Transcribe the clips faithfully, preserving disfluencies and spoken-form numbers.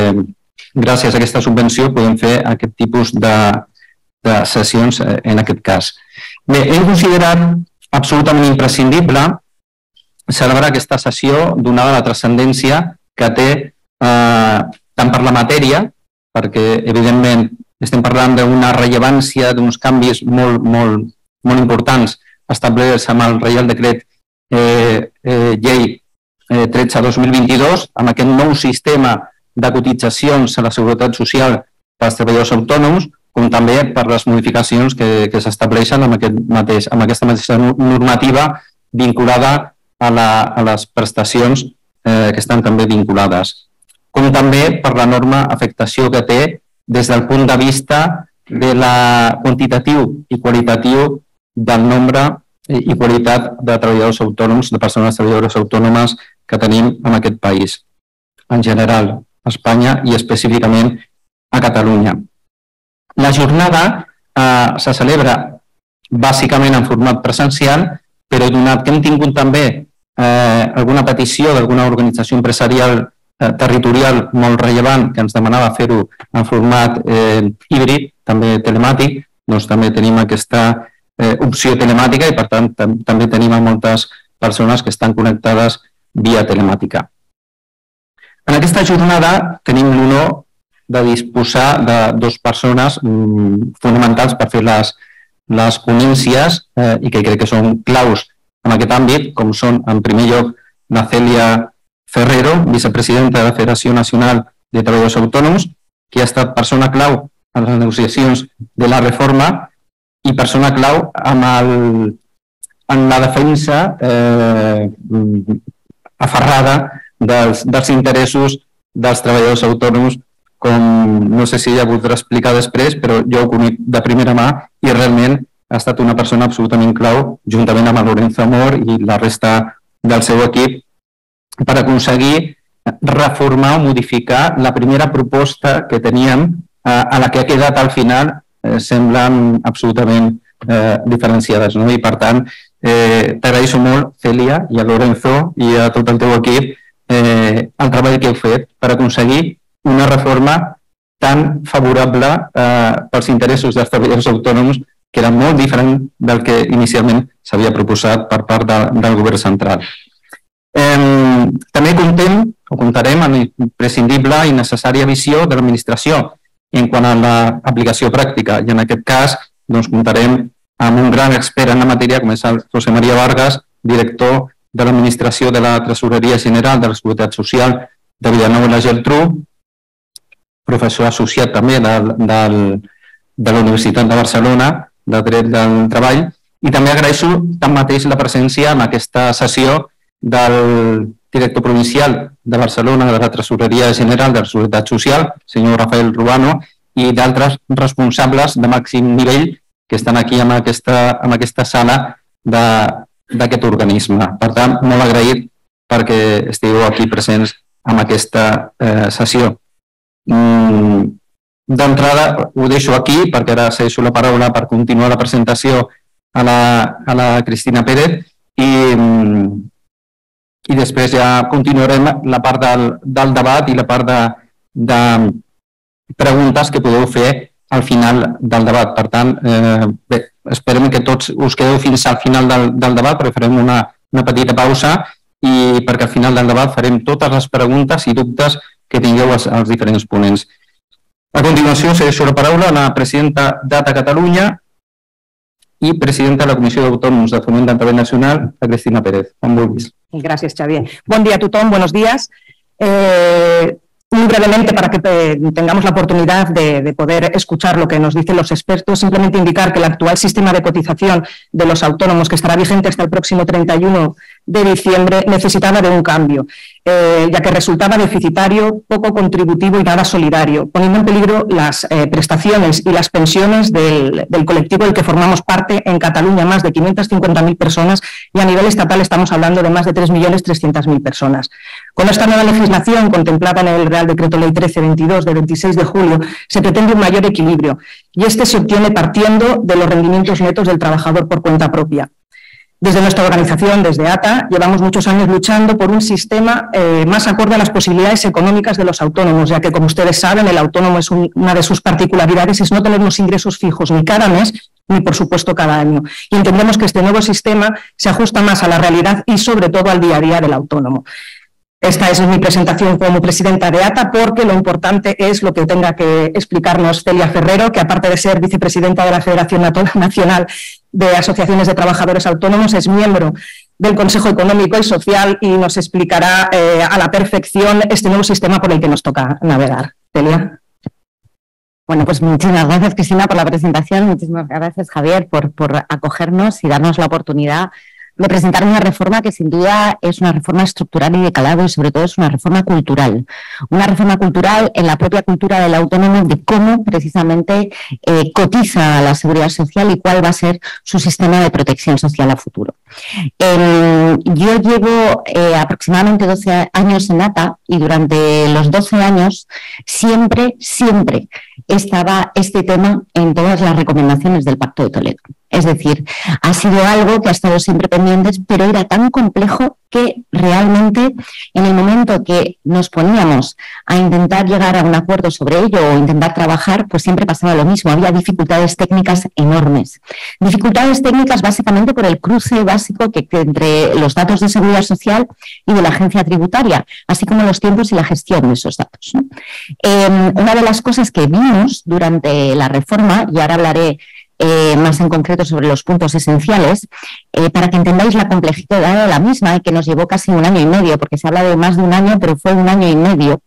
eh, gràcies a aquesta subvenció podem fer aquest tipus de, de sessions eh, en aquest cas. Bé, hem considerat absolutament imprescindible celebrar aquesta sessió donada la transcendència que té eh, tant per la matèria, perquè evidentment estem parlant d'una rellevància, d'uns canvis molt, molt, molt importants establerts amb el Reial Decret eh, eh, Llei eh, tretze dos mil vint-i-dos, amb aquest nou sistema de cotitzacions a la Seguretat Social pels treballadors autònoms, com també per les modificacions que, que s'estableixen amb, aquest mateix, amb aquesta mateixa normativa vinculada a, la, a les prestacions eh, que estan també vinculades, com també per l'enorme afectació que té des del punt de vista de la quantitatiu i qualitatiu del nombre i qualitat de treballadors autònoms, de persones treballadores autònomes que tenim en aquest país, en general a Espanya i específicament a Catalunya. La jornada eh, se celebra bàsicament en format presencial, però donat que hem tingut també eh, alguna petició d'alguna organització empresarial eh, territorial molt rellevant que ens demanava fer-ho en format eh, híbrid, també telemàtic, doncs també tenim aquesta eh, opció telemàtica i per tant tam també tenim a moltes persones que estan connectades via telemàtica. En aquesta jornada tenim l'honor de disposar de dues persones mm, fonamentals per fer les, les ponències eh, i que crec que són claus en aquest àmbit, com són, en primer lloc, la Cèlia Ferrero, vicepresidenta de la Federació Nacional de Treballadors Autònoms, que ha estat persona clau en les negociacions de la reforma i persona clau amb el, en la defensa eh, aferrada dels, dels interessos dels treballadors autònoms, com no sé si ella voldrà explicar després, però jo ho conec de primera mà i realment ha estat una persona absolutament clau, juntament amb el Lorenzo Amor i la resta del seu equip, per aconseguir reformar o modificar la primera proposta que teníem, eh, a la que ha quedat al final, eh, semblen absolutament eh, diferenciades. No? I per tant, eh, t'agraeixo molt, Cèlia, i a Lorenzo i a tot el teu equip, eh, el treball que heu fet per aconseguir una reforma tan favorable eh, pels interessos dels treballadors autònoms, que era molt diferent del que inicialment s'havia proposat per part de, del govern central. Eh, també contem o comptarem amb l'imprescindible i necessària visió de l'administració en quant a l'aplicació pràctica i en aquest cas doncs, comptarem amb un gran expert en la matèria com és el José María Vargas, director de l'Administració de la Tresoreria General de la Seguretat Social de Vilanova i la Geltrú, professor associat també del, del, de la Universitat de Barcelona de Dret del Treball, i també agraeixo tanmateix la presència en aquesta sessió del director provincial de Barcelona de la Tresoreria General de la Seguretat Social, senyor Rafael Ruano, i d'altres responsables de màxim nivell que estan aquí en aquesta, en aquesta sala d'aquest organisme. Per tant, molt agraït perquè estigueu aquí presents en aquesta eh, sessió. Mm, D'entrada ho deixo aquí perquè ara cedeixo la paraula per continuar la presentació a la, a la Cristina Pérez i, i després ja continuarem la part del, del debat i la part de, de preguntes que podeu fer al final del debat. Per tant, eh, bé, esperem que tots us quedeu fins al final del, del debat perquè farem una, una petita pausa i perquè al final del debat farem totes les preguntes i dubtes que tingueu els, els diferents ponents. A continuació, cedeixo la paraula a la presidenta d'A T A Catalunya i presidenta de la Comissió d'Autònoms de Foment del Treball Nacional, la Cristina Pérez. Com vulguis. Gracias, Xavier. Buen día a tothom, buenos días. Eh, muy brevemente, para que tengamos la oportunidad de, de poder escuchar lo que nos dicen los expertos, simplemente indicar que el actual sistema de cotización de los autónomos, que estará vigente hasta el próximo treinta y uno de diciembre, necesitaba de un cambio, eh, ya que resultaba deficitario, poco contributivo y nada solidario, poniendo en peligro las eh, prestaciones y las pensiones del, del colectivo del que formamos parte en Cataluña, más de quinientas cincuenta mil personas, y a nivel estatal estamos hablando de más de tres millones trescientas mil personas. Con esta nueva legislación, contemplada en el Real Decreto Ley trece veintidós de veintiséis de julio, se pretende un mayor equilibrio, y este se obtiene partiendo de los rendimientos netos del trabajador por cuenta propia. Desde nuestra organización, desde A T A, llevamos muchos años luchando por un sistema eh, más acorde a las posibilidades económicas de los autónomos, ya que, como ustedes saben, el autónomo es un, una de sus particularidades es no tener los ingresos fijos ni cada mes ni, por supuesto, cada año. Y entendemos que este nuevo sistema se ajusta más a la realidad y, sobre todo, al día a día del autónomo. Esta es mi presentación como presidenta de A T A, porque lo importante es lo que tenga que explicarnos Celia Ferrero, que aparte de ser vicepresidenta de la Federación Nacional de Asociaciones de Trabajadores Autónomos, es miembro del Consejo Económico y Social y nos explicará eh, a la perfección este nuevo sistema por el que nos toca navegar. Celia. Bueno, pues muchísimas gracias, Cristina, por la presentación. Muchísimas gracias, Javier, por, por acogernos y darnos la oportunidad de presentar una reforma que sin duda es una reforma estructural y de calado y sobre todo es una reforma cultural. Una reforma cultural en la propia cultura del autónomo de cómo precisamente eh, cotiza a la seguridad social y cuál va a ser su sistema de protección social a futuro. Eh, yo llevo eh, aproximadamente doce años en A T A y durante los doce años siempre, siempre estaba este tema en todas las recomendaciones del Pacto de Toledo. Es decir, ha sido algo que ha estado siempre pendiente, pero era tan complejo que realmente en el momento que nos poníamos a intentar llegar a un acuerdo sobre ello o intentar trabajar, pues siempre pasaba lo mismo. Había dificultades técnicas enormes. Dificultades técnicas básicamente por el cruce básico que, que entre los datos de seguridad social y de la agencia tributaria, así como los tiempos y la gestión de esos datos, ¿no? Eh, una de las cosas que vimos durante la reforma, y ahora hablaré Eh, más en concreto sobre los puntos esenciales, eh, para que entendáis la complejidad de la misma y que nos llevó casi un año y medio, porque se habla de más de un año, pero fue un año y medio,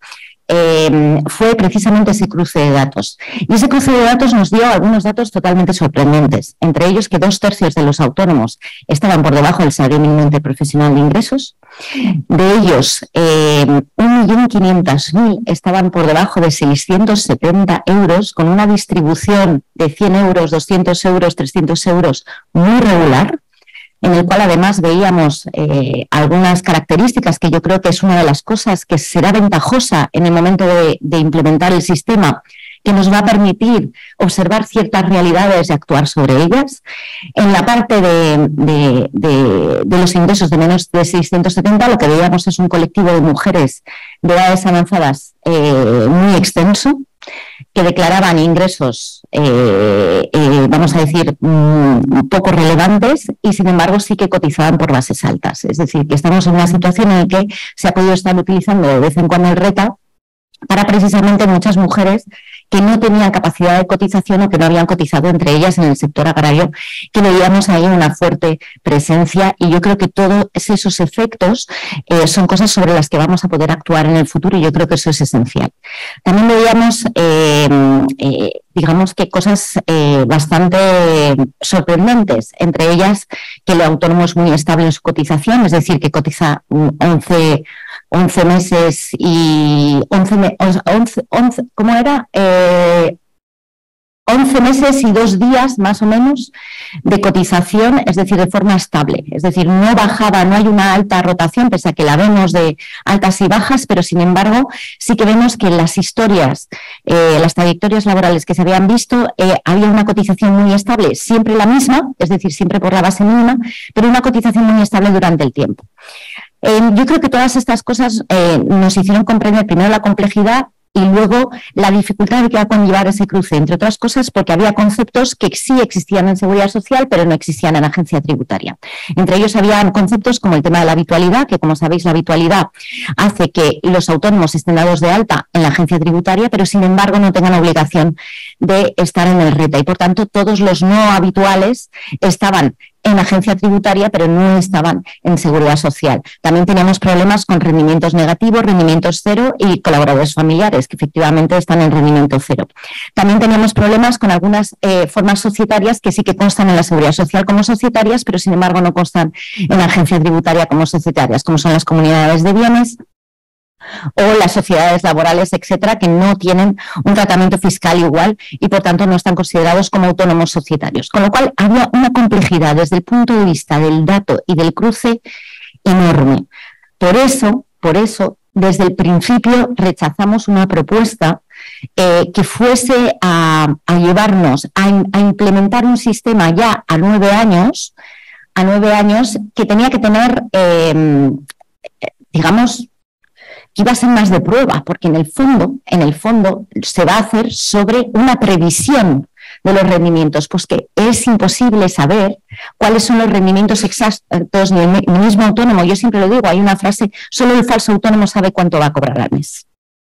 eh, fue precisamente ese cruce de datos. Y ese cruce de datos nos dio algunos datos totalmente sorprendentes, entre ellos que dos tercios de los autónomos estaban por debajo del salario mínimo interprofesional de ingresos. De ellos, eh, un millón quinientos mil estaban por debajo de seiscientos setenta euros, con una distribución de cien euros, doscientos euros, trescientos euros muy regular, en el cual además veíamos eh, algunas características que yo creo que es una de las cosas que será ventajosa en el momento de, de implementar el sistema, que nos va a permitir observar ciertas realidades y actuar sobre ellas. En la parte de, de, de, de los ingresos de menos de seiscientos setenta, lo que veíamos es un colectivo de mujeres de edades avanzadas eh, muy extenso, que declaraban ingresos, eh, eh, vamos a decir, mmm, poco relevantes y, sin embargo, sí que cotizaban por bases altas. Es decir, que estamos en una situación en la que se ha podido estar utilizando de vez en cuando el RETA para precisamente muchas mujeres que no tenían capacidad de cotización o que no habían cotizado, entre ellas en el sector agrario, que veíamos ahí una fuerte presencia, y yo creo que todos esos efectos eh, son cosas sobre las que vamos a poder actuar en el futuro y yo creo que eso es esencial. También veíamos, eh, eh, digamos que cosas eh, bastante sorprendentes, entre ellas que el autónomo es muy estable en su cotización, es decir, que cotiza once once meses y once, once, once ¿cómo era? Eh, once meses y dos días más o menos de cotización, es decir, de forma estable. Es decir, no bajaba, no hay una alta rotación, pese a que la vemos de altas y bajas, pero sin embargo sí que vemos que en las historias, eh, las trayectorias laborales que se habían visto, eh, había una cotización muy estable, siempre la misma, es decir, siempre por la base mínima, pero una cotización muy estable durante el tiempo. Eh, yo creo que todas estas cosas eh, nos hicieron comprender primero la complejidad y luego la dificultad de que va a conllevar ese cruce, entre otras cosas porque había conceptos que sí existían en seguridad social pero no existían en agencia tributaria. Entre ellos había conceptos como el tema de la habitualidad, que como sabéis la habitualidad hace que los autónomos estén dados de alta en la agencia tributaria pero sin embargo no tengan obligación de estar en el RETA y por tanto todos los no habituales estaban en agencia tributaria, pero no estaban en seguridad social. También teníamos problemas con rendimientos negativos, rendimientos cero y colaboradores familiares, que efectivamente están en rendimiento cero. También teníamos problemas con algunas eh, formas societarias que sí que constan en la seguridad social como societarias, pero sin embargo no constan en la agencia tributaria como societarias, como son las comunidades de bienes o las sociedades laborales, etcétera, que no tienen un tratamiento fiscal igual y por tanto no están considerados como autónomos societarios. Con lo cual había una complejidad desde el punto de vista del dato y del cruce enorme. Por eso, por eso, desde el principio rechazamos una propuesta eh, que fuese a, a llevarnos a, a implementar un sistema ya a nueve años a nueve años que tenía que tener, eh, digamos, que iba a ser más de prueba, porque en el fondo, en el fondo se va a hacer sobre una previsión de los rendimientos, pues que es imposible saber cuáles son los rendimientos exactos ni el mismo autónomo. Yo siempre lo digo, hay una frase, solo el falso autónomo sabe cuánto va a cobrar al mes.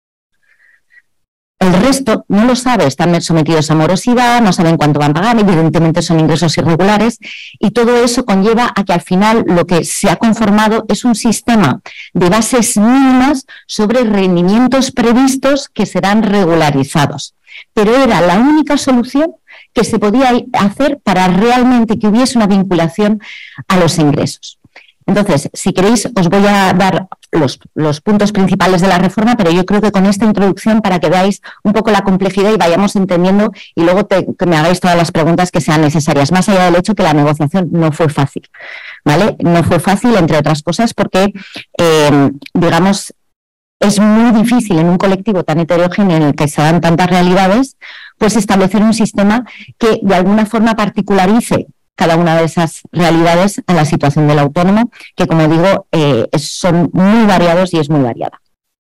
El resto no lo sabe, están sometidos a morosidad, no saben cuánto van a pagar, evidentemente son ingresos irregulares, y todo eso conlleva a que al final lo que se ha conformado es un sistema de bases mínimas sobre rendimientos previstos que serán regularizados. Pero era la única solución que se podía hacer para realmente que hubiese una vinculación a los ingresos. Entonces, si queréis, os voy a dar los, los puntos principales de la reforma, pero yo creo que con esta introducción, para que veáis un poco la complejidad y vayamos entendiendo, y luego te, que me hagáis todas las preguntas que sean necesarias, más allá del hecho que la negociación no fue fácil, ¿vale? No fue fácil, entre otras cosas, porque, eh, digamos, es muy difícil en un colectivo tan heterogéneo en el que se dan tantas realidades, pues establecer un sistema que de alguna forma particularice cada una de esas realidades a la situación del autónomo, que, como digo, eh, son muy variados y es muy variada.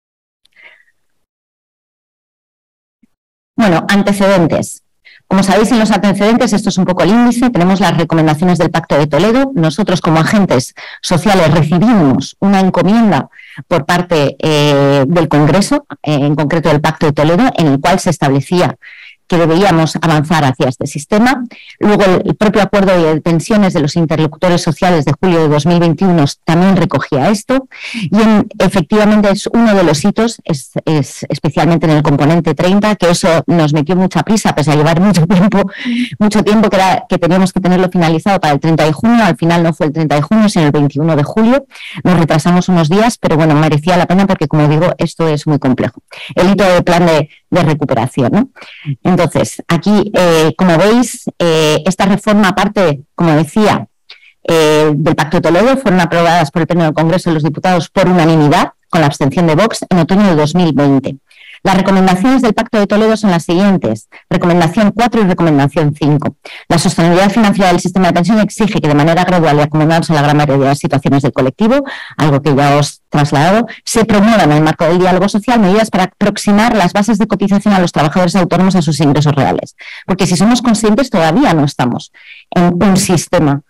Bueno, antecedentes. Como sabéis, en los antecedentes, esto es un poco el índice, tenemos las recomendaciones del Pacto de Toledo. Nosotros, como agentes sociales, recibimos una encomienda por parte eh, del Congreso, eh, en concreto del Pacto de Toledo, en el cual se establecía que deberíamos avanzar hacia este sistema. Luego, el propio acuerdo de pensiones de los interlocutores sociales de julio de dos mil veintiuno también recogía esto, y en, efectivamente es uno de los hitos, es, es especialmente en el componente treinta, que eso nos metió mucha prisa, pese a llevar mucho tiempo, mucho tiempo que, era, que teníamos que tenerlo finalizado para el treinta de junio, al final no fue el treinta de junio, sino el veintiuno de julio, nos retrasamos unos días, pero bueno, merecía la pena porque, como digo, esto es muy complejo. El hito del plan de, de recuperación, ¿no? Entonces, Entonces, aquí, eh, como veis, eh, esta reforma, aparte, como decía, eh, del Pacto de Toledo, fueron aprobadas por el Pleno del Congreso de los Diputados por unanimidad, con la abstención de Vox, en otoño de dos mil veinte. Las recomendaciones del Pacto de Toledo son las siguientes: recomendación cuatro y recomendación cinco. La sostenibilidad financiera del sistema de pensión exige que de manera gradual y acomodándose a la gran mayoría de las situaciones del colectivo, algo que ya os he trasladado, se promuevan en el marco del diálogo social medidas para aproximar las bases de cotización a los trabajadores autónomos a sus ingresos reales. Porque si somos conscientes, todavía no estamos en un sistema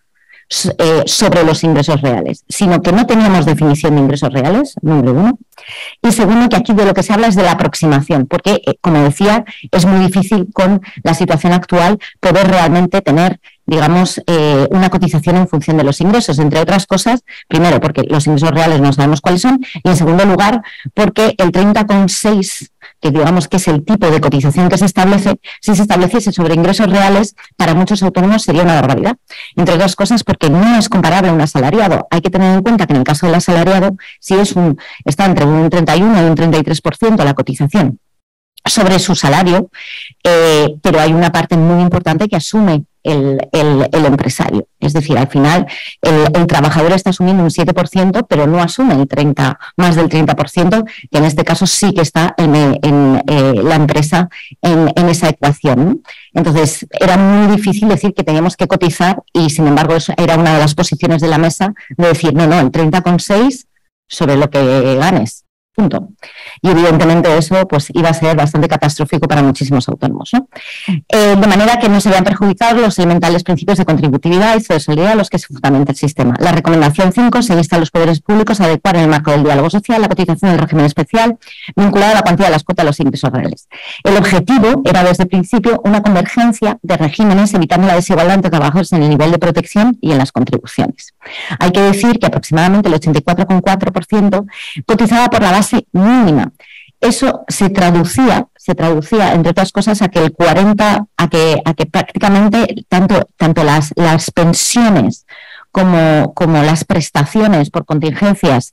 Eh, sobre los ingresos reales, sino que no teníamos definición de ingresos reales, número uno, y segundo, que aquí de lo que se habla es de la aproximación, porque, eh, como decía, es muy difícil con la situación actual poder realmente tener, digamos, eh, una cotización en función de los ingresos, entre otras cosas, primero, porque los ingresos reales no sabemos cuáles son, y en segundo lugar, porque el treinta coma seis, que digamos que es el tipo de cotización que se establece, si se estableciese sobre ingresos reales, para muchos autónomos sería una barbaridad. Entre otras cosas, porque no es comparable a un asalariado. Hay que tener en cuenta que en el caso del asalariado, si es un, está entre un treinta y uno y un treinta y tres por ciento la cotización sobre su salario, eh, pero hay una parte muy importante que asume el, el, el empresario. Es decir, al final el, el trabajador está asumiendo un siete por ciento, pero no asume el treinta, más del treinta por ciento, que en este caso sí que está en, en eh, la empresa en, en esa ecuación. Entonces, era muy difícil decir que teníamos que cotizar y, sin embargo, eso era una de las posiciones de la mesa de decir, no, no, el treinta coma seis sobre lo que ganes. Punto. Y evidentemente eso pues iba a ser bastante catastrófico para muchísimos autónomos, ¿no? Eh, de manera que no se vean perjudicados los elementales principios de contributividad y solidaridad a los que se fundamenta el sistema. La recomendación cinco se insta a los poderes públicos a adecuar en el marco del diálogo social la cotización del régimen especial vinculada a la cuantía de las cuotas a los ingresos reales. El objetivo era desde el principio una convergencia de regímenes, evitando la desigualdad entre trabajadores en el nivel de protección y en las contribuciones. Hay que decir que aproximadamente el ochenta y cuatro coma cuatro por ciento cotizaba por la base mínima. Eso se traducía, se traducía, entre otras cosas, a que el cuarenta, a que, a que prácticamente tanto, tanto las, las pensiones como, como las prestaciones por contingencias,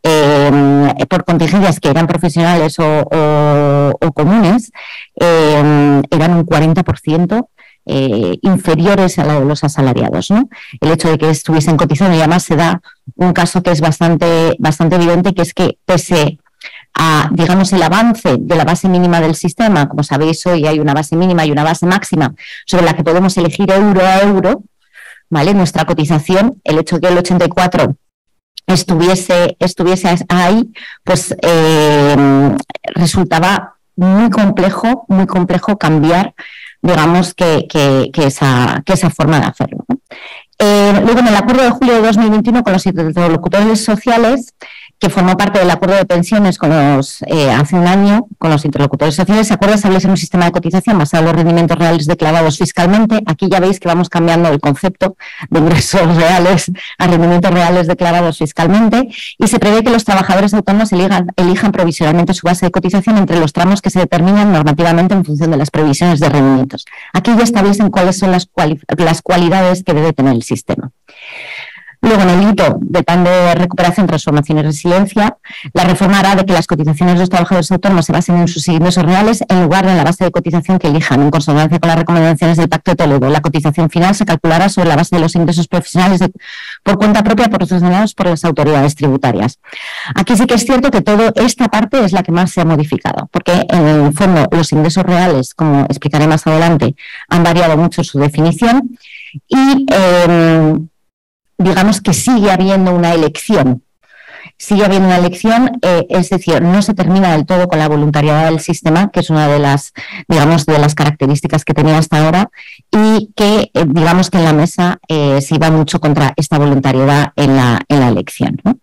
eh, por contingencias que eran profesionales o, o, o comunes, eh, eran un cuarenta por ciento. Eh, inferiores a la de los asalariados, ¿no? El hecho de que estuviesen cotizando, y además se da un caso que es bastante, bastante evidente, que es que pese a, digamos, el avance de la base mínima del sistema, como sabéis, hoy hay una base mínima y una base máxima sobre la que podemos elegir euro a euro, ¿vale? Nuestra cotización, el hecho de que el ochenta y cuatro estuviese, estuviese ahí, pues eh, resultaba muy complejo, muy complejo cambiar, digamos, que, que, que, esa, que esa forma de hacerlo, ¿no? Eh, luego, en el acuerdo de julio de dos mil veintiuno con los interlocutores sociales, que formó parte del acuerdo de pensiones con los, eh, hace un año con los interlocutores sociales, se acuerda establecer un sistema de cotización basado en los rendimientos reales declarados fiscalmente. Aquí ya veis que vamos cambiando el concepto de ingresos reales a rendimientos reales declarados fiscalmente, y se prevé que los trabajadores autónomos elijan, elijan provisionalmente su base de cotización entre los tramos que se determinan normativamente en función de las previsiones de rendimientos. Aquí ya establecen cuáles son las, cuali las cualidades que debe tener el sistema. Luego, en el hito del Plan de Recuperación, Transformación y Resiliencia, la reforma hará de que las cotizaciones de los trabajadores autónomos se basen en sus ingresos reales en lugar de en la base de cotización que elijan. En consonancia con las recomendaciones del Pacto de Toledo, la cotización final se calculará sobre la base de los ingresos profesionales de, por cuenta propia proporcionados por las autoridades tributarias. Aquí sí que es cierto que toda esta parte es la que más se ha modificado, porque en el fondo los ingresos reales, como explicaré más adelante, han variado mucho su definición y eh, digamos que sigue habiendo una elección, sigue habiendo una elección, eh, es decir, no se termina del todo con la voluntariedad del sistema, que es una de las, digamos, de las características que tenía hasta ahora, y que, eh, digamos que en la mesa eh, se iba mucho contra esta voluntariedad en la, en la elección, ¿no?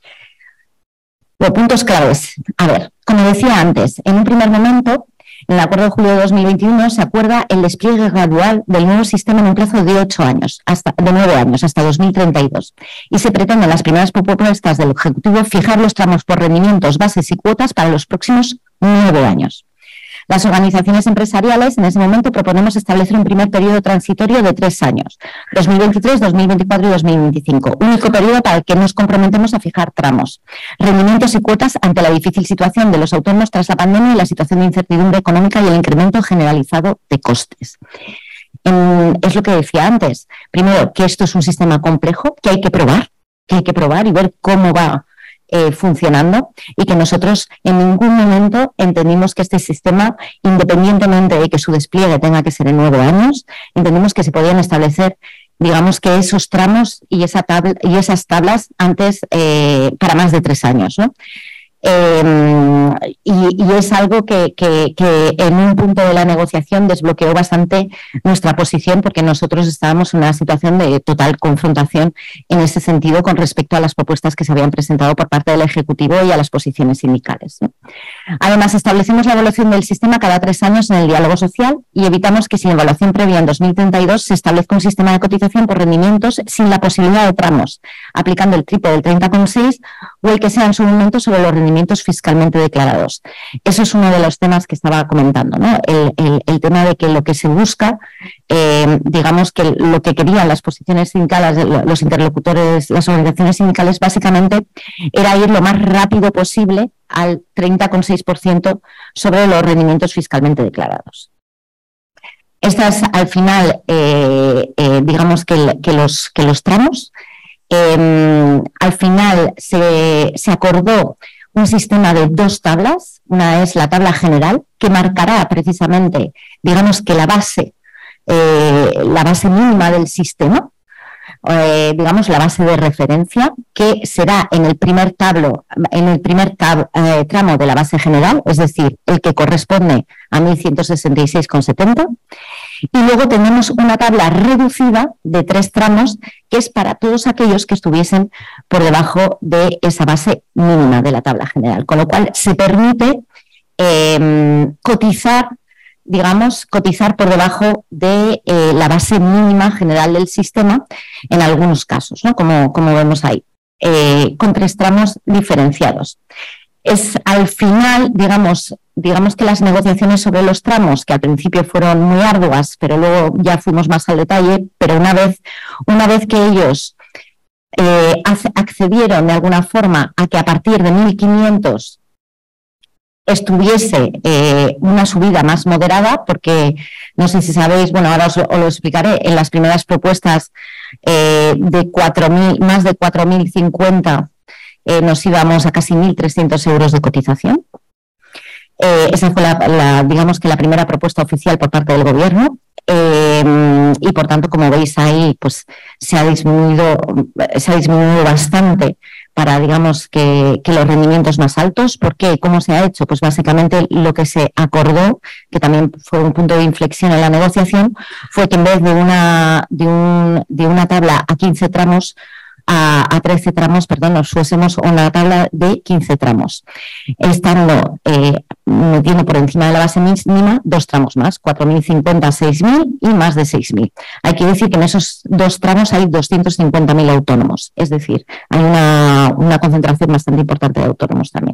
Los puntos claves. A ver, como decía antes, en un primer momento, en el acuerdo de julio de dos mil veintiuno se acuerda el despliegue gradual del nuevo sistema en un plazo de ocho años, hasta, de nueve años, hasta dos mil treinta y dos. Y se pretende en las primeras propuestas del Ejecutivo fijar los tramos por rendimientos, bases y cuotas para los próximos nueve años. Las organizaciones empresariales, en ese momento, proponemos establecer un primer periodo transitorio de tres años, dos mil veintitrés, dos mil veinticuatro y dos mil veinticinco, único periodo para el que nos comprometemos a fijar tramos, rendimientos y cuotas ante la difícil situación de los autónomos tras la pandemia y la situación de incertidumbre económica y el incremento generalizado de costes. En, es lo que decía antes. Primero, que esto es un sistema complejo, que hay que probar, que hay que probar y ver cómo va Eh, funcionando, y que nosotros en ningún momento entendimos que este sistema, independientemente de que su despliegue tenga que ser en nueve años, entendimos que se podían establecer, digamos, que esos tramos y, esa tabla, y esas tablas antes eh, para más de tres años, ¿no? Eh, y, y es algo que, que, que en un punto de la negociación desbloqueó bastante nuestra posición, porque nosotros estábamos en una situación de total confrontación en ese sentido con respecto a las propuestas que se habían presentado por parte del Ejecutivo y a las posiciones sindicales, ¿no? Además, establecemos la evaluación del sistema cada tres años en el diálogo social y evitamos que sin evaluación previa en dos mil treinta y dos se establezca un sistema de cotización por rendimientos sin la posibilidad de tramos, aplicando el triple del treinta coma seis o el que sea en su momento sobre los rendimientos fiscalmente declarados. Eso es uno de los temas que estaba comentando, ¿no? El, el, el tema de que lo que se busca, eh, digamos que lo que querían las posiciones sindicales, los interlocutores, las organizaciones sindicales, básicamente era ir lo más rápido posible al treinta coma seis por ciento sobre los rendimientos fiscalmente declarados. Estas, al final, eh, eh, digamos que, que, los, que los tramos, eh, al final se, se acordó un sistema de dos tablas. Una es la tabla general, que marcará precisamente, digamos que la base, eh, la base mínima del sistema, eh, digamos la base de referencia, que será en el primer tablo, en el primer tab, eh, tramo de la base general, es decir, el que corresponde a mil ciento sesenta y seis coma setenta. Y luego tenemos una tabla reducida de tres tramos, que es para todos aquellos que estuviesen por debajo de esa base mínima de la tabla general, con lo cual se permite eh, cotizar, digamos, cotizar por debajo de eh, la base mínima general del sistema en algunos casos, ¿no? Como, como vemos ahí, eh, con tres tramos diferenciados. Es al final, digamos, digamos que las negociaciones sobre los tramos, que al principio fueron muy arduas, pero luego ya fuimos más al detalle, pero una vez, una vez que ellos eh, accedieron de alguna forma a que a partir de mil quinientos estuviese eh, una subida más moderada, porque no sé si sabéis, bueno, ahora os, os lo explicaré, en las primeras propuestas eh, de cuatro mil, más de cuatro mil cincuenta eh, nos íbamos a casi mil trescientos euros de cotización. Eh, esa fue la, la, digamos que la primera propuesta oficial por parte del Gobierno. eh, y por tanto, como veis ahí, pues se ha disminuido, se ha disminuido bastante para, digamos, que, que los rendimientos más altos. ¿Por qué? ¿Cómo se ha hecho? Pues básicamente lo que se acordó, que también fue un punto de inflexión en la negociación, fue que en vez de una, de un, de una tabla a quince tramos, a, a trece tramos, perdón, nos fuésemos una tabla de quince tramos, estando eh, metiendo por encima de la base mínima dos tramos más, cuatro mil cincuenta, seis mil y más de seis mil. Hay que decir que en esos dos tramos hay doscientos cincuenta mil autónomos, es decir, hay una, una concentración bastante importante de autónomos también.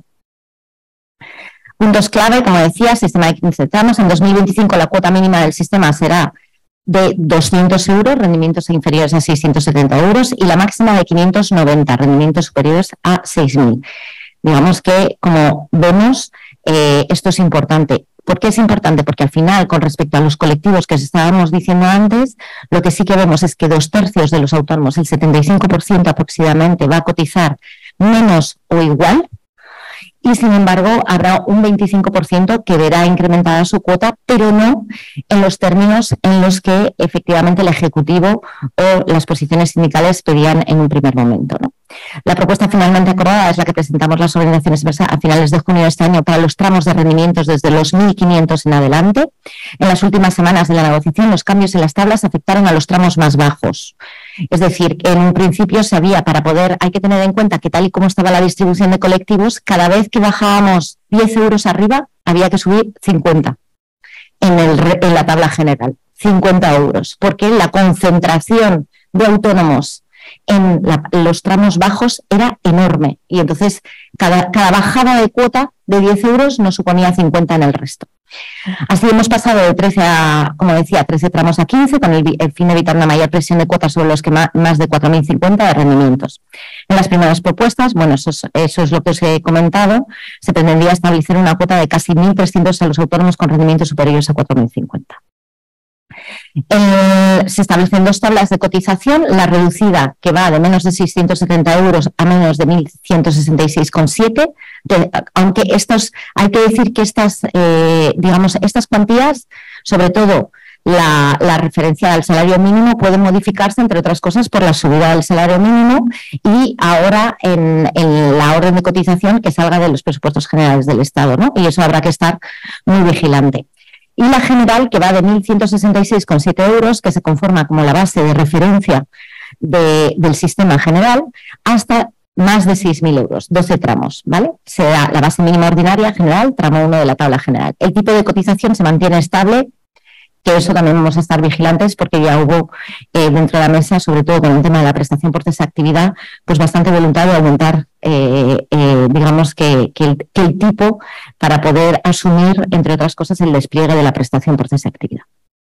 Puntos clave, como decía, sistema de quince tramos. En dos mil veinticinco la cuota mínima del sistema será de doscientos euros, rendimientos inferiores a seiscientos setenta euros, y la máxima de quinientos noventa, rendimientos superiores a seis mil. Digamos que, como vemos, eh, esto es importante. ¿Por qué es importante? Porque al final, con respecto a los colectivos que os estábamos diciendo antes, lo que sí que vemos es que dos tercios de los autónomos, el setenta y cinco por ciento aproximadamente, va a cotizar menos o igual, y sin embargo habrá un veinticinco por ciento que verá incrementada su cuota, pero no en los términos en los que efectivamente el Ejecutivo o las posiciones sindicales pedían en un primer momento, ¿no? La propuesta finalmente acordada es la que presentamos las organizaciones a finales de junio de este año para los tramos de rendimientos desde los mil quinientos en adelante. En las últimas semanas de la negociación, los cambios en las tablas afectaron a los tramos más bajos. Es decir, en un principio se había, para poder, hay que tener en cuenta que tal y como estaba la distribución de colectivos, cada vez que bajábamos diez euros arriba, había que subir cincuenta en, el, en la tabla general, cincuenta euros, porque la concentración de autónomos en la, los tramos bajos era enorme, y entonces cada, cada bajada de cuota de diez euros nos suponía cincuenta en el resto. Así hemos pasado de trece a, como decía, trece tramos a quince, con el, el fin de evitar una mayor presión de cuotas sobre los que más, más de cuatro mil cincuenta de rendimientos. En las primeras propuestas, bueno, eso es, eso es lo que os he comentado, se pretendía establecer una cuota de casi mil trescientos a los autónomos con rendimientos superiores a cuatro mil cincuenta. Eh, se establecen dos tablas de cotización, la reducida, que va de menos de seiscientos setenta euros a menos de mil ciento sesenta y seis coma siete, aunque estos, hay que decir que estas, eh, digamos, estas cuantías, sobre todo la, la referencia al salario mínimo, pueden modificarse, entre otras cosas, por la subida del salario mínimo y ahora en, en la orden de cotización que salga de los presupuestos generales del Estado, ¿no? Y eso habrá que estar muy vigilante. Y la general, que va de mil ciento sesenta y seis coma siete euros, que se conforma como la base de referencia de, del sistema general, hasta más de seis mil euros, doce tramos, ¿vale? Será la base mínima ordinaria general, tramo uno de la tabla general. El tipo de cotización se mantiene estable, que eso también vamos a estar vigilantes, porque ya hubo eh, dentro de la mesa, sobre todo con el tema de la prestación por cesa actividad, pues bastante voluntad de aumentar, eh, eh, digamos, que, que, el, que el tipo para poder asumir, entre otras cosas, el despliegue de la prestación por cesa actividad.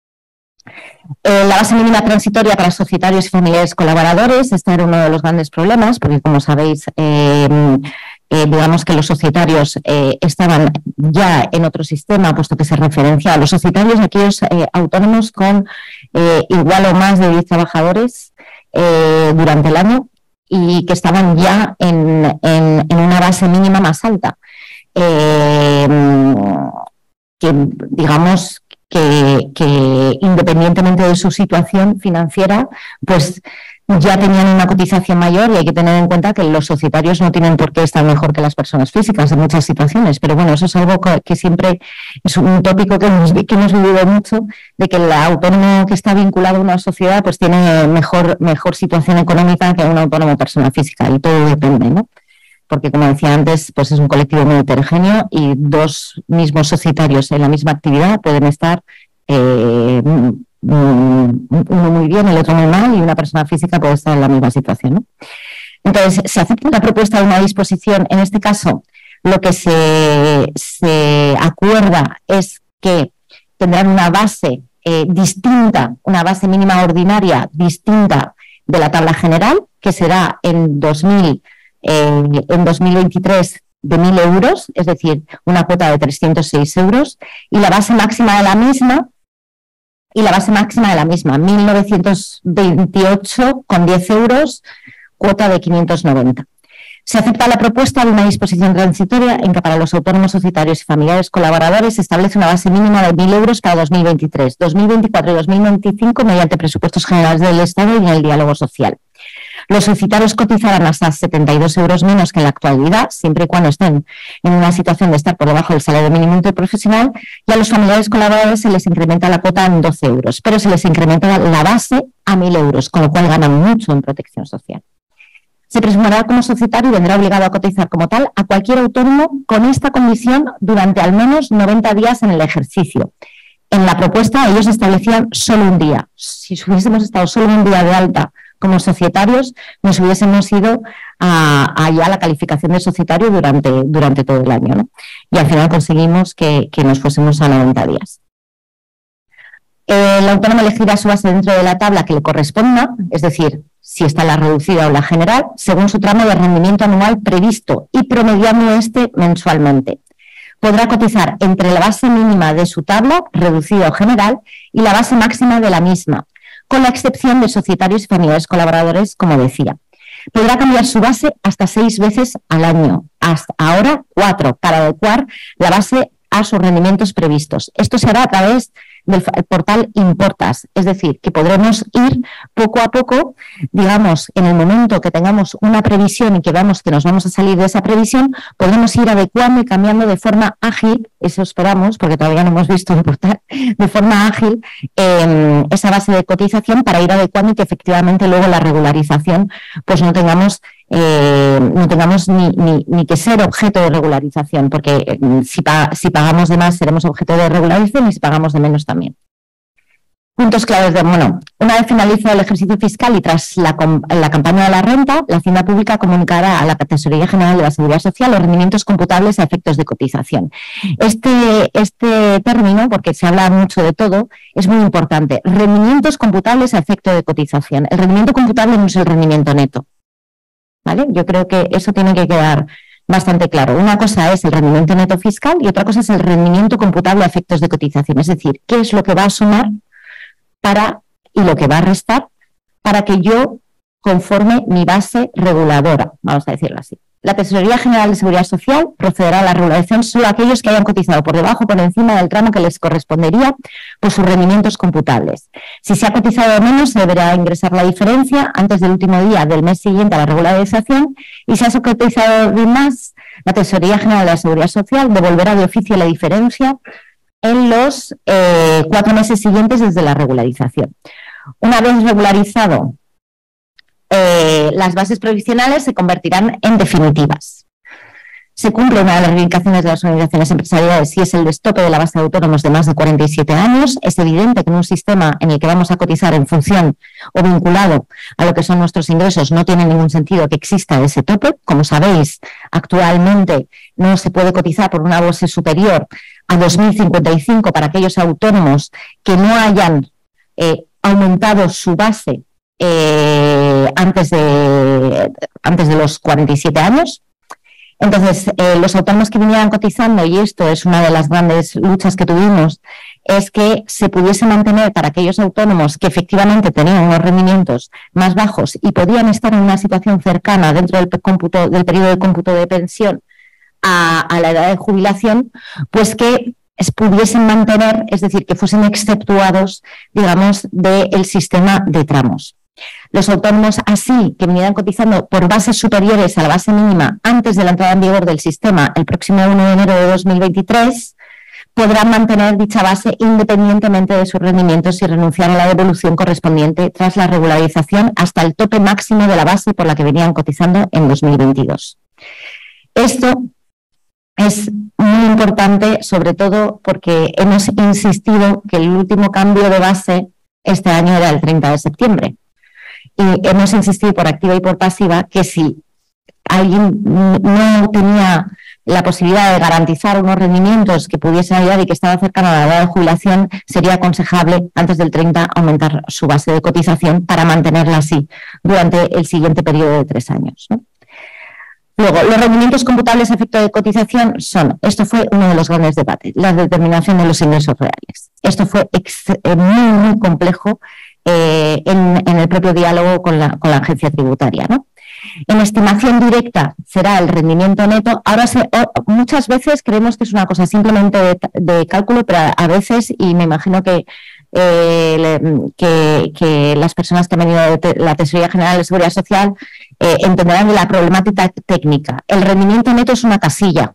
Eh, la base mínima transitoria para societarios y familiares colaboradores, este era uno de los grandes problemas, porque como sabéis, eh, eh, digamos que los societarios eh, estaban ya en otro sistema, puesto que se referencia a los societarios, aquellos eh, autónomos con eh, igual o más de diez trabajadores eh, durante el año y que estaban ya en, en, en una base mínima más alta, eh, que digamos Que, que independientemente de su situación financiera, pues ya tenían una cotización mayor, y hay que tener en cuenta que los societarios no tienen por qué estar mejor que las personas físicas en muchas situaciones, pero bueno, eso es algo que, que siempre es un tópico que hemos, que hemos vivido mucho, de que el autónomo que está vinculado a una sociedad pues tiene mejor, mejor situación económica que un autónomo persona física, y todo depende, ¿no? Porque, como decía antes, pues es un colectivo muy heterogéneo y dos mismos societarios en la misma actividad pueden estar eh, uno muy bien, el otro muy mal, y una persona física puede estar en la misma situación, ¿no? Entonces, se acepta la propuesta de una disposición. En este caso, lo que se, se acuerda es que tendrán una base eh, distinta, una base mínima ordinaria distinta de la tabla general, que será en dos mil Eh, en dos mil veintitrés de mil euros, es decir, una cuota de trescientos seis euros, y la base máxima de la misma, y la base máxima de la misma, mil novecientos veintiocho con diez euros, cuota de quinientos noventa. Se acepta la propuesta de una disposición transitoria en que para los autónomos societarios y familiares colaboradores se establece una base mínima de mil euros para dos mil veintitrés, dos mil veinticuatro y dos mil veinticinco mediante presupuestos generales del Estado y en el diálogo social. Los societarios cotizarán hasta setenta y dos euros menos que en la actualidad, siempre y cuando estén en una situación de estar por debajo del salario mínimo interprofesional, y a los familiares colaboradores se les incrementa la cuota en doce euros, pero se les incrementa la base a mil euros, con lo cual ganan mucho en protección social. Se presumirá como societario y vendrá obligado a cotizar como tal a cualquier autónomo con esta condición durante al menos noventa días en el ejercicio. En la propuesta ellos establecían solo un día. Si hubiésemos estado solo un día de alta como societarios, nos hubiésemos ido a, a ya la calificación de societario durante, durante todo el año, ¿no? Y al final conseguimos que, que nos fuésemos a noventa días. El autónomo elegirá su base dentro de la tabla que le corresponda, es decir, si está la reducida o la general, según su tramo de rendimiento anual previsto y promediando este mensualmente. Podrá cotizar entre la base mínima de su tabla, reducida o general, y la base máxima de la misma, con la excepción de societarios y familiares colaboradores, como decía. Podrá cambiar su base hasta seis veces al año, hasta ahora cuatro, para adecuar la base a sus rendimientos previstos. Esto se hará a través del portal Importas, es decir, que podremos ir poco a poco, digamos, en el momento que tengamos una previsión y que veamos que nos vamos a salir de esa previsión, podremos ir adecuando y cambiando de forma ágil, eso esperamos, porque todavía no hemos visto el portal, de forma ágil eh, esa base de cotización para ir adecuando y que efectivamente luego la regularización pues no tengamos Eh, no tengamos ni, ni, ni que ser objeto de regularización, porque eh, si, pa si pagamos de más seremos objeto de regularización y si pagamos de menos también. Puntos claves de, bueno, una vez finalizado el ejercicio fiscal y tras la, la campaña de la renta, la Hacienda Pública comunicará a la Tesorería General de la Seguridad Social los rendimientos computables a efectos de cotización. Este, este término, porque se habla mucho de todo, es muy importante. Rendimientos computables a efecto de cotización. El rendimiento computable no es el rendimiento neto. ¿Vale? Yo creo que eso tiene que quedar bastante claro. Una cosa es el rendimiento neto fiscal y otra cosa es el rendimiento computable a efectos de cotización. Es decir, qué es lo que va a sumar para y lo que va a restar para que yo conforme mi base reguladora, vamos a decirlo así. La Tesorería General de Seguridad Social procederá a la regularización solo a aquellos que hayan cotizado por debajo o por encima del tramo que les correspondería por sus rendimientos computables. Si se ha cotizado menos, se deberá ingresar la diferencia antes del último día del mes siguiente a la regularización, y si se ha cotizado de más, la Tesorería General de la Seguridad Social devolverá de oficio la diferencia en los eh, cuatro meses siguientes desde la regularización. Una vez regularizado, Eh, las bases provisionales se convertirán en definitivas. Se cumple una de las reivindicaciones de las organizaciones empresariales y es el destope de la base de autónomos de más de cuarenta y siete años. Es evidente que en un sistema en el que vamos a cotizar en función o vinculado a lo que son nuestros ingresos no tiene ningún sentido que exista ese tope. Como sabéis, actualmente no se puede cotizar por una base superior a dos mil cincuenta y cinco para aquellos autónomos que no hayan eh, aumentado su base Eh, antes, de, antes de los cuarenta y siete años. Entonces, eh, los autónomos que vinieran cotizando, y esto es una de las grandes luchas que tuvimos, es que se pudiese mantener para aquellos autónomos que efectivamente tenían unos rendimientos más bajos y podían estar en una situación cercana dentro del, cómputo, del periodo de cómputo de pensión a, a la edad de jubilación, pues que pudiesen mantener, es decir, que fuesen exceptuados, digamos, del sistema de tramos. Los autónomos así que vinieran cotizando por bases superiores a la base mínima antes de la entrada en vigor del sistema el próximo uno de enero de dos mil veintitrés podrán mantener dicha base independientemente de sus rendimientos y renunciar a la devolución correspondiente tras la regularización hasta el tope máximo de la base por la que venían cotizando en dos mil veintidós. Esto es muy importante, sobre todo porque hemos insistido que el último cambio de base este año era el treinta de septiembre. Y hemos insistido por activa y por pasiva que si alguien no tenía la posibilidad de garantizar unos rendimientos que pudiesen ayudar y que estaba cercano a la edad de jubilación, sería aconsejable antes del treinta aumentar su base de cotización para mantenerla así durante el siguiente periodo de tres años, ¿no? Luego, los rendimientos computables a efecto de cotización son, esto fue uno de los grandes debates, la determinación de los ingresos reales. Esto fue ex, eh, muy, muy complejo eh, en, en el propio diálogo con la, con la agencia tributaria, ¿no? En estimación directa será el rendimiento neto. Ahora se, o, muchas veces creemos que es una cosa simplemente de, de cálculo, pero a, a veces, y me imagino que, eh, que, que las personas que han venido de te, la Tesorería General de Seguridad Social eh, entenderán de la problemática técnica. El rendimiento neto es una casilla,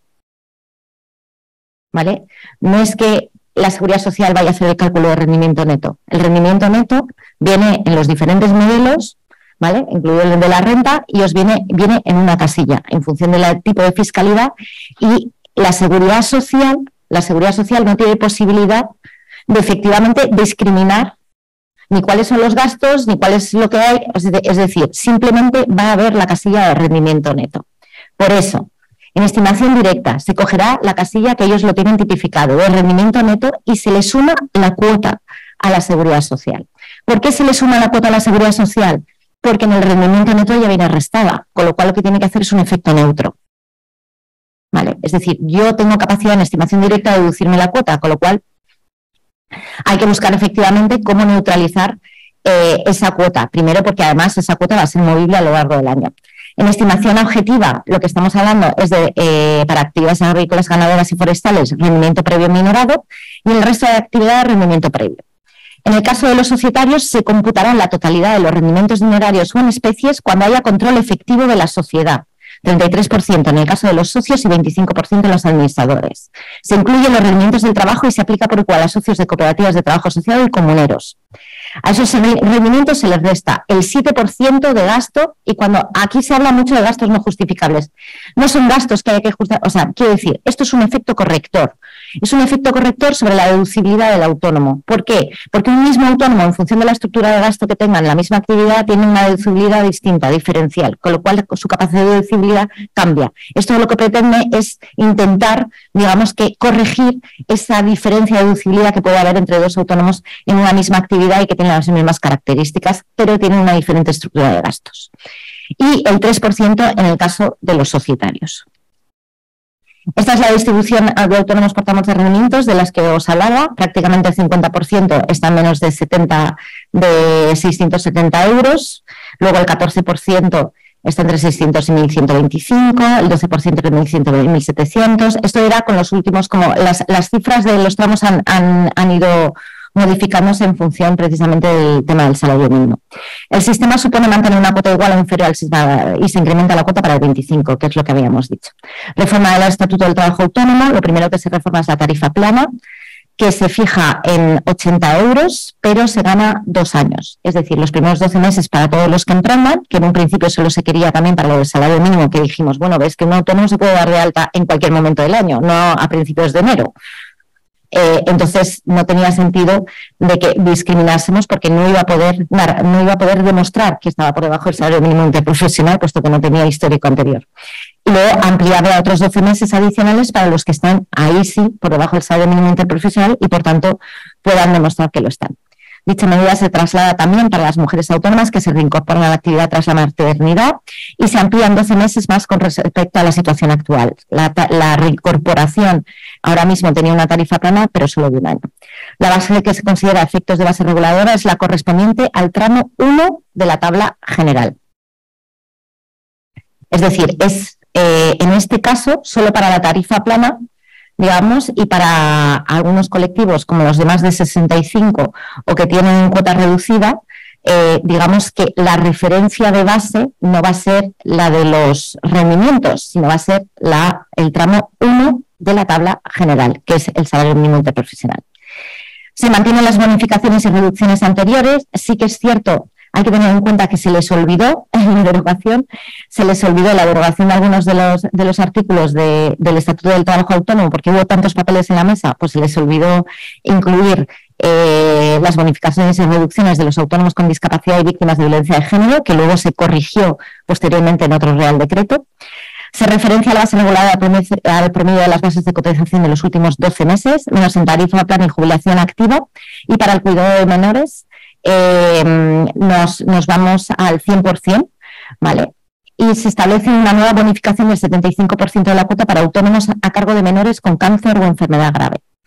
¿vale? No es que la Seguridad Social vaya a hacer el cálculo de rendimiento neto. El rendimiento neto viene en los diferentes modelos, ¿vale?, incluido el de la renta, y os viene, viene en una casilla, en función del tipo de fiscalidad, y la Seguridad Social, la Seguridad Social no tiene posibilidad de efectivamente discriminar ni cuáles son los gastos, ni cuál es lo que hay, es decir, simplemente va a haber la casilla de rendimiento neto. Por eso, en estimación directa se cogerá la casilla que ellos lo tienen tipificado, de rendimiento neto, y se le suma la cuota a la Seguridad Social. ¿Por qué se le suma la cuota a la Seguridad Social? Porque en el rendimiento neto ya viene restada, con lo cual lo que tiene que hacer es un efecto neutro. ¿Vale? Es decir, yo tengo capacidad en estimación directa de deducirme la cuota, con lo cual hay que buscar efectivamente cómo neutralizar eh, esa cuota. Primero, porque además esa cuota va a ser movible a lo largo del año. En estimación objetiva, lo que estamos hablando es de, eh, para actividades agrícolas, ganaderas y forestales, rendimiento previo minorado, y en el resto de actividades, rendimiento previo. En el caso de los societarios, se computarán la totalidad de los rendimientos dinerarios o en especies cuando haya control efectivo de la sociedad, treinta y tres por ciento en el caso de los socios y veinticinco por ciento en los administradores. Se incluyen los rendimientos del trabajo y se aplica por igual a socios de cooperativas de trabajo asociado y comuneros. A esos rendimientos se les resta el siete por ciento de gasto, y cuando aquí se habla mucho de gastos no justificables, no son gastos que hay que justificar, o sea, quiero decir, esto es un efecto corrector, es un efecto corrector sobre la deducibilidad del autónomo. ¿Por qué? Porque un mismo autónomo, en función de la estructura de gasto que tenga en la misma actividad, tiene una deducibilidad distinta, diferencial, con lo cual su capacidad de deducibilidad cambia. Esto lo que pretende es intentar, digamos que, corregir esa diferencia de deducibilidad que puede haber entre dos autónomos en una misma actividad y que tienen las mismas características, pero tienen una diferente estructura de gastos. Y el tres por ciento en el caso de los societarios. Esta es la distribución de autónomos por tramos de rendimientos de las que os hablaba. Prácticamente el cincuenta por ciento está en menos de setenta, de seiscientos setenta euros. Luego el catorce por ciento está entre seiscientos y mil ciento veinticinco, el doce por ciento entre mil ciento y mil setecientos. Esto era con los últimos, como las, las cifras de los tramos han, han, han ido modificándose en función precisamente del tema del salario mínimo. El sistema supone mantener una cuota igual o inferior al sistema y se incrementa la cuota para el veinticinco, que es lo que habíamos dicho. Reforma del Estatuto del Trabajo Autónomo. Lo primero que se reforma es la tarifa plana, que se fija en ochenta euros, pero se gana dos años. Es decir, los primeros doce meses para todos los que emprendan, que en un principio solo se quería también para lo del salario mínimo, que dijimos, bueno, ves que un autónomo se puede dar de alta en cualquier momento del año, no a principios de enero. Eh, entonces no tenía sentido de que discriminásemos, porque no iba a poder no iba a poder demostrar que estaba por debajo del salario mínimo interprofesional, puesto que no tenía histórico anterior. Y luego ampliable a otros doce meses adicionales para los que están ahí sí por debajo del salario mínimo interprofesional y por tanto puedan demostrar que lo están. Dicha medida se traslada también para las mujeres autónomas que se reincorporan a la actividad tras la maternidad y se amplían doce meses más con respecto a la situación actual. La, la reincorporación ahora mismo tenía una tarifa plana, pero solo de un año. La base que se considera efectos de base reguladora es la correspondiente al tramo uno de la tabla general. Es decir, es eh, en este caso solo para la tarifa plana, digamos, y para algunos colectivos como los de más de sesenta y cinco o que tienen cuota reducida, eh, digamos que la referencia de base no va a ser la de los rendimientos, sino va a ser la, el tramo uno de la tabla general, que es el salario mínimo interprofesional. Se mantienen las bonificaciones y reducciones anteriores. Sí que es cierto, hay que tener en cuenta que se les olvidó en la derogación, se les olvidó la derogación de algunos de los, de los artículos de, del Estatuto del Trabajo Autónomo, porque hubo tantos papeles en la mesa, pues se les olvidó incluir eh, las bonificaciones y reducciones de los autónomos con discapacidad y víctimas de violencia de género, que luego se corrigió posteriormente en otro Real Decreto. Se referencia a la base regulada al promedio de las bases de cotización de los últimos doce meses, menos en tarifa plana y jubilación activa, y para el cuidado de menores Eh, nos, nos vamos al cien por ciento, ¿vale? Y se establece una nueva bonificación del setenta y cinco por ciento de la cuota para autónomos a cargo de menores con cáncer o enfermedad grave.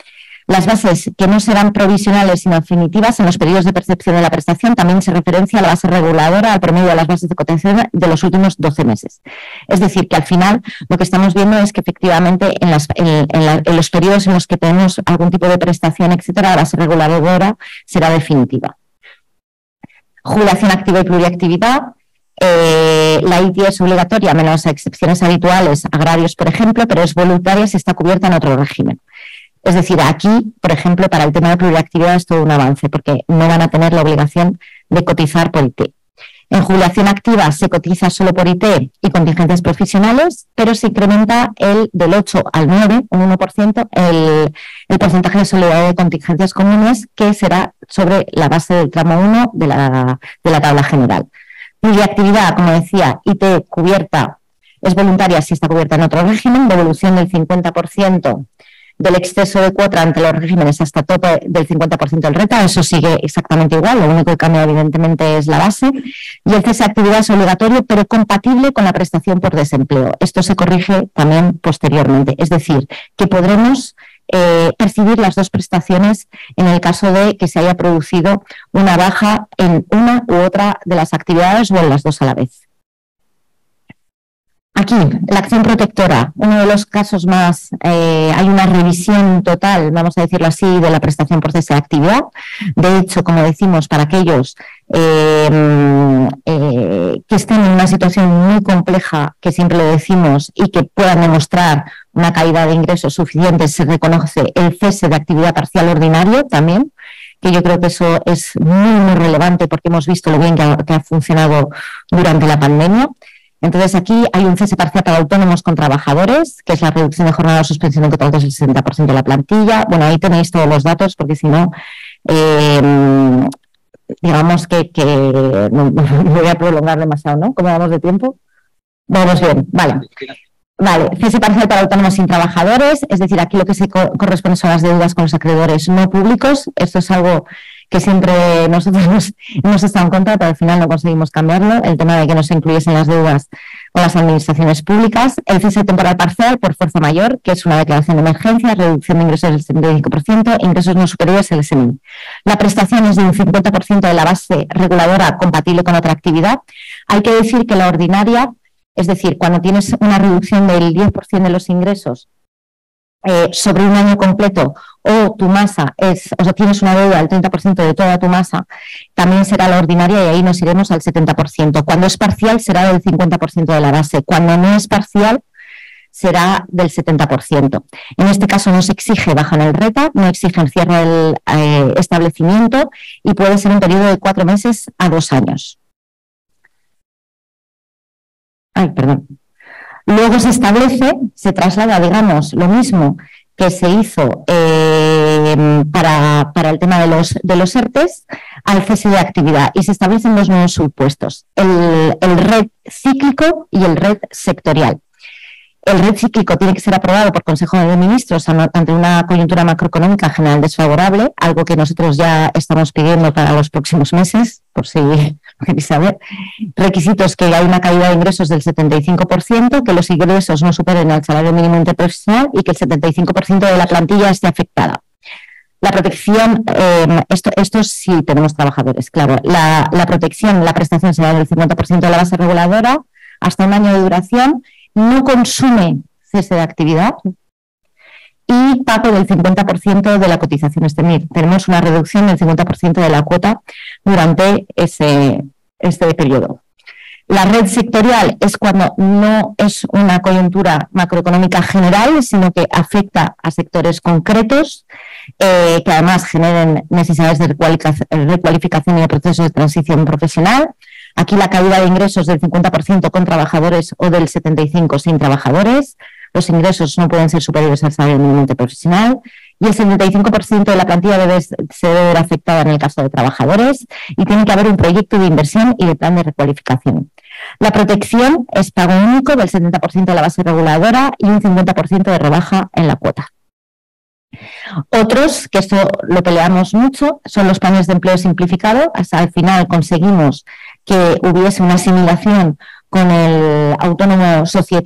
Las bases que no serán provisionales sino definitivas en los periodos de percepción de la prestación también se referencia a la base reguladora al promedio de las bases de cotización de los últimos doce meses. Es decir, que al final lo que estamos viendo es que efectivamente en, las, en, en, la, en los periodos en los que tenemos algún tipo de prestación, etcétera, la base reguladora será definitiva. Jubilación activa y pluriactividad. Eh, la I T I es obligatoria, menos a excepciones habituales, agrarios, por ejemplo, pero es voluntaria si está cubierta en otro régimen. Es decir, aquí, por ejemplo, para el tema de pluriactividad es todo un avance, porque no van a tener la obligación de cotizar por I T. En jubilación activa se cotiza solo por I T y contingencias profesionales, pero se incrementa el del ocho al nueve, un uno por ciento, el, el porcentaje de solidaridad de contingencias comunes, que será sobre la base del tramo uno de la, de la tabla general. Pluriactividad, como decía, I T cubierta es voluntaria si está cubierta en otro régimen, devolución del cincuenta por ciento del exceso de cuota ante los regímenes hasta tope del cincuenta por ciento del reta, eso sigue exactamente igual, lo único que cambia evidentemente es la base, y el cese de actividad es obligatorio pero compatible con la prestación por desempleo. Esto se corrige también posteriormente, es decir, que podremos eh, percibir las dos prestaciones en el caso de que se haya producido una baja en una u otra de las actividades o en las dos a la vez. Aquí, la acción protectora, uno de los casos más, eh, hay una revisión total, vamos a decirlo así, de la prestación por cese de actividad. De hecho, como decimos, para aquellos eh, eh, que estén en una situación muy compleja, que siempre lo decimos, y que puedan demostrar una caída de ingresos suficiente, se reconoce el cese de actividad parcial ordinario también, que yo creo que eso es muy, muy relevante porque hemos visto lo bien que ha, que ha funcionado durante la pandemia. Entonces, aquí hay un cese parcial para autónomos con trabajadores, que es la reducción de jornada o suspensión de contratos del sesenta por ciento de la plantilla. Bueno, ahí tenéis todos los datos, porque si no, eh, digamos que, que no, no voy a prolongar demasiado, ¿no? ¿Cómo vamos de tiempo? Vamos bien, vale. Vale, cese parcial para autónomos sin trabajadores, es decir, aquí lo que se co corresponde son las deudas con los acreedores no públicos. Esto es algo que siempre nosotros hemos estado en contra, pero al final no conseguimos cambiarlo, el tema de que no se incluyesen las deudas con las administraciones públicas. El cese temporal parcial por fuerza mayor, que es una declaración de emergencia, reducción de ingresos del setenta y cinco por ciento, ingresos no superiores al S M I. La prestación es de un cincuenta por ciento de la base reguladora compatible con otra actividad. Hay que decir que la ordinaria, es decir, cuando tienes una reducción del diez por ciento de los ingresos eh, sobre un año completo, o tu masa es, o sea, tienes una deuda del treinta por ciento de toda tu masa, también será la ordinaria y ahí nos iremos al setenta por ciento. Cuando es parcial será del cincuenta por ciento de la base. Cuando no es parcial será del setenta por ciento. En este caso no se exige baja en el reta, no exigen cierre del eh, establecimiento y puede ser un periodo de cuatro meses a dos años. Ay, perdón. Luego se establece, se traslada, digamos, lo mismo que se hizo eh, para, para el tema de los, de los ERTES al cese de actividad y se establecen dos nuevos supuestos, el, el red cíclico y el red sectorial. El red cíclico tiene que ser aprobado por Consejo de Ministros ante una coyuntura macroeconómica general desfavorable, algo que nosotros ya estamos pidiendo para los próximos meses, por si queréis saber. Requisitos: que hay una caída de ingresos del setenta y cinco por ciento, que los ingresos no superen el salario mínimo interprofesional y que el setenta y cinco por ciento de la plantilla esté afectada. La protección, eh, esto, esto sí tenemos trabajadores, claro. La, la protección, la prestación será del cincuenta por ciento de la base reguladora hasta un año de duración. No consume cese de actividad y pago del cincuenta por ciento de la cotización. Es decir, tenemos una reducción del cincuenta por ciento de la cuota durante ese, este periodo. La red sectorial es cuando no es una coyuntura macroeconómica general, sino que afecta a sectores concretos, eh, que además generen necesidades de recualificación y de procesos de transición profesional. Aquí la caída de ingresos del cincuenta por ciento con trabajadores o del setenta y cinco por ciento sin trabajadores. Los ingresos no pueden ser superiores al salario mínimo interprofesional. Y el setenta y cinco por ciento de la plantilla debe, se debe ver afectada en el caso de trabajadores. Y tiene que haber un proyecto de inversión y de plan de recualificación. La protección es pago único del setenta por ciento de la base reguladora y un cincuenta por ciento de rebaja en la cuota. Otros, que esto lo peleamos mucho, son los planes de empleo simplificado. Hasta al final conseguimos que hubiese una asimilación con el autónomo societario,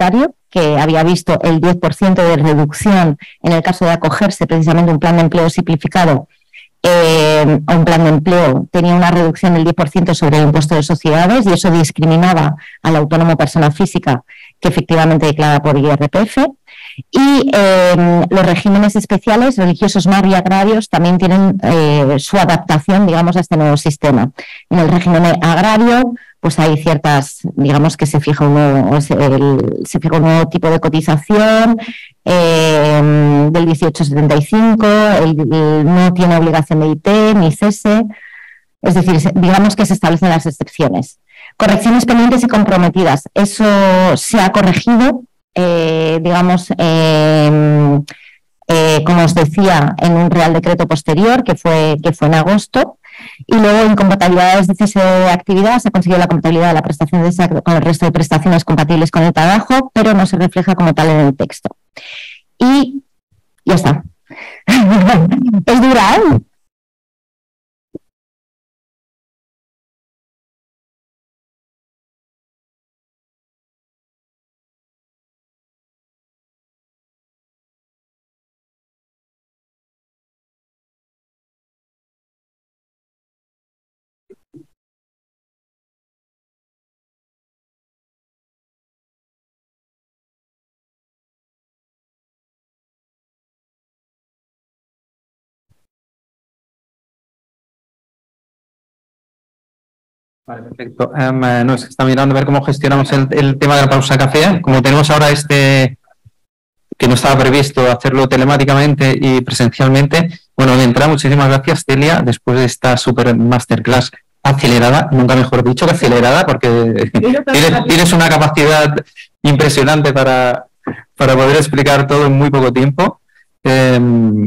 que había visto el diez por ciento de reducción en el caso de acogerse precisamente a un plan de empleo simplificado, eh, a un plan de empleo, tenía una reducción del diez por ciento sobre el impuesto de sociedades y eso discriminaba al autónomo persona física que efectivamente declara por I R P F. Y eh, los regímenes especiales, religiosos, mar y agrarios, también tienen eh, su adaptación, digamos, a este nuevo sistema. En el régimen agrario, pues hay ciertas, digamos, que se fija un nuevo, el, se fija un nuevo tipo de cotización eh, del dieciocho setenta y cinco, el, el, no tiene obligación de I T ni cese, es decir, digamos que se establecen las excepciones. Correcciones pendientes y comprometidas, eso se ha corregido. Eh, digamos, eh, eh, como os decía, en un Real Decreto posterior, que fue, que fue en agosto, y luego incompatibilidades de cese de actividad, se ha conseguido la compatibilidad de la prestación de esa con el resto de prestaciones compatibles con el trabajo, pero no se refleja como tal en el texto. Y ya está. Es dura, ¿eh? Vale, perfecto. Um, no, es que está mirando a ver cómo gestionamos el, el tema de la pausa café. Como tenemos ahora este, que no estaba previsto hacerlo telemáticamente y presencialmente, bueno, de entrada, muchísimas gracias, Celia, después de esta super masterclass acelerada, nunca mejor dicho que acelerada, porque tienes, tienes una capacidad impresionante para, para poder explicar todo en muy poco tiempo. Eh,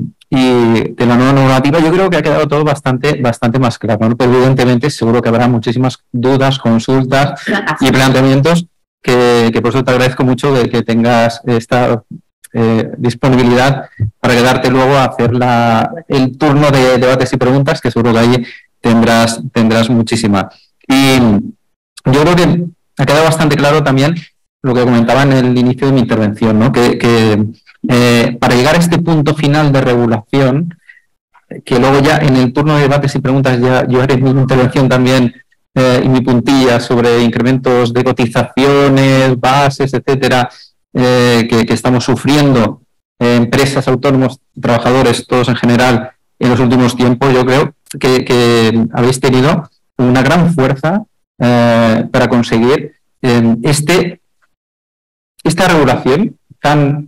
y de la nueva normativa yo creo que ha quedado todo bastante bastante más claro, ¿no? Pero evidentemente seguro que habrá muchísimas dudas, consultas y planteamientos que, que por eso te agradezco mucho de que tengas esta eh, disponibilidad para quedarte luego a hacer la, el turno de debates y preguntas, que seguro que ahí tendrás, tendrás muchísima. Y yo creo que ha quedado bastante claro también lo que comentaba en el inicio de mi intervención, ¿no? Que, que eh, para llegar a este punto final de regulación, que luego ya en el turno de debates y preguntas ya yo haré mi intervención también eh, y mi puntilla sobre incrementos de cotizaciones, bases, etcétera, eh, que, que estamos sufriendo eh, empresas, autónomos, trabajadores, todos en general en los últimos tiempos. Yo creo que, que habéis tenido una gran fuerza eh, para conseguir eh, este esta regulación tan,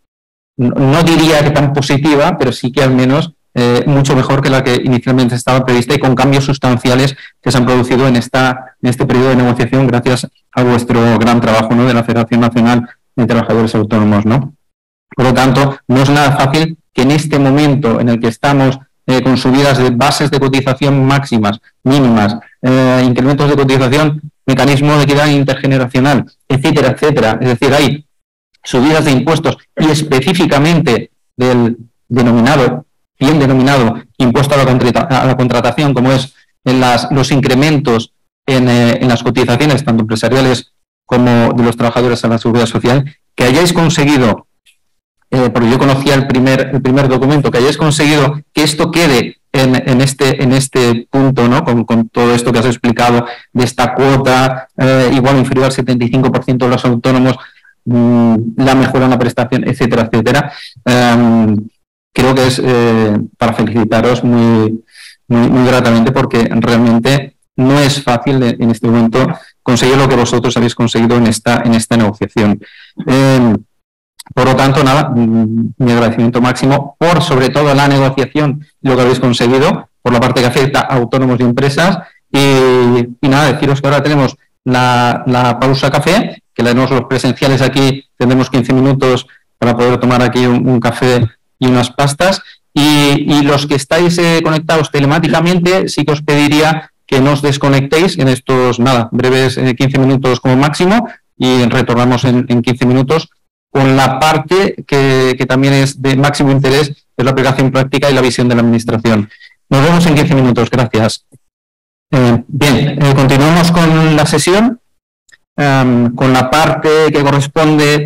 no diría que tan positiva, pero sí que al menos eh, mucho mejor que la que inicialmente estaba prevista y con cambios sustanciales que se han producido en, esta, en este periodo de negociación gracias a vuestro gran trabajo, ¿no?, de la Federación Nacional de Trabajadores Autónomos, ¿no? Por lo tanto, no es nada fácil que en este momento en el que estamos eh, con subidas de bases de cotización máximas, mínimas, eh, incrementos de cotización, mecanismo de equidad intergeneracional, etcétera, etcétera. Es decir, hay subidas de impuestos y específicamente del denominado, bien denominado, impuesto a la, contrata, a la contratación, como es en las, los incrementos en, eh, en las cotizaciones, tanto empresariales como de los trabajadores a la seguridad social, que hayáis conseguido, eh, porque yo conocía el primer, el primer documento, que hayáis conseguido que esto quede En, en, este, en este punto, ¿no?, con, con todo esto que has explicado de esta cuota, eh, igual inferior al setenta y cinco por ciento de los autónomos, mmm, la mejora en la prestación, etcétera, etcétera. Um, creo que es eh, para felicitaros muy, muy, muy gratamente, porque realmente no es fácil en este momento conseguir lo que vosotros habéis conseguido en esta, en esta negociación. Eh, Por lo tanto, nada, mi agradecimiento máximo por, sobre todo, la negociación, lo que habéis conseguido, por la parte que afecta a autónomos y empresas. Y, y nada, deciros que ahora tenemos la, la pausa café, que la tenemos los presenciales aquí, tendremos quince minutos para poder tomar aquí un, un café y unas pastas. Y, y los que estáis eh, conectados telemáticamente, sí que os pediría que no os desconectéis en estos, nada, breves eh, quince minutos como máximo, y retornamos en, en quince minutos con la parte que, que también es de máximo interés, que es la aplicación práctica y la visión de la Administración. Nos vemos en quince minutos. Gracias. Eh, bien, eh, continuamos con la sesión, um, con la parte que corresponde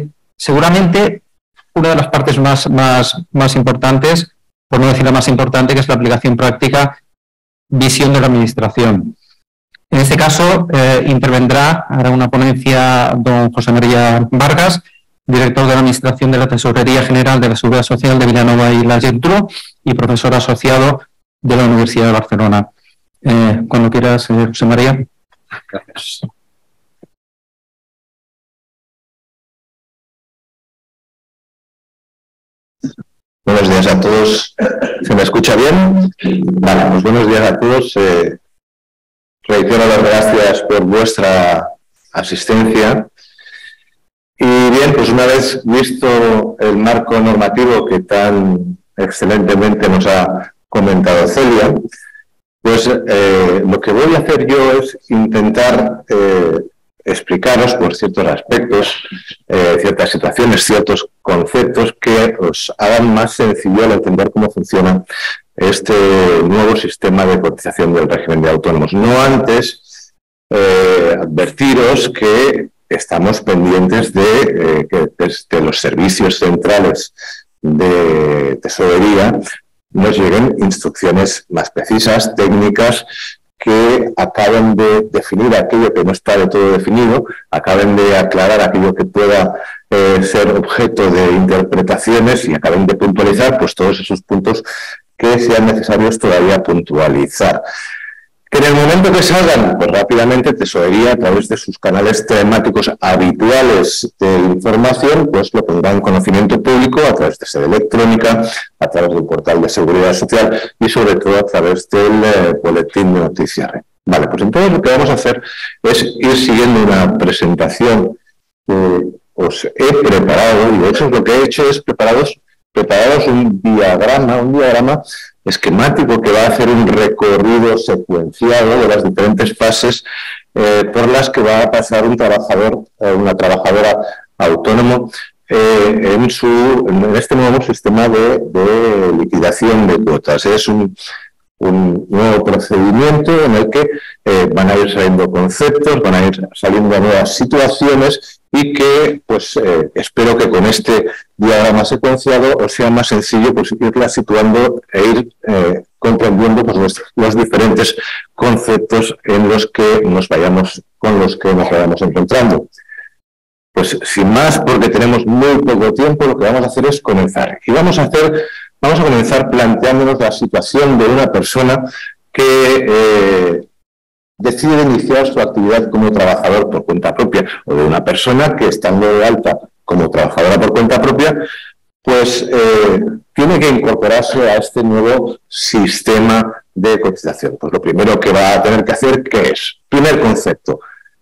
seguramente una de las partes más, más, más importantes, por no decir la más importante, que es la aplicación práctica, visión de la Administración. En este caso, eh, intervendrá, hará una ponencia don José María Vargas, director de la Administración de la Tesorería General de la Seguridad Social de Vilanova y la Geltrú y profesor asociado de la Universidad de Barcelona. Eh, cuando quieras, eh, José María. Gracias. Buenos días a todos. ¿Se me escucha bien? Vale, pues buenos días a todos. Eh, reitero las gracias por vuestra asistencia. Y bien, pues una vez visto el marco normativo que tan excelentemente nos ha comentado Celia, pues eh, lo que voy a hacer yo es intentar eh, explicaros por ciertos aspectos, eh, ciertas situaciones, ciertos conceptos que os hagan más sencillo al entender cómo funciona este nuevo sistema de cotización del régimen de autónomos. No antes eh, advertiros que estamos pendientes de eh, que desde los servicios centrales de tesorería nos lleguen instrucciones más precisas, técnicas, que acaben de definir aquello que no está de todo definido, acaben de aclarar aquello que pueda eh, ser objeto de interpretaciones y acaben de puntualizar pues todos esos puntos que sean necesarios todavía puntualizar. Que en el momento que salgan, pues rápidamente Tesorería, a través de sus canales temáticos habituales de información, pues lo pondrá en conocimiento público a través de sede electrónica, a través del portal de Seguridad Social y sobre todo a través del eh, boletín de noticias. Vale, pues entonces lo que vamos a hacer es ir siguiendo una presentación que os he preparado, y de hecho lo que he hecho es prepararos, prepararos un diagrama, un diagrama esquemático que va a hacer un recorrido secuenciado de las diferentes fases eh, por las que va a pasar un trabajador, eh, una trabajadora autónomo eh, en, su, en este nuevo sistema de, de liquidación de cuotas. Es un, un nuevo procedimiento en el que eh, van a ir saliendo conceptos, van a ir saliendo nuevas situaciones y que, pues, eh, espero que con este diagrama secuenciado os sea más sencillo pues, irla situando e ir eh, comprendiendo pues, los, los diferentes conceptos en los que nos vayamos, con los que nos vayamos encontrando. Pues, sin más, porque tenemos muy poco tiempo, lo que vamos a hacer es comenzar. Y vamos a hacer, vamos a comenzar planteándonos la situación de una persona que eh, decide iniciar su actividad como trabajador por cuenta propia, o de una persona que, estando de alta como trabajadora por cuenta propia, pues eh, tiene que incorporarse a este nuevo sistema de cotización. Pues lo primero que va a tener que hacer, ¿qué es? Primer concepto: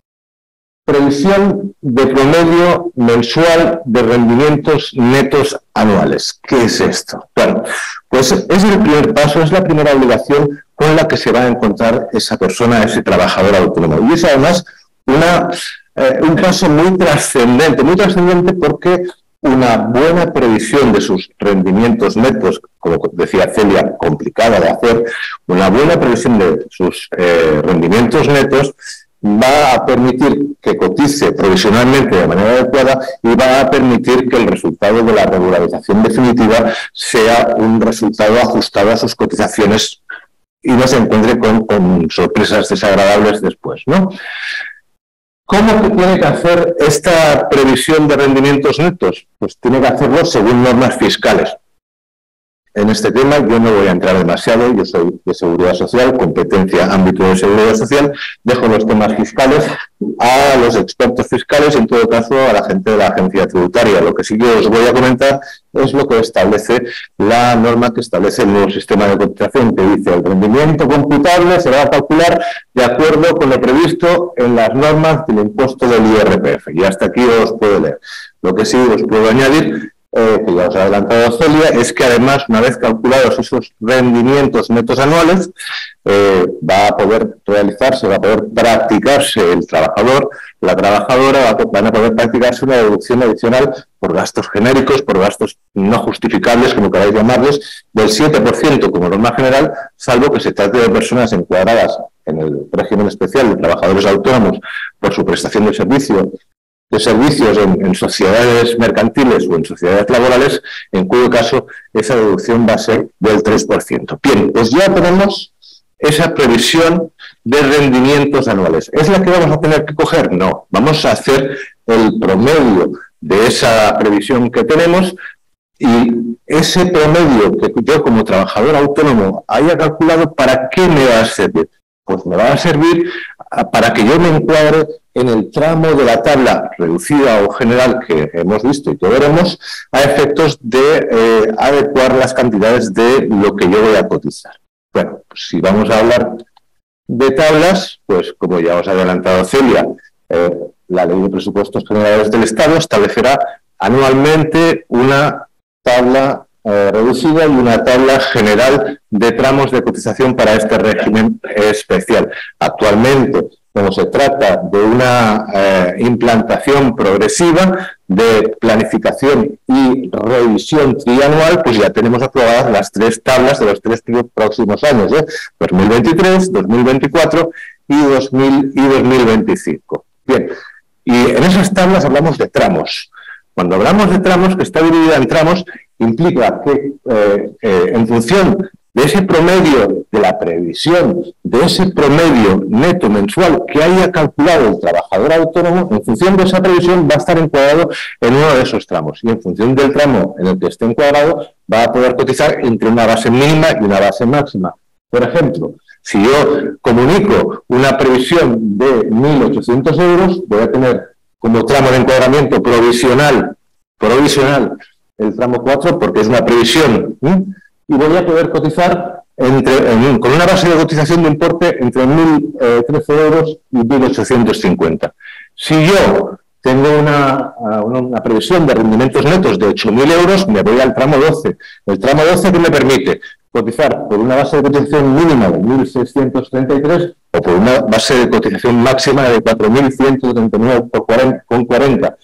previsión de promedio mensual de rendimientos netos anuales. ¿Qué es esto? Bueno, pues es el primer paso, es la primera obligación con la que se va a encontrar esa persona, ese trabajador autónomo. Y es además una, eh, un paso muy trascendente, muy trascendente porque una buena previsión de sus rendimientos netos, como decía Celia, complicada de hacer, una buena previsión de sus eh, rendimientos netos va a permitir que cotice provisionalmente de manera adecuada y va a permitir que el resultado de la regularización definitiva sea un resultado ajustado a sus cotizaciones y no se encuentre con, con sorpresas desagradables después, ¿no? ¿Cómo tiene que hacer esta previsión de rendimientos netos? Pues tiene que hacerlo según normas fiscales. En este tema yo no voy a entrar demasiado, yo soy de Seguridad Social, competencia, ámbito de Seguridad Social, dejo los temas fiscales a los expertos fiscales, en todo caso a la gente de la agencia tributaria. Lo que sí que os voy a comentar es lo que establece la norma que establece el nuevo sistema de cotización, que dice: el rendimiento computable se va a calcular de acuerdo con lo previsto en las normas del impuesto del I R P F. Y hasta aquí os puedo leer. Lo que sí os puedo añadir, Eh, que ya os ha adelantado Celia, es que además, una vez calculados esos rendimientos netos anuales, eh, va a poder realizarse, va a poder practicarse el trabajador, la trabajadora, va a, van a poder practicarse una deducción adicional por gastos genéricos, por gastos no justificables, como queráis llamarles, del siete por ciento como norma general, salvo que se trate de personas encuadradas en el régimen especial de trabajadores autónomos por su prestación de servicio de servicios en, en sociedades mercantiles o en sociedades laborales, en cuyo caso esa deducción va a ser del tres por ciento. Bien, pues ya tenemos esa previsión de rendimientos anuales. ¿Es la que vamos a tener que coger? No, vamos a hacer el promedio de esa previsión que tenemos y ese promedio que yo como trabajador autónomo haya calculado, ¿para qué me va a servir? Pues me va a servir para que yo me encuadre en el tramo de la tabla reducida o general que hemos visto y que veremos, a efectos de eh, adecuar las cantidades de lo que yo voy a cotizar. Bueno, pues si vamos a hablar de tablas, pues como ya os ha adelantado Celia, eh, la Ley de Presupuestos Generales del Estado establecerá anualmente una tabla eh, reducida y una tabla general de tramos de cotización para este régimen especial. Actualmente, como se trata de una eh, implantación progresiva de planificación y revisión trianual, pues ya tenemos aprobadas las tres tablas de los tres próximos años, ¿eh? dos mil veintitrés, dos mil veinticuatro y, dos mil, y dos mil veinticinco. Bien, y en esas tablas hablamos de tramos. Cuando hablamos de tramos, que está dividida en tramos, implica que eh, eh, en función de ese promedio de la previsión, de ese promedio neto mensual que haya calculado el trabajador autónomo, en función de esa previsión va a estar encuadrado en uno de esos tramos. Y en función del tramo en el que esté encuadrado, va a poder cotizar entre una base mínima y una base máxima. Por ejemplo, si yo comunico una previsión de mil ochocientos euros, voy a tener como tramo de encuadramiento provisional, provisional el tramo cuatro, porque es una previsión, ¿sí? Y voy a poder cotizar entre, en, con una base de cotización de importe entre mil trece euros y mil ochocientos cincuenta. Si yo tengo una, una, una previsión de rendimientos netos de ocho mil euros, me voy al tramo doce. El tramo doce que me permite cotizar por una base de cotización mínima de mil seiscientos treinta y tres o por una base de cotización máxima de cuatro mil ciento treinta y nueve con cuarenta.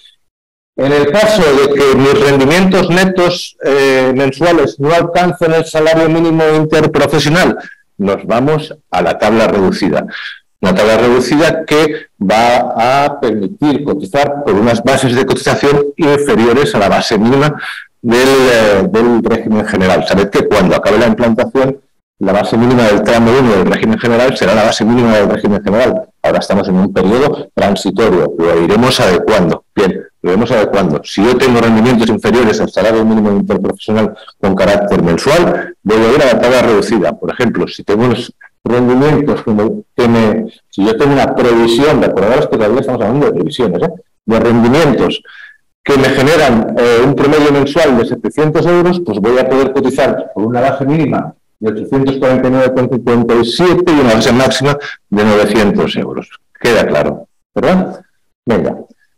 En el caso de que mis rendimientos netos eh, mensuales no alcancen el salario mínimo interprofesional, nos vamos a la tabla reducida. Una tabla reducida que va a permitir cotizar por unas bases de cotización inferiores a la base mínima del, eh, del régimen general. Sabed que cuando acabe la implantación, la base mínima del tramo uno del régimen general será la base mínima del régimen general. Ahora estamos en un periodo transitorio, lo iremos adecuando. Bien, lo iremos adecuando. Si yo tengo rendimientos inferiores al salario mínimo interprofesional con carácter mensual, voy a ir a la tabla reducida. Por ejemplo, si tengo unos rendimientos como que me, si yo tengo una previsión, de acordaros que todavía estamos hablando de previsiones, ¿eh? de rendimientos que me generan eh, un promedio mensual de setecientos euros, pues voy a poder cotizar por una base mínima de ochocientos cuarenta y nueve con cincuenta y siete y una base máxima de novecientos euros. Queda claro, ¿verdad? Venga.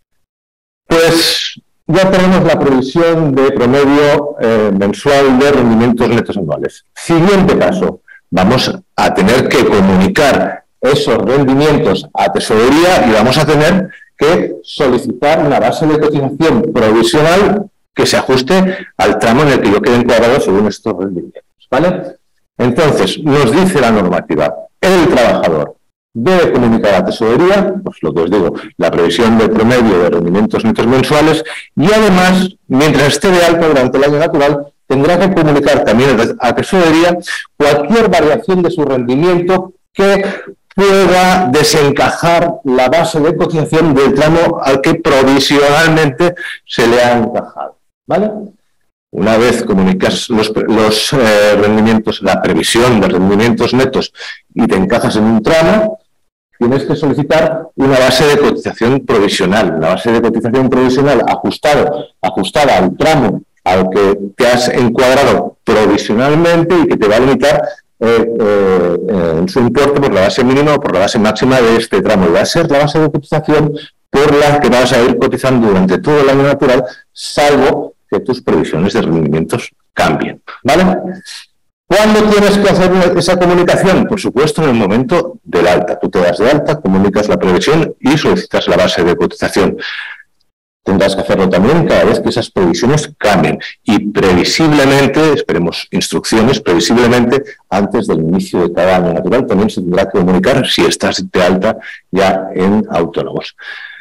Pues ya tenemos la previsión de promedio eh, mensual de rendimientos netos anuales. Siguiente paso. Vamos a tener que comunicar esos rendimientos a tesorería y vamos a tener que solicitar una base de cotización provisional que se ajuste al tramo en el que yo quede encuadrado según estos rendimientos, ¿vale? Entonces, nos dice la normativa, el trabajador debe comunicar a tesorería, pues lo que os digo, la previsión del promedio de rendimientos netos mensuales y además, mientras esté de alta durante el año natural, tendrá que comunicar también a tesorería cualquier variación de su rendimiento que pueda desencajar la base de cotización del tramo al que provisionalmente se le ha encajado, ¿vale? Una vez comunicas los, los eh, rendimientos, la previsión de rendimientos netos y te encajas en un tramo, tienes que solicitar una base de cotización provisional, una base de cotización provisional ajustado, ajustada al tramo al que te has encuadrado provisionalmente y que te va a limitar eh, eh, en su importe por la base mínima o por la base máxima de este tramo. Y va a ser la base de cotización por la que vas a ir cotizando durante todo el año natural, salvo que tus previsiones de rendimientos cambien, ¿vale? ¿Cuándo tienes que hacer esa comunicación? Por supuesto, en el momento del alta. Tú te das de alta, comunicas la previsión y solicitas la base de cotización. Tendrás que hacerlo también cada vez que esas previsiones cambien. Y previsiblemente, esperemos instrucciones, previsiblemente antes del inicio de cada año natural también se tendrá que comunicar si estás de alta ya en autónomos.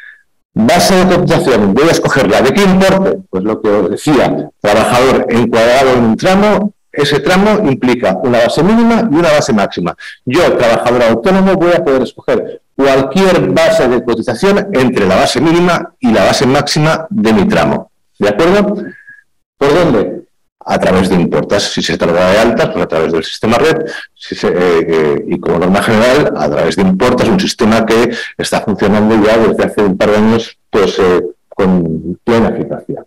Base de cotización, voy a escogerla. ¿De qué importe? Pues lo que os decía, trabajador encuadrado en un tramo, ese tramo implica una base mínima y una base máxima. Yo, trabajador autónomo, voy a poder escoger cualquier base de cotización entre la base mínima y la base máxima de mi tramo. ¿De acuerdo? ¿Por dónde? A través de importas. Si se trata de altas, pues a través del sistema red, si se, eh, y como norma general, a través de importas, un sistema que está funcionando ya desde hace un par de años pues, eh, con plena eficacia.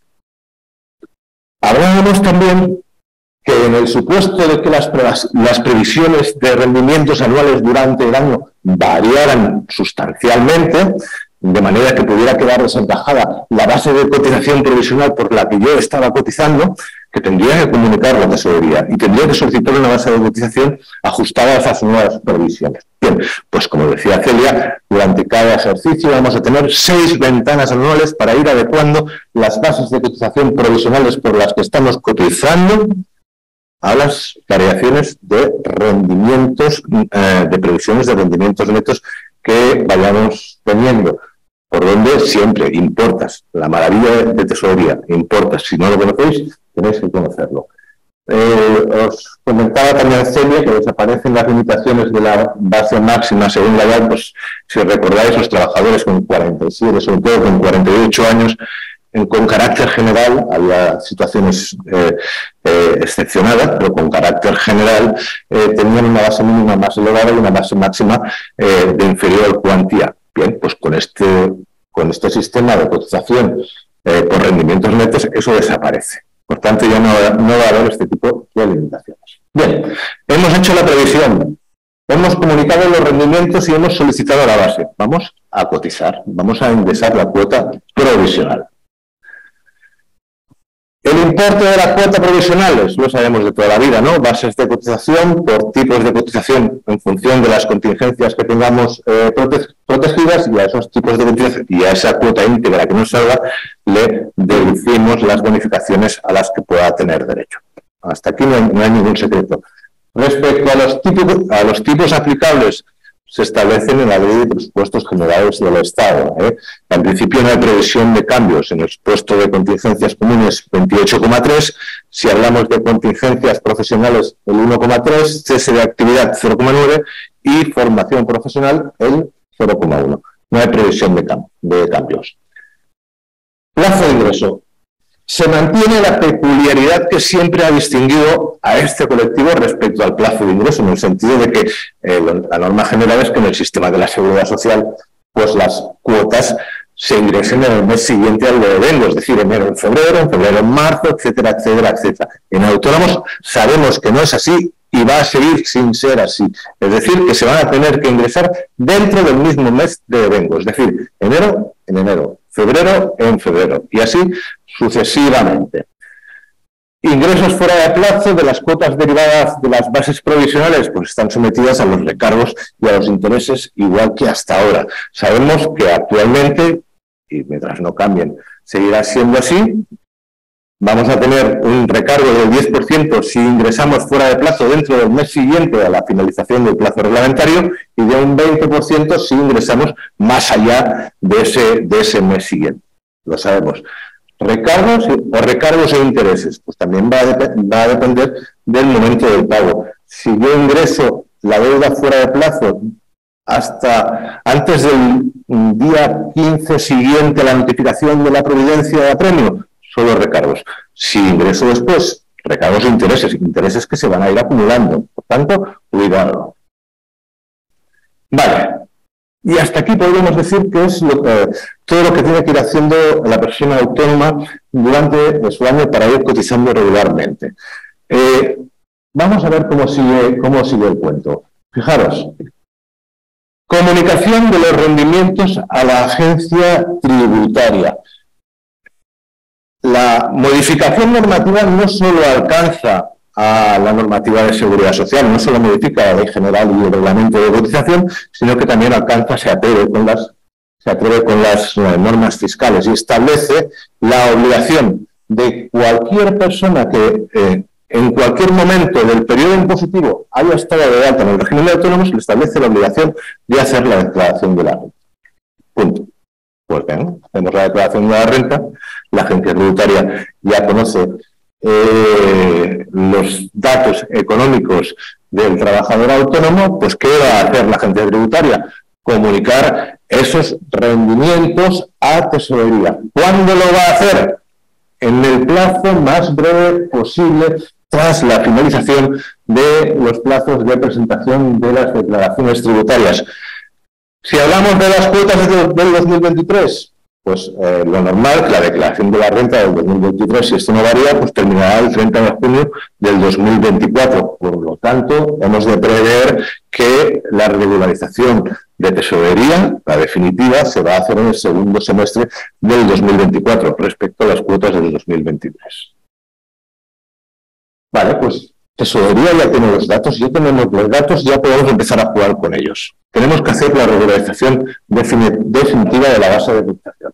Hablábamos también que en el supuesto de que las, pre las previsiones de rendimientos anuales durante el año variaran sustancialmente, de manera que pudiera quedar desencajada la base de cotización provisional por la que yo estaba cotizando, que tendría que comunicar la tesorería y tendría que solicitar una base de cotización ajustada a esas nuevas previsiones. Bien, pues como decía Celia, durante cada ejercicio vamos a tener seis ventanas anuales para ir adecuando las bases de cotización provisionales por las que estamos cotizando a las variaciones de rendimientos, eh, de previsiones de rendimientos netos que vayamos teniendo. Por donde siempre importas, la maravilla de tesorería, importas. Si no lo conocéis, tenéis que conocerlo. Eh, os comentaba también Celia que desaparecen las limitaciones de la base máxima según la edad, pues si recordáis, los trabajadores con cuarenta y siete, sobre todo con cuarenta y ocho años, en, con carácter general, había situaciones eh, eh, excepcionadas, pero con carácter general eh, tenían una base mínima más elevada y una base máxima eh, de inferior cuantía. Bien, pues con este, con este sistema de cotización eh, por rendimientos netos, eso desaparece. Por tanto, ya no, no va a haber este tipo de limitaciones. Bien, hemos hecho la previsión, hemos comunicado los rendimientos y hemos solicitado la base. Vamos a cotizar, vamos a ingresar la cuota provisional. El importe de la cuota provisional, lo sabemos de toda la vida, ¿no? Bases de cotización por tipos de cotización en función de las contingencias que tengamos eh, prote protegidas y a esos tipos de cotización y a esa cuota íntegra que nos salga le deducimos las bonificaciones a las que pueda tener derecho. Hasta aquí no hay, no hay ningún secreto. Respecto a los, tipos, a los tipos aplicables, se establecen en la Ley de Presupuestos Generales del Estado. ¿eh? En principio no hay previsión de cambios en el supuesto de contingencias comunes veintiocho coma tres, si hablamos de contingencias profesionales el uno coma tres, cese de actividad cero coma nueve y formación profesional el cero coma uno. No hay previsión de, cam de cambios. Plazo de ingreso. Se mantiene la peculiaridad que siempre ha distinguido a este colectivo respecto al plazo de ingreso, en el sentido de que eh, la norma general es que en el sistema de la Seguridad Social pues las cuotas se ingresen en el mes siguiente al de vengo, es decir, enero en febrero, en febrero en marzo, etcétera, etcétera, etcétera. En autónomos sabemos que no es así y va a seguir sin ser así. Es decir, que se van a tener que ingresar dentro del mismo mes de vengo, es decir, enero en enero, febrero en febrero y así sucesivamente. Ingresos fuera de plazo de las cuotas derivadas de las bases provisionales pues están sometidas a los recargos y a los intereses igual que hasta ahora. Sabemos que actualmente, y mientras no cambien, seguirá siendo así. Vamos a tener un recargo del diez por ciento si ingresamos fuera de plazo dentro del mes siguiente a la finalización del plazo reglamentario y de un veinte por ciento si ingresamos más allá de ese, de ese mes siguiente. Lo sabemos. Recargos o recargos e intereses, pues también va a, va a depender del momento del pago. Si yo ingreso la deuda fuera de plazo hasta antes del día quince siguiente a la notificación de la providencia de apremio, solo recargos. Si ingreso después, recargos e intereses, intereses que se van a ir acumulando. Por tanto, cuidado. Vale. Y hasta aquí podríamos decir que es lo, eh, todo lo que tiene que ir haciendo la persona autónoma durante su año para ir cotizando regularmente. Eh, vamos a ver cómo sigue, cómo sigue el cuento. Fijaros, comunicación de los rendimientos a la agencia tributaria. La modificación normativa no solo alcanza a la normativa de seguridad social, no solo modifica la ley general y el reglamento de cotización, sino que también alcanza, se atreve con las, se atreve con las eh, normas fiscales y establece la obligación de cualquier persona que eh, en cualquier momento del periodo impositivo haya estado de alta en el régimen de autónomos, le establece la obligación de hacer la declaración de la renta. Punto. Pues bien, hacemos la declaración de la renta, la agencia tributaria ya conoce eh, los datos económicos del trabajador autónomo, pues ¿qué va a hacer la agencia tributaria? Comunicar esos rendimientos a tesorería. ¿Cuándo lo va a hacer? En el plazo más breve posible tras la finalización de los plazos de presentación de las declaraciones tributarias. Si hablamos de las cuotas del dos mil veintitrés, pues eh, lo normal, que la declaración de la renta del dos mil veintitrés, si esto no varía, pues terminará el treinta de junio del dos mil veinticuatro. Por lo tanto, hemos de prever que la regularización de tesorería, la definitiva, se va a hacer en el segundo semestre del dos mil veinticuatro respecto a las cuotas del dos mil veintitrés. Vale, pues tesorería ya tiene los datos, ya tenemos los datos, ya podemos empezar a jugar con ellos. Tenemos que hacer la regularización definitiva de la base de cotización.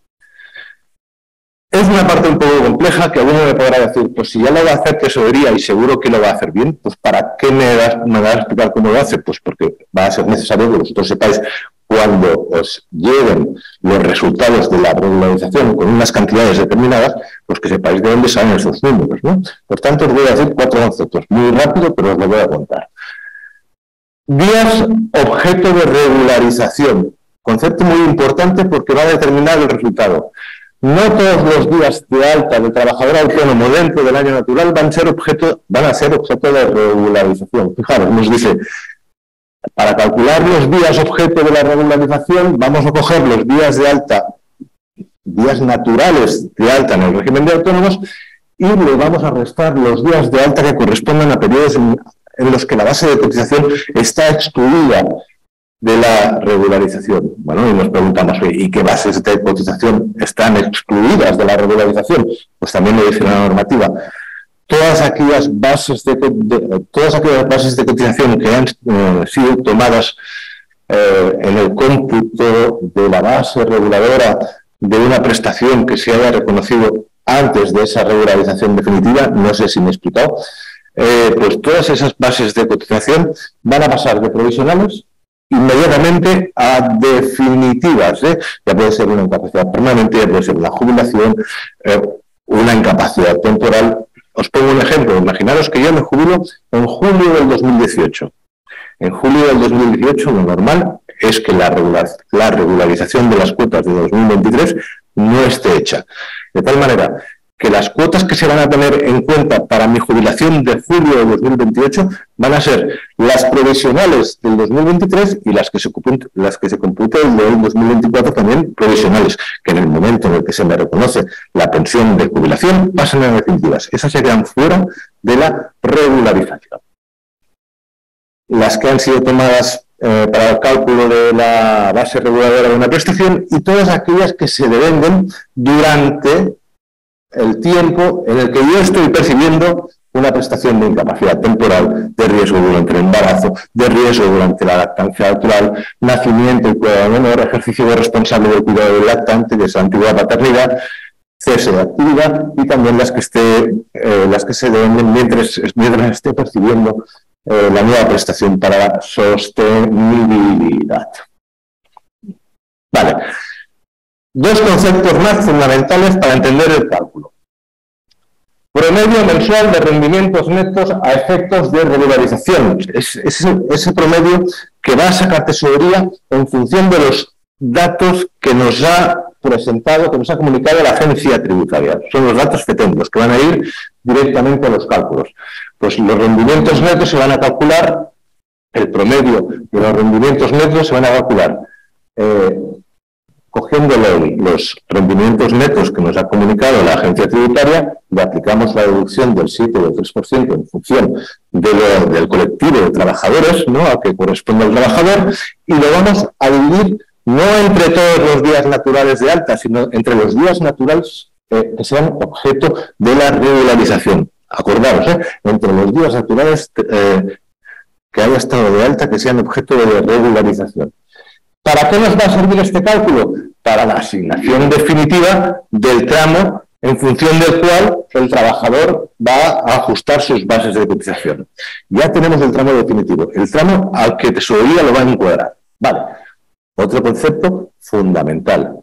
Es una parte un poco compleja que alguno me podrá decir, pues si ya lo va a hacer tesorería y seguro que lo va a hacer bien, pues ¿para qué me das, me vas a explicar cómo lo hace? Pues porque va a ser necesario que vosotros sepáis cuando os lleguen los resultados de la regularización con unas cantidades determinadas, pues que sepáis de dónde salen esos números, ¿no? Por tanto, os voy a decir cuatro conceptos, muy rápido, pero os lo voy a contar. Días objeto de regularización, concepto muy importante porque va a determinar el resultado. No todos los días de alta del trabajador autónomo dentro del año natural van a ser objeto, van a ser objeto de regularización. Fijaros, nos dice, para calcular los días objeto de la regularización, vamos a coger los días de alta, días naturales de alta en el régimen de autónomos, y le vamos a restar los días de alta que correspondan a periodos en, en los que la base de cotización está excluida de la regularización. Bueno, y nos preguntamos, ¿y qué bases de cotización están excluidas de la regularización? Pues también lo dice la normativa. Todas aquellas bases de, de, todas aquellas bases de cotización que han eh, sido tomadas eh, en el cómputo de la base reguladora de una prestación que se haya reconocido antes de esa regularización definitiva, no sé si me he explicado, eh, pues todas esas bases de cotización van a pasar de provisionales inmediatamente a definitivas, ¿eh? Ya puede ser una incapacidad permanente, ya puede ser una jubilación, eh, una incapacidad temporal. Os pongo un ejemplo, imaginaros que yo me jubilo en julio del dos mil dieciocho. En julio del dos mil dieciocho lo normal es que la, regular, la regularización de las cuotas de dos mil veintitrés no esté hecha. De tal manera que las cuotas que se van a tener en cuenta para mi jubilación de julio de dos mil veintiocho van a ser las provisionales del dos mil veintitrés y las que se computen, las que se computen del dos mil veinticuatro también provisionales, que en el momento en el que se me reconoce la pensión de jubilación pasan a definitivas. Esas se quedan fuera de la regularización. Las que han sido tomadas eh, para el cálculo de la base reguladora de una prestación y todas aquellas que se devenguen durante el tiempo en el que yo estoy percibiendo una prestación de incapacidad temporal, de riesgo durante el embarazo, de riesgo durante la lactancia natural, nacimiento y cuidado menor, ejercicio de responsable del cuidado del lactante, que es la antigua paternidad, cese de actividad y también las que esté, eh, las que se deben mientras, mientras esté percibiendo eh, la nueva prestación para la sostenibilidad. Vale. Dos conceptos más fundamentales para entender el cálculo. Promedio mensual de rendimientos netos a efectos de regularización. Es, es ese promedio que va a sacar tesorería en función de los datos que nos ha presentado, que nos ha comunicado la agencia tributaria. Son los datos que tenemos, que van a ir directamente a los cálculos. Pues los rendimientos netos se van a calcular, el promedio de los rendimientos netos se van a calcular eh, cogiendo los rendimientos netos que nos ha comunicado la agencia tributaria, le aplicamos la deducción del siete y del tres por ciento en función de lo, del colectivo de trabajadores, ¿no?, a que corresponde el trabajador, y lo vamos a dividir no entre todos los días naturales de alta, sino entre los días naturales eh, que sean objeto de la regularización. Acordaros, ¿eh? entre los días naturales eh, que haya estado de alta que sean objeto de regularización. ¿Para qué nos va a servir este cálculo? Para la asignación definitiva del tramo en función del cual el trabajador va a ajustar sus bases de cotización. Ya tenemos el tramo definitivo, el tramo al que tesorería lo va a encuadrar. Vale. Otro concepto fundamental.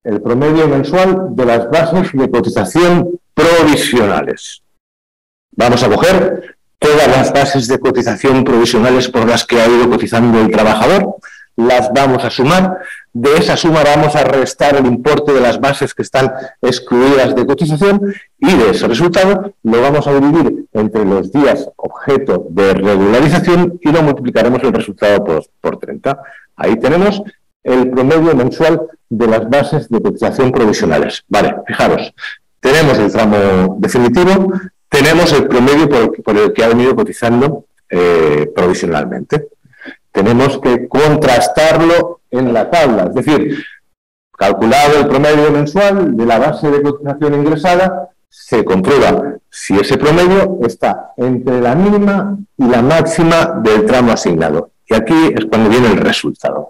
el promedio mensual de las bases de cotización provisionales. Vamos a coger todas las bases de cotización provisionales por las que ha ido cotizando el trabajador, las vamos a sumar, de esa suma vamos a restar el importe de las bases que están excluidas de cotización y de ese resultado lo vamos a dividir entre los días objeto de regularización y lo multiplicaremos el resultado por, por treinta. Ahí tenemos el promedio mensual de las bases de cotización provisionales. Vale, fijaros, tenemos el tramo definitivo, tenemos el promedio por, por el que ha venido cotizando eh, provisionalmente. Tenemos que contrastarlo en la tabla, es decir, calculado el promedio mensual de la base de cotización ingresada, se comprueba si ese promedio está entre la mínima y la máxima del tramo asignado. Y aquí es cuando viene el resultado.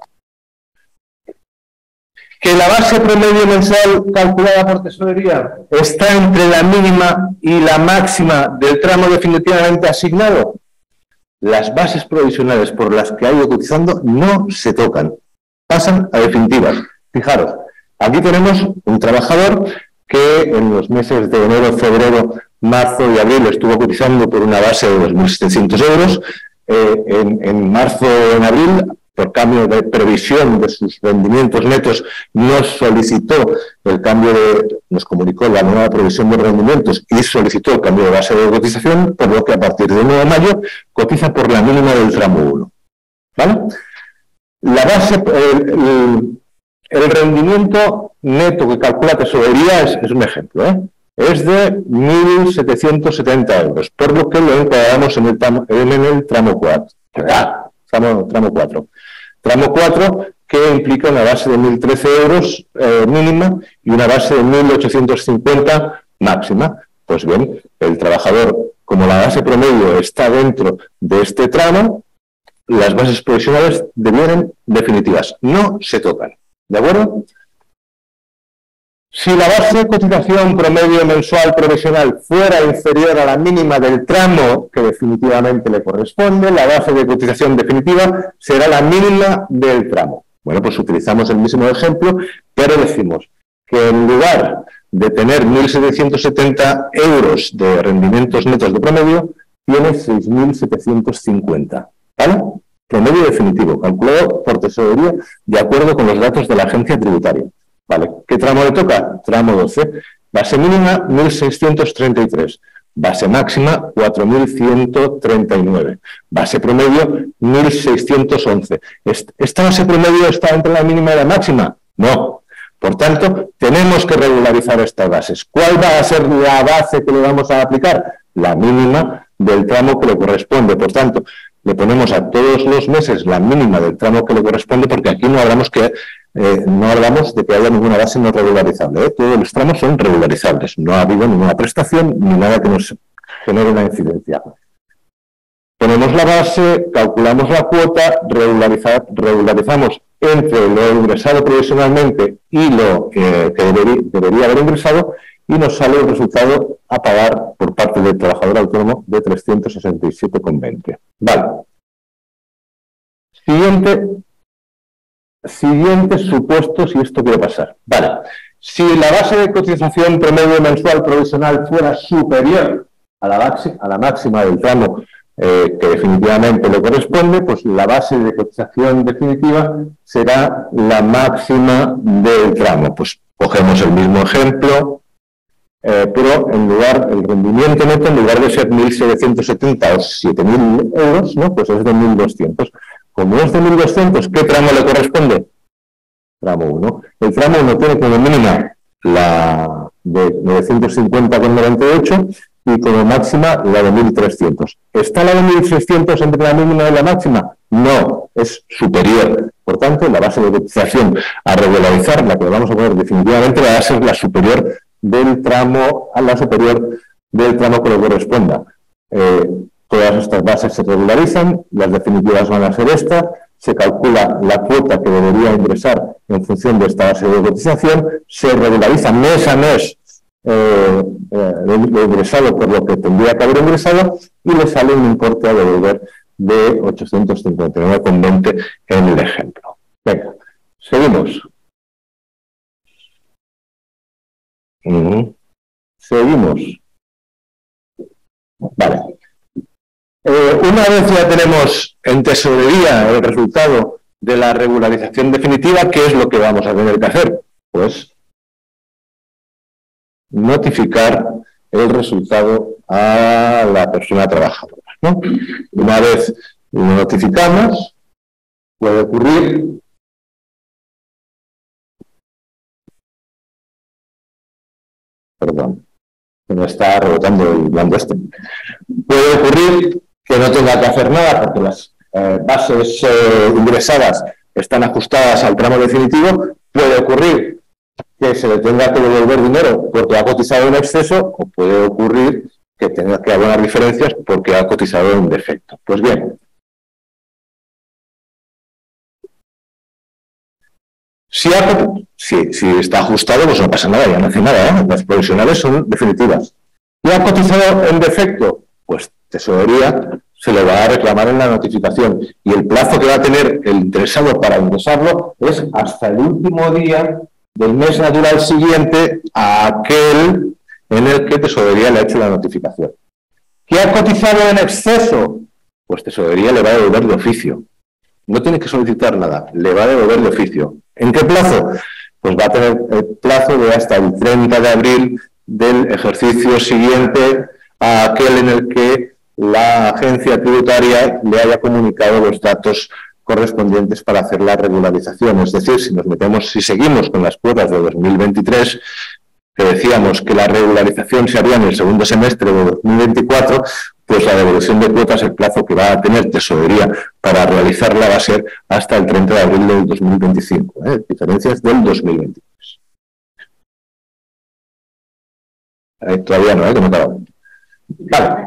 Que la base promedio mensual calculada por tesorería está entre la mínima y la máxima del tramo definitivamente asignado. Las bases provisionales por las que ha ido cotizando no se tocan, pasan a definitivas. Fijaros, aquí tenemos un trabajador que en los meses de enero, febrero, marzo y abril estuvo cotizando por una base de dos mil setecientos euros. Eh, en, en marzo o en abril, por cambio de previsión de sus rendimientos netos, nos solicitó el cambio de, nos comunicó la nueva previsión de rendimientos y solicitó el cambio de base de cotización, por lo que a partir del uno de mayo cotiza por la mínima del tramo uno. ¿Vale? La base, el, el, el rendimiento neto que calcula tesorería es, es un ejemplo, ¿eh? Es de mil setecientos setenta euros, por lo que lo encuadramos en el tramo, en el tramo cuatro. Ah, tramo, tramo cuatro. Tramo cuatro que implica una base de mil trece euros eh, mínima y una base de mil ochocientos cincuenta máxima. Pues bien, el trabajador, como la base promedio está dentro de este tramo, las bases provisionales devienen definitivas, no se tocan. ¿De acuerdo? Si la base de cotización promedio mensual provisional fuera inferior a la mínima del tramo que definitivamente le corresponde, la base de cotización definitiva será la mínima del tramo. Bueno, pues utilizamos el mismo ejemplo, pero decimos que en lugar de tener mil setecientos setenta euros de rendimientos netos de promedio, tiene seis mil setecientos cincuenta. ¿Vale? Promedio definitivo, calculado por tesorería de acuerdo con los datos de la agencia tributaria. Vale, ¿qué tramo le toca? Tramo doce. Base mínima, mil seiscientos treinta y tres. Base máxima, cuatro mil ciento treinta y nueve. Base promedio, mil seiscientos once. ¿Esta base promedio está entre la mínima y la máxima? No. Por tanto, tenemos que regularizar estas bases. ¿Cuál va a ser la base que le vamos a aplicar? La mínima del tramo que le corresponde. Por tanto, le ponemos a todos los meses la mínima del tramo que le corresponde, porque aquí no hablamos que Eh, no hablamos de que haya ninguna base no regularizable, ¿eh? Todos los tramos son regularizables, no ha habido ninguna prestación ni nada que nos genere una incidencia. Ponemos la base, calculamos la cuota, regularizar, regularizamos entre lo ingresado provisionalmente y lo eh, que debería, debería haber ingresado y nos sale el resultado a pagar por parte del trabajador autónomo de trescientos sesenta y siete con veinte. Vale. Siguiente. Siguientes supuestos, y esto puede pasar. Vale. Si la base de cotización promedio mensual provisional fuera superior a la, base, a la máxima del tramo eh, que definitivamente le corresponde, pues la base de cotización definitiva será la máxima del tramo. Pues cogemos el mismo ejemplo, eh, pero en lugar, el rendimiento neto, en lugar de ser mil setecientos setenta o siete mil euros, ¿no? Pues es de mil doscientos. Como es de mil doscientos, ¿qué tramo le corresponde? Tramo uno. El tramo uno tiene como mínima la de novecientos cincuenta con noventa y ocho y como máxima la de mil trescientos. ¿Está la de mil seiscientos entre la mínima y la máxima? No, es superior. Por tanto, la base de cotización a regularizar, la que vamos a poner definitivamente, va a ser la superior del tramo, a la superior del tramo que le corresponda. Eh, Todas estas bases se regularizan, las definitivas van a ser esta, se calcula la cuota que debería ingresar en función de esta base de cotización, se regulariza mes a mes eh, eh, lo ingresado por lo que tendría que haber ingresado y le sale un importe a devolver de ochocientos cincuenta y nueve con veinte en el ejemplo. Venga, seguimos. Uh-huh. Seguimos. Vale. Eh, una vez ya tenemos en tesorería el resultado de la regularización definitiva, ¿qué es lo que vamos a tener que hacer? Pues notificar el resultado a la persona trabajadora, ¿no? Una vez lo notificamos, puede ocurrir perdón, que me está rebotando el blanco este. Puede ocurrir que no tenga que hacer nada porque las eh, bases eh, ingresadas están ajustadas al tramo definitivo. Puede ocurrir que se le tenga que devolver dinero porque ha cotizado en exceso, o puede ocurrir que tenga que abonar diferencias porque ha cotizado en defecto. Pues bien, si, ha, si, si está ajustado, pues no pasa nada, ya no hace nada, ¿eh? Las provisionales son definitivas. ¿Y ha cotizado en defecto? Pues tesorería se le va a reclamar en la notificación, y el plazo que va a tener el interesado para ingresarlo es hasta el último día del mes natural siguiente a aquel en el que tesorería le ha hecho la notificación. ¿Qué ha cotizado en exceso? Pues tesorería le va a devolver de oficio. No tiene que solicitar nada, le va a devolver de oficio. ¿En qué plazo? Pues va a tener el plazo de hasta el treinta de abril del ejercicio siguiente a aquel en el que la agencia tributaria le haya comunicado los datos correspondientes para hacer la regularización. Es decir, si nos metemos, si seguimos con las cuotas de dos mil veintitrés, que decíamos que la regularización se haría en el segundo semestre de dos mil veinticuatro, pues la devolución de cuotas, el plazo que va a tener tesorería para realizarla va a ser hasta el treinta de abril del dos mil veinticinco, ¿eh? Diferencias del dos mil veintitrés. Eh, todavía no, ¿eh? Que no acabo. Vale.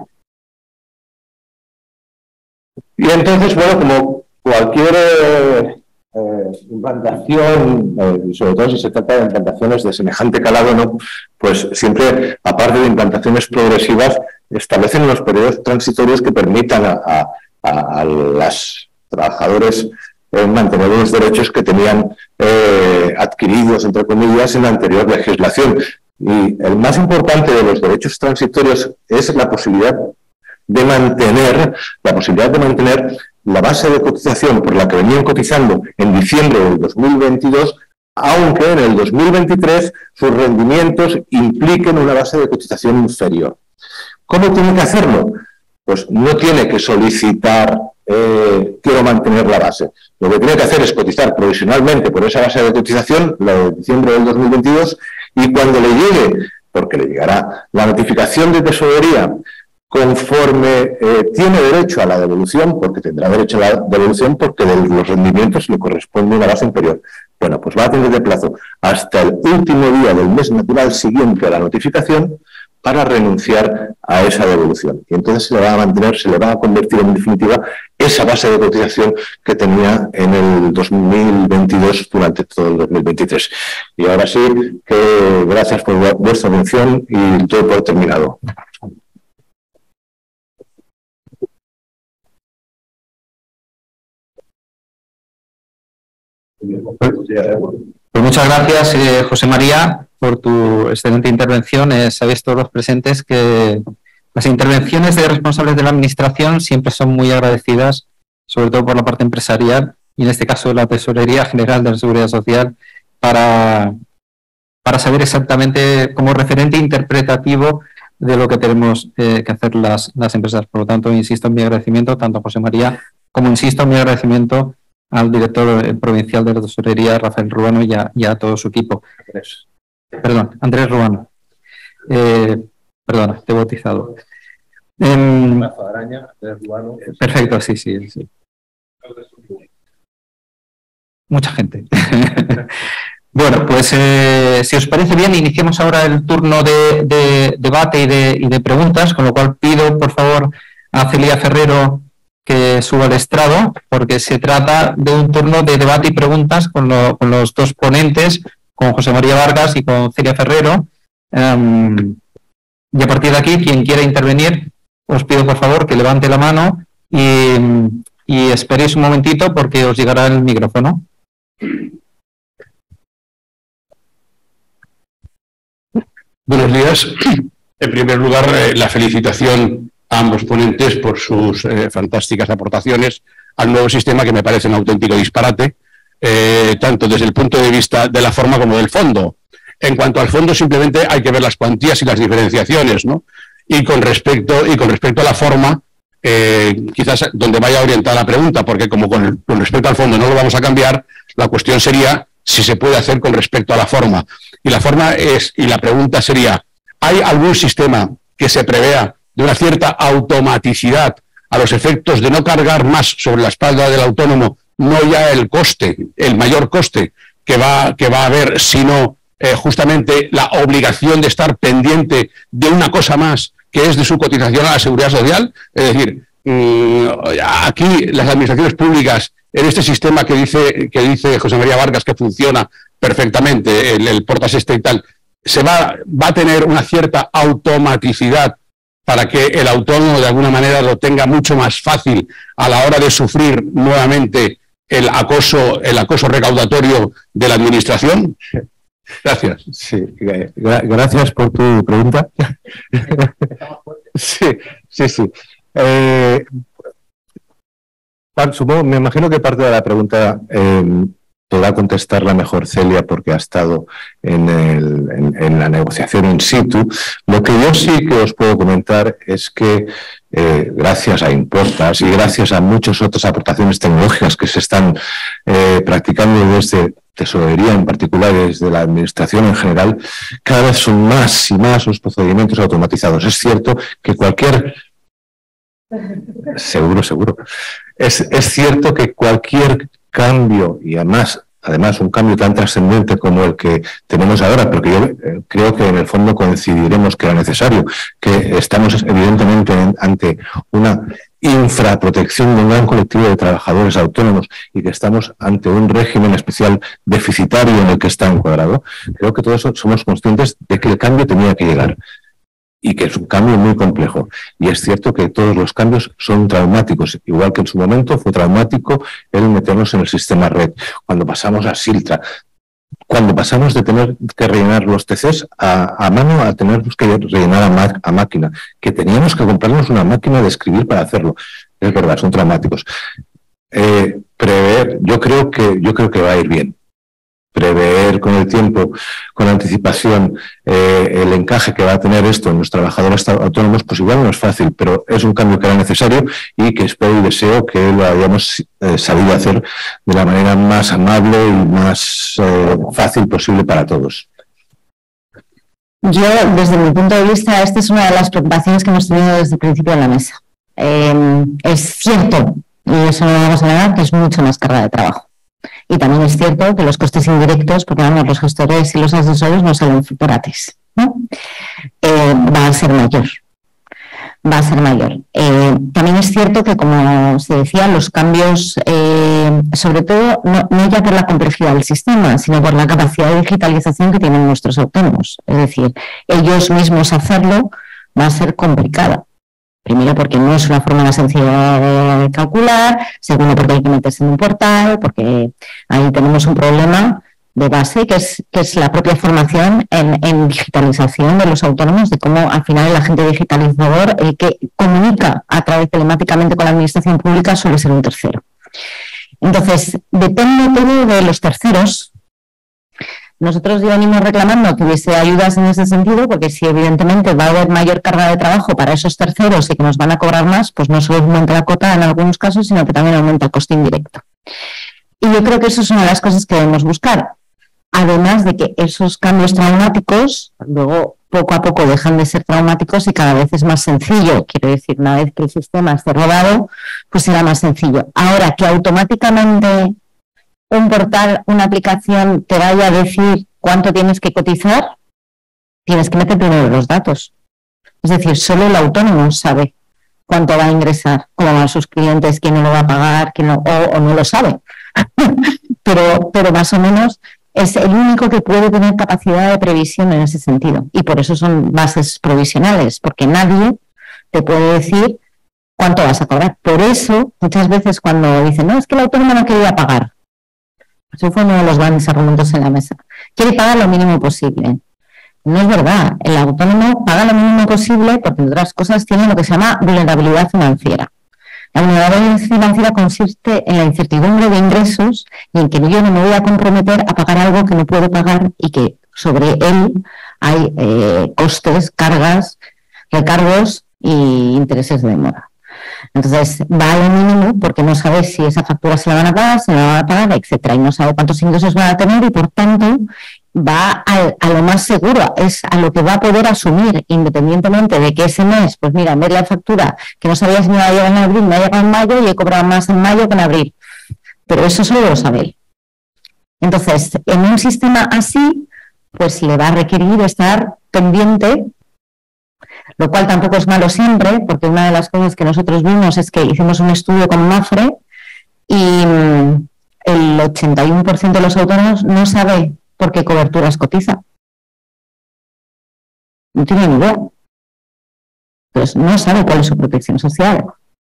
Y entonces, bueno, como cualquier eh, eh, implantación, eh, sobre todo si se trata de implantaciones de semejante calado, ¿no? Pues siempre, aparte de implantaciones progresivas, establecen unos periodos transitorios que permitan a, a, a, a los trabajadores eh, mantener los derechos que tenían eh, adquiridos, entre comillas, en la anterior legislación. Y el más importante de los derechos transitorios es la posibilidad de mantener, la posibilidad de mantener la base de cotización por la que venían cotizando en diciembre del dos mil veintidós, aunque en el dos mil veintitrés sus rendimientos impliquen una base de cotización inferior. ¿Cómo tiene que hacerlo? Pues no tiene que solicitar eh, quiero mantener la base. Lo que tiene que hacer es cotizar provisionalmente por esa base de cotización, la de diciembre del dos mil veintidós, y cuando le llegue, porque le llegará la notificación de tesorería, conforme eh, tiene derecho a la devolución, porque tendrá derecho a la devolución porque de los rendimientos le corresponde una base inferior. Bueno, pues va a tener de plazo hasta el último día del mes natural siguiente a la notificación para renunciar a esa devolución. Y entonces se le va a mantener, se le va a convertir en definitiva esa base de cotización que tenía en el dos mil veintidós durante todo el dos mil veintitrés. Y ahora sí, que gracias por vuestra atención y todo por terminado. Pues muchas gracias, eh, José María, por tu excelente intervención. Eh, sabéis todos los presentes que las intervenciones de responsables de la Administración siempre son muy agradecidas, sobre todo por la parte empresarial y en este caso la Tesorería General de la Seguridad Social, para, para saber exactamente como referente interpretativo de lo que tenemos eh, que hacer las, las empresas. Por lo tanto, insisto en mi agradecimiento tanto a José María como insisto en mi agradecimiento al director provincial de la Tesorería, Rafael Ruano, y a, y a todo su equipo. Andrés. Perdón, Andrés Ruano. Eh, perdona, te he bautizado. Eh, perfecto, sí, sí, sí. Mucha gente. Bueno, pues eh, si os parece bien, iniciemos ahora el turno de, de debate y de, y de preguntas, con lo cual pido, por favor, a Celia Ferrero que suba al estrado, porque se trata de un turno de debate y preguntas con, lo, con los dos ponentes, con José María Vargas y con Celia Ferrero. Um, y a partir de aquí, quien quiera intervenir, os pido por favor que levante la mano y, y esperéis un momentito porque os llegará el micrófono. Buenos días. En primer lugar, eh, la felicitación a ambos ponentes por sus eh, fantásticas aportaciones al nuevo sistema, que me parece un auténtico disparate, eh, tanto desde el punto de vista de la forma como del fondo. En cuanto al fondo, simplemente hay que ver las cuantías y las diferenciaciones, ¿no? Y con respecto, y con respecto a la forma, eh, quizás donde vaya orientada la pregunta, porque como con, el, con respecto al fondo no lo vamos a cambiar, la cuestión sería si se puede hacer con respecto a la forma. Y la forma es, y la pregunta sería, ¿hay algún sistema que se prevea de una cierta automaticidad a los efectos de no cargar más sobre la espalda del autónomo, no ya el coste, el mayor coste que va, que va a haber, sino eh, justamente la obligación de estar pendiente de una cosa más, que es de su cotización a la Seguridad Social? Es decir, mmm, aquí las administraciones públicas, en este sistema que dice, que dice José María Vargas que funciona perfectamente, el, el portas este y tal, se va, va a tener una cierta automaticidad para que el autónomo de alguna manera lo tenga mucho más fácil a la hora de sufrir nuevamente el acoso, el acoso recaudatorio de la administración. Gracias. Sí, gra gracias por tu pregunta. Sí, sí, sí. Eh, supongo, me imagino que parte de la pregunta eh, podrá contestarla mejor Celia, porque ha estado en, el, en, en la negociación in situ. Lo que yo sí que os puedo comentar es que eh, gracias a Importas y gracias a muchas otras aportaciones tecnológicas que se están eh, practicando desde Tesorería en particular y desde la Administración en general, cada vez son más y más los procedimientos automatizados. Es cierto que cualquier... Seguro, seguro. Es, es cierto que cualquier cambio, y además, además un cambio tan trascendente como el que tenemos ahora, porque yo eh, creo que en el fondo coincidiremos que era necesario, que estamos evidentemente en, ante una infraprotección de un gran colectivo de trabajadores autónomos y que estamos ante un régimen especial deficitario en el que está encuadrado. Creo que todos somos conscientes de que el cambio tenía que llegar y que es un cambio muy complejo. Y es cierto que todos los cambios son traumáticos, igual que en su momento fue traumático el meternos en el sistema red. Cuando pasamos a Siltra, cuando pasamos de tener que rellenar los T Cs a, a mano a tener que rellenar a, ma a máquina, que teníamos que comprarnos una máquina de escribir para hacerlo. Es verdad, son traumáticos. Eh, prever, yo creo que yo creo que va a ir bien. Prever con el tiempo, con anticipación, eh, el encaje que va a tener esto en los trabajadores autónomos, pues igual no es fácil, pero es un cambio que era necesario y que espero y deseo que lo hayamos eh, sabido hacer de la manera más amable y más eh, fácil posible para todos. Yo, desde mi punto de vista, esta es una de las preocupaciones que hemos tenido desde el principio en la mesa. Eh, es cierto, y eso no lo vamos a negar, que es mucho más carga de trabajo. Y también es cierto que los costes indirectos, porque vamos, los gestores y los asesores no salen gratis, ¿no? Eh, va a ser mayor. Va a ser mayor. Eh, también es cierto que, como se decía, los cambios, eh, sobre todo, no, no ya por la complejidad del sistema, sino por la capacidad de digitalización que tienen nuestros autónomos. Es decir, ellos mismos hacerlo va a ser complicado. Primero, porque no es una forma sencilla de calcular. Segundo, porque hay que meterse en un portal, porque ahí tenemos un problema de base, que es, que es la propia formación en, en digitalización de los autónomos, de cómo al final el agente digitalizador, el que comunica a través telemáticamente con la administración pública, suele ser un tercero. Entonces, depende todo de los terceros. Nosotros ya venimos reclamando que hubiese ayudas en ese sentido, porque si evidentemente va a haber mayor carga de trabajo para esos terceros y que nos van a cobrar más, pues no solo aumenta la cuota en algunos casos, sino que también aumenta el coste indirecto. Y yo creo que eso es una de las cosas que debemos buscar. Además de que esos cambios traumáticos, luego poco a poco dejan de ser traumáticos y cada vez es más sencillo. Quiero decir, una vez que el sistema esté rodado, pues será más sencillo. Ahora, que automáticamente un portal, una aplicación te vaya a decir cuánto tienes que cotizar, tienes que meter primero los datos. Es decir, solo el autónomo sabe cuánto va a ingresar, cómo van sus clientes, quién no lo va a pagar, quién no, o, o no lo sabe. pero, pero más o menos es el único que puede tener capacidad de previsión en ese sentido. Y por eso son bases provisionales, porque nadie te puede decir cuánto vas a cobrar. Por eso, muchas veces cuando dicen, no, es que el autónomo no quería pagar. Eso fue uno de los grandes argumentos en la mesa. Quiere pagar lo mínimo posible. No es verdad. El autónomo paga lo mínimo posible porque, entre otras cosas, tiene lo que se llama vulnerabilidad financiera. La vulnerabilidad financiera consiste en la incertidumbre de ingresos y en que yo no me voy a comprometer a pagar algo que no puedo pagar y que sobre él hay eh, costes, cargas, recargos y intereses de demora. Entonces va a lo mínimo porque no sabe si esa factura se la van a pagar, se la van a pagar, etcétera, y no sabe cuántos ingresos van a tener y por tanto va a, a lo más seguro, es a lo que va a poder asumir, independientemente de que ese mes, pues mira, en vez de la factura que no sabía si me iba a llegar en abril, me ha llegado en mayo y he cobrado más en mayo que en abril. Pero eso solo lo sabe él. Entonces, en un sistema así, pues le va a requerir estar pendiente, lo cual tampoco es malo siempre, porque una de las cosas que nosotros vimos es que hicimos un estudio con Mafre y el ochenta y uno por ciento de los autónomos no sabe por qué coberturas cotiza. No tiene ni idea. Pues no sabe cuál es su protección social.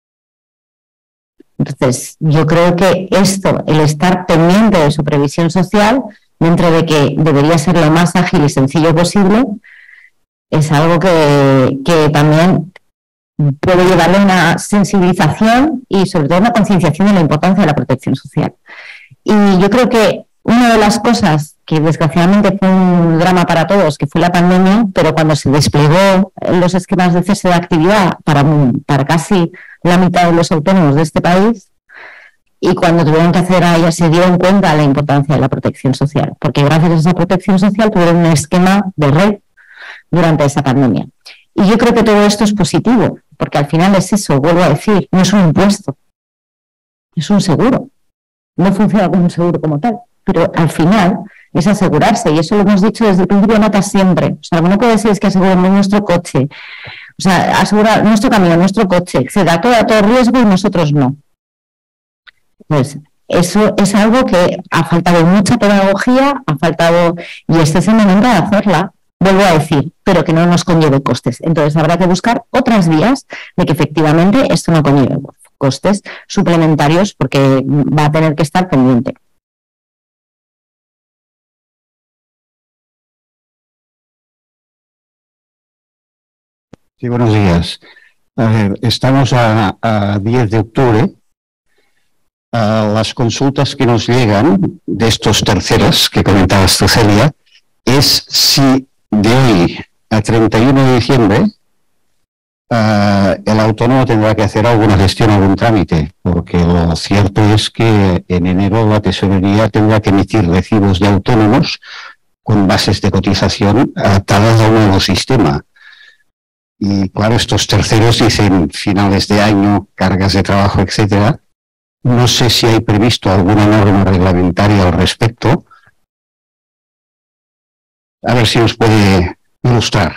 Entonces, yo creo que esto, el estar pendiente de su previsión social, dentro de que debería ser lo más ágil y sencillo posible, es algo que, que también puede llevarle a una sensibilización y sobre todo una concienciación de la importancia de la protección social. Y yo creo que una de las cosas que desgraciadamente fue un drama para todos, que fue la pandemia, pero cuando se desplegó los esquemas de cese de actividad para, para casi la mitad de los autónomos de este país, y cuando tuvieron que hacer a ella se dieron cuenta de la importancia de la protección social, porque gracias a esa protección social tuvieron un esquema de red durante esa pandemia. Y yo creo que todo esto es positivo, porque al final es eso, vuelvo a decir, no es un impuesto, es un seguro. No funciona como un seguro como tal, pero al final es asegurarse, y eso lo hemos dicho desde el principio, nota siempre. O sea, no puede ser es que aseguremos nuestro coche, o sea, asegurar nuestro camión, nuestro coche, etcétera, todo a todo riesgo y nosotros no. Pues eso es algo que ha faltado mucha pedagogía, ha faltado, y este es el momento de hacerla, vuelvo a decir, pero que no nos conlleve costes. Entonces habrá que buscar otras vías de que efectivamente esto no conlleve costes suplementarios porque va a tener que estar pendiente. Sí, buenos días. A ver, estamos a, a diez de octubre. Uh, las consultas que nos llegan de estos terceros que comentabas tú, Celia, es si de hoy a treinta y uno de diciembre uh, el autónomo tendrá que hacer alguna gestión, algún trámite, porque lo cierto es que en enero la tesorería tendrá que emitir recibos de autónomos con bases de cotización adaptadas a un nuevo sistema. Y claro, estos terceros dicen finales de año, cargas de trabajo, etcétera. No sé si hay previsto alguna norma reglamentaria al respecto. A ver si nos puede ilustrar.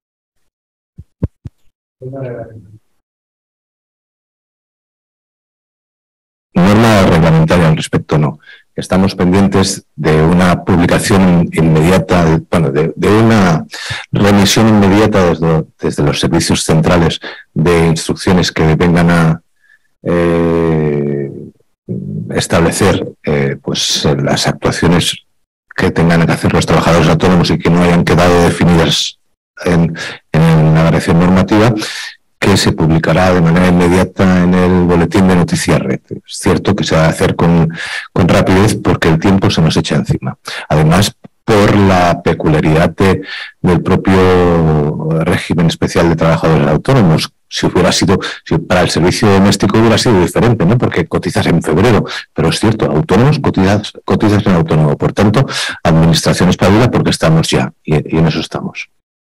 Norma reglamentaria al respecto no. Estamos pendientes de una publicación inmediata, bueno, de, de una remisión inmediata desde, desde los servicios centrales de instrucciones que vengan a eh, establecer eh, pues las actuaciones que tengan que hacer los trabajadores autónomos y que no hayan quedado definidas en, en la variación normativa, que se publicará de manera inmediata en el boletín de Noticias Red. Es cierto que se va a hacer con, con rapidez porque el tiempo se nos echa encima. Además, por la peculiaridad de, del propio régimen especial de trabajadores autónomos. Si hubiera sido, si para el servicio doméstico hubiera sido diferente, ¿no? Porque cotizas en febrero, pero es cierto, autónomos cotizas, cotizas en autónomo. Por tanto, administración espabila porque estamos ya, y, y en eso estamos.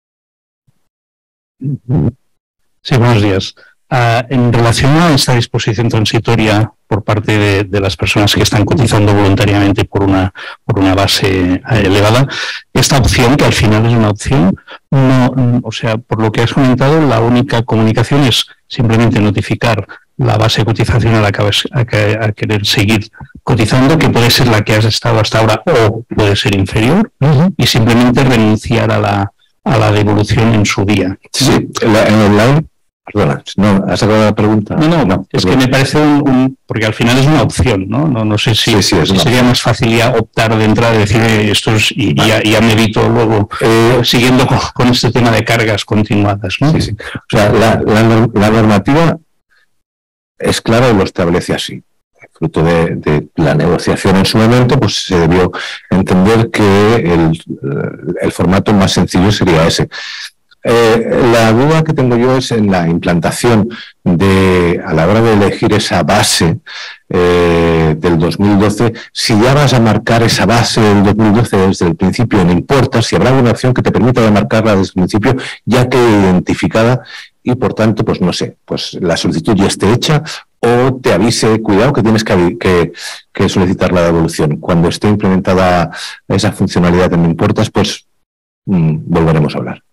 Sí, buenos días. Uh, en relación a esta disposición transitoria por parte de, de las personas que están cotizando voluntariamente por una, por una base elevada, esta opción, que al final es una opción, no, o sea, por lo que has comentado, la única comunicación es simplemente notificar la base de cotización a la que vas a, a querer seguir cotizando, que puede ser la que has estado hasta ahora o puede ser inferior, uh-huh. y simplemente renunciar a la, a la devolución en su día. Sí, en online Perdona, no, ¿has acabado la pregunta? No, no, no es que me parece un, un... Porque al final es una opción, ¿no? No, no sé si, sí, sí, si sería más fácil ya optar de entrada y decir eh, esto es, y, vale. y, ya, ya me evito luego eh, siguiendo con, con este tema de cargas continuadas, ¿no? Sí, sí. O sea, la, la, la normativa es clara y lo establece así. Fruto de, de la negociación en su momento, pues se debió entender que el, el formato más sencillo sería ese. Eh, la duda que tengo yo es en la implantación de, a la hora de elegir esa base eh, del dos mil doce, si ya vas a marcar esa base del dos mil doce desde el principio, no importa, si habrá alguna opción que te permita marcarla desde el principio, ya que identificada y por tanto, pues no sé, pues la solicitud ya esté hecha o te avise, cuidado que tienes que, que, que solicitar la devolución. Cuando esté implementada esa funcionalidad en no importas, pues mmm, volveremos a hablar.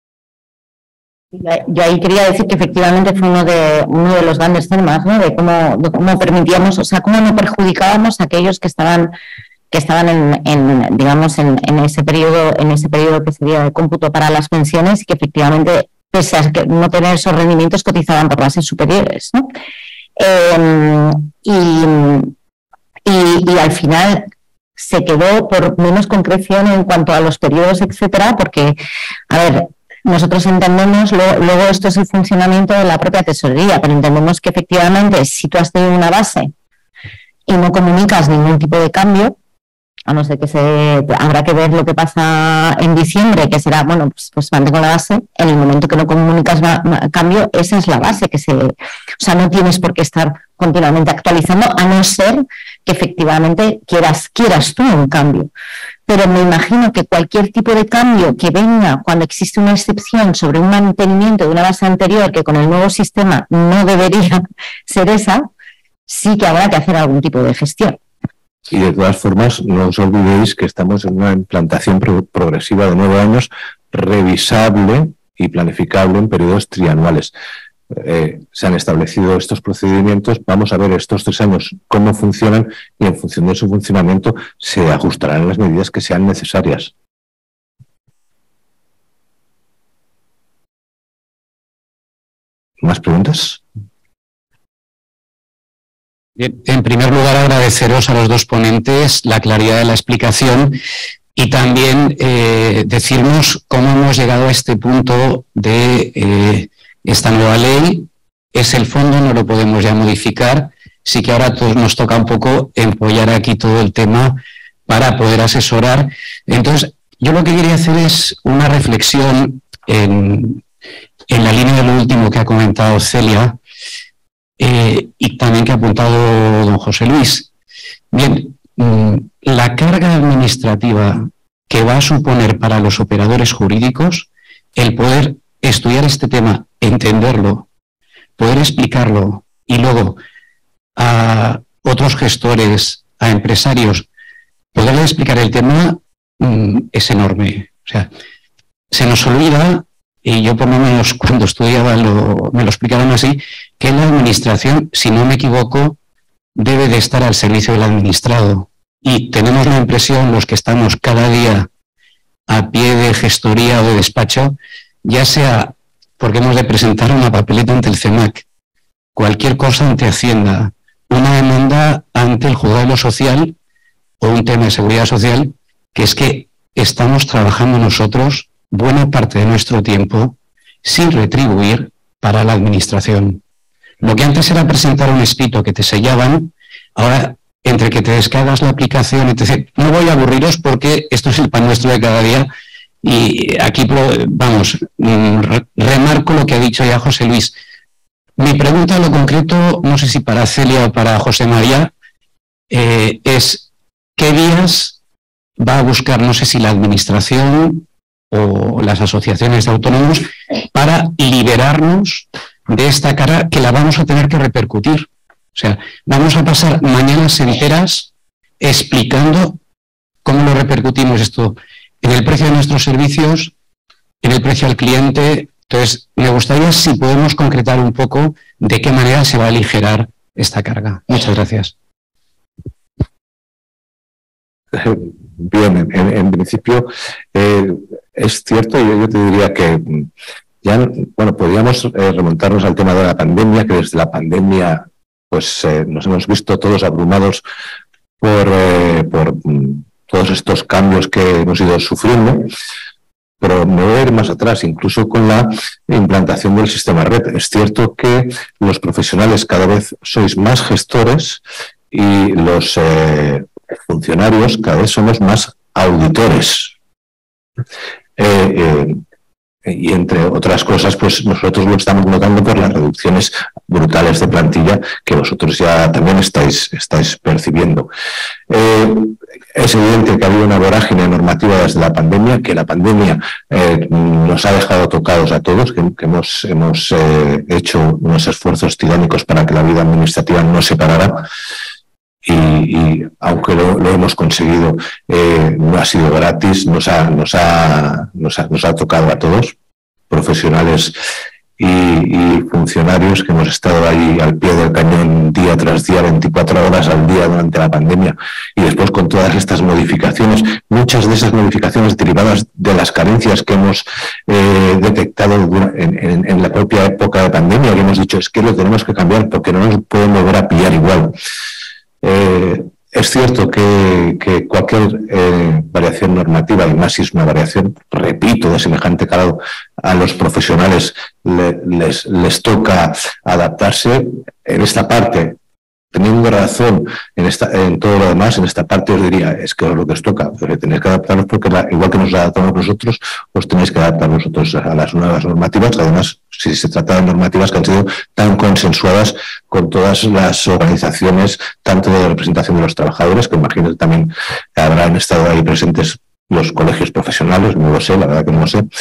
Yo ahí quería decir que efectivamente fue uno de uno de los grandes temas, ¿no? De cómo, de cómo permitíamos, o sea, cómo no perjudicábamos a aquellos que estaban que estaban en, en digamos en, en ese periodo en ese periodo que sería de cómputo para las pensiones y que efectivamente pese a que no tener esos rendimientos cotizaban por bases superiores, ¿no? Eh, y, y, y al final se quedó por menos concreción en cuanto a los periodos, etcétera, porque a ver, nosotros entendemos, lo, luego esto es el funcionamiento de la propia tesorería, pero entendemos que efectivamente si tú has tenido una base y no comunicas ningún tipo de cambio, a no ser que se habrá que ver lo que pasa en diciembre, que será, bueno, pues, pues mantengo la base, en el momento que no comunicas ma, ma, cambio, esa es la base, que se, o sea, no tienes por qué estar continuamente actualizando, a no ser que efectivamente quieras, quieras tú un cambio. Pero me imagino que cualquier tipo de cambio que venga cuando existe una excepción sobre un mantenimiento de una base anterior que con el nuevo sistema no debería ser esa, sí que habrá que hacer algún tipo de gestión. Y de todas formas, no os olvidéis que estamos en una implantación pro progresiva de nueve años, revisable y planificable en periodos trianuales. Eh, se han establecido estos procedimientos, vamos a ver estos tres años cómo funcionan y en función de su funcionamiento se ajustarán las medidas que sean necesarias. ¿Más preguntas? Bien, en primer lugar, agradeceros a los dos ponentes la claridad de la explicación y también eh, decirnos cómo hemos llegado a este punto de eh, esta nueva ley. Es el fondo, no lo podemos ya modificar, sí que ahora a todos nos toca un poco empollar aquí todo el tema para poder asesorar. Entonces, yo lo que quería hacer es una reflexión en, en la línea de lo último que ha comentado Celia, Eh, y también que ha apuntado don José Luis. Bien, mmm, la carga administrativa que va a suponer para los operadores jurídicos el poder estudiar este tema, entenderlo, poder explicarlo y luego a otros gestores, a empresarios, poderles explicar el tema mmm, es enorme. O sea, se nos olvida, y yo por lo menos cuando estudiaba lo, me lo explicaron así, que la administración, si no me equivoco, debe de estar al servicio del administrado. Y tenemos la impresión, los que estamos cada día a pie de gestoría o de despacho, ya sea porque hemos de presentar una papeleta ante el C E M A C, cualquier cosa ante Hacienda, una demanda ante el juzgado de lo social o un tema de seguridad social, que es que estamos trabajando nosotros buena parte de nuestro tiempo sin retribuir para la administración. Lo que antes era presentar un escrito que te sellaban, ahora entre que te descargas la aplicación, etcétera. No voy a aburriros porque esto es el pan nuestro de cada día y aquí, vamos, remarco lo que ha dicho ya José Luis. Mi pregunta en lo concreto, no sé si para Celia o para José María, eh, es ¿qué vías va a buscar, no sé si la administración o las asociaciones de autónomos, para liberarnos de esta cara que la vamos a tener que repercutir? O sea, vamos a pasar mañanas enteras explicando cómo lo repercutimos esto en el precio de nuestros servicios, en el precio al cliente. Entonces, me gustaría si podemos concretar un poco de qué manera se va a aligerar esta carga. Muchas gracias. Bien, en, en principio eh, es cierto, yo, yo te diría que ya, bueno, podríamos eh, remontarnos al tema de la pandemia, que desde la pandemia pues eh, nos hemos visto todos abrumados por, eh, por mm, todos estos cambios que hemos ido sufriendo. Pero me voy a ir más atrás, incluso con la implantación del sistema red. Es cierto que los profesionales cada vez sois más gestores y los eh, funcionarios cada vez somos más auditores. Eh, eh, y entre otras cosas, pues nosotros lo estamos notando por las reducciones brutales de plantilla que vosotros ya también estáis, estáis percibiendo. Eh, es evidente que ha habido una vorágine normativa desde la pandemia, que la pandemia eh, nos ha dejado tocados a todos, que, que hemos, hemos eh, hecho unos esfuerzos titánicos para que la vida administrativa no se parara. Y, y aunque lo, lo hemos conseguido, eh, no ha sido gratis, nos ha, nos, ha, nos, ha, nos ha tocado a todos, profesionales y, y funcionarios que hemos estado ahí al pie del cañón día tras día, veinticuatro horas al día durante la pandemia. Y después con todas estas modificaciones, muchas de esas modificaciones derivadas de las carencias que hemos eh, detectado en, en, en la propia época de pandemia, que hemos dicho es que lo tenemos que cambiar porque no nos pueden volver a pillar igual. Eh, es cierto que, que cualquier eh, variación normativa, y más si es una variación, repito, de semejante calado, a los profesionales le, les, les toca adaptarse. En esta parte, teniendo razón en, esta, en todo lo demás, en esta parte os diría, es que es lo que os toca, pero tenéis que adaptaros porque la, igual que nos adaptamos nosotros, os tenéis que adaptar vosotros a las nuevas normativas, además si se trata de normativas que han sido tan consensuadas con todas las organizaciones, tanto de representación de los trabajadores, que imagino que también habrán estado ahí presentes los colegios profesionales, no lo sé, la verdad que no lo sé,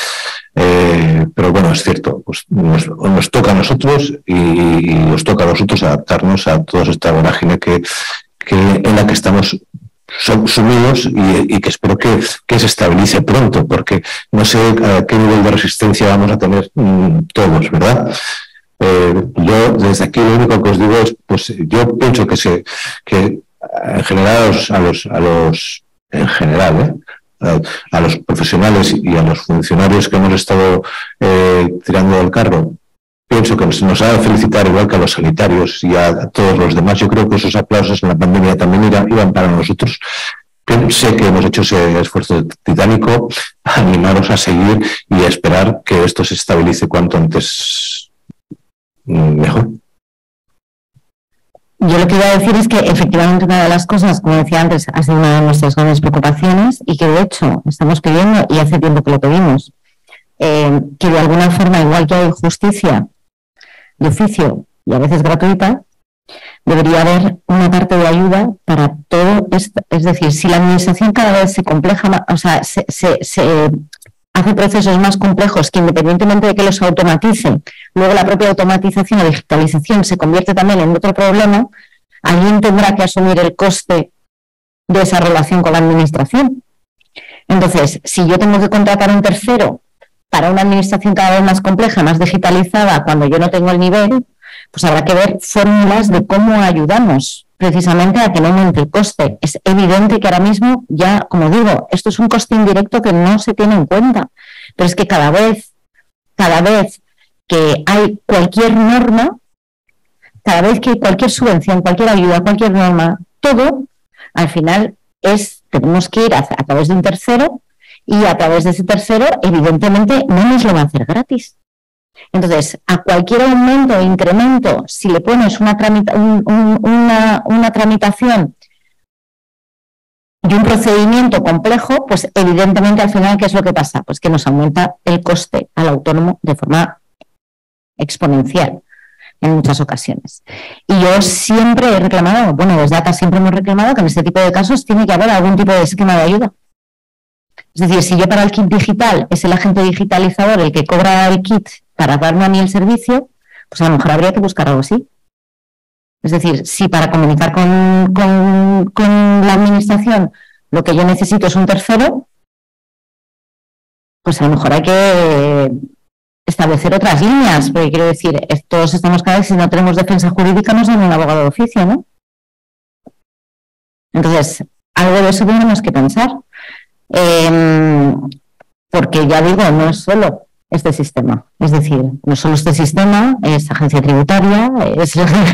eh, pero bueno, es cierto, pues nos, nos toca a nosotros y, y os toca a vosotros adaptarnos a toda esta vorágine que, que en la que estamos sumidos y, y que espero que, que se estabilice pronto, porque no sé a qué nivel de resistencia vamos a tener mmm, todos, ¿verdad? Eh, yo desde aquí lo único que os digo es, pues yo pienso que se, que en general a los, a los, a los en general, ¿eh? a los profesionales y a los funcionarios que hemos estado eh, tirando del carro, pienso que nos, nos ha de felicitar igual que a los sanitarios y a, a todos los demás. Yo creo que esos aplausos en la pandemia también iban, iban para nosotros. Sé que hemos hecho ese esfuerzo titánico, animaros a seguir y a esperar que esto se estabilice cuanto antes mejor. Yo lo que iba a decir es que efectivamente una de las cosas, como decía antes, ha sido una de nuestras grandes preocupaciones y que de hecho estamos pidiendo, y hace tiempo que lo pedimos, eh, que de alguna forma, igual que hay justicia de oficio y a veces gratuita, debería haber una parte de ayuda para todo esto. Es decir, si la administración cada vez se compleja, o sea, se, se, se hace procesos más complejos que independientemente de que los automaticen, luego la propia automatización o digitalización se convierte también en otro problema, alguien tendrá que asumir el coste de esa relación con la administración. Entonces, si yo tengo que contratar a un tercero para una administración cada vez más compleja, más digitalizada, cuando yo no tengo el nivel, pues habrá que ver fórmulas de cómo ayudamos precisamente a que no aumente el coste. Es evidente que ahora mismo ya, como digo, esto es un coste indirecto que no se tiene en cuenta, pero es que cada vez, cada vez que hay cualquier norma, cada vez que hay cualquier subvención, cualquier ayuda, cualquier norma, todo, al final es, tenemos que ir a, a través de un tercero y a través de ese tercero, evidentemente, no nos lo va a hacer gratis. Entonces, a cualquier aumento o incremento, si le pones una, tramita, un, un, una, una tramitación y un procedimiento complejo, pues evidentemente al final, ¿qué es lo que pasa? Pues que nos aumenta el coste al autónomo de forma exponencial en muchas ocasiones. Y yo siempre he reclamado, bueno, desde A T A siempre hemos reclamado que en este tipo de casos tiene que haber algún tipo de esquema de ayuda. Es decir, si yo para el kit digital es el agente digitalizador el que cobra el kit para darme a mí el servicio, pues a lo mejor habría que buscar algo así. Es decir, si para comunicar con, con, con la administración lo que yo necesito es un tercero, pues a lo mejor hay que establecer otras líneas, porque quiero decir, todos estamos cada vez, si no tenemos defensa jurídica, no somos un abogado de oficio, ¿no? Entonces, algo de eso tenemos que pensar. Eh, porque ya digo, no es solo este sistema. Es decir, no solo este sistema, es agencia tributaria, es,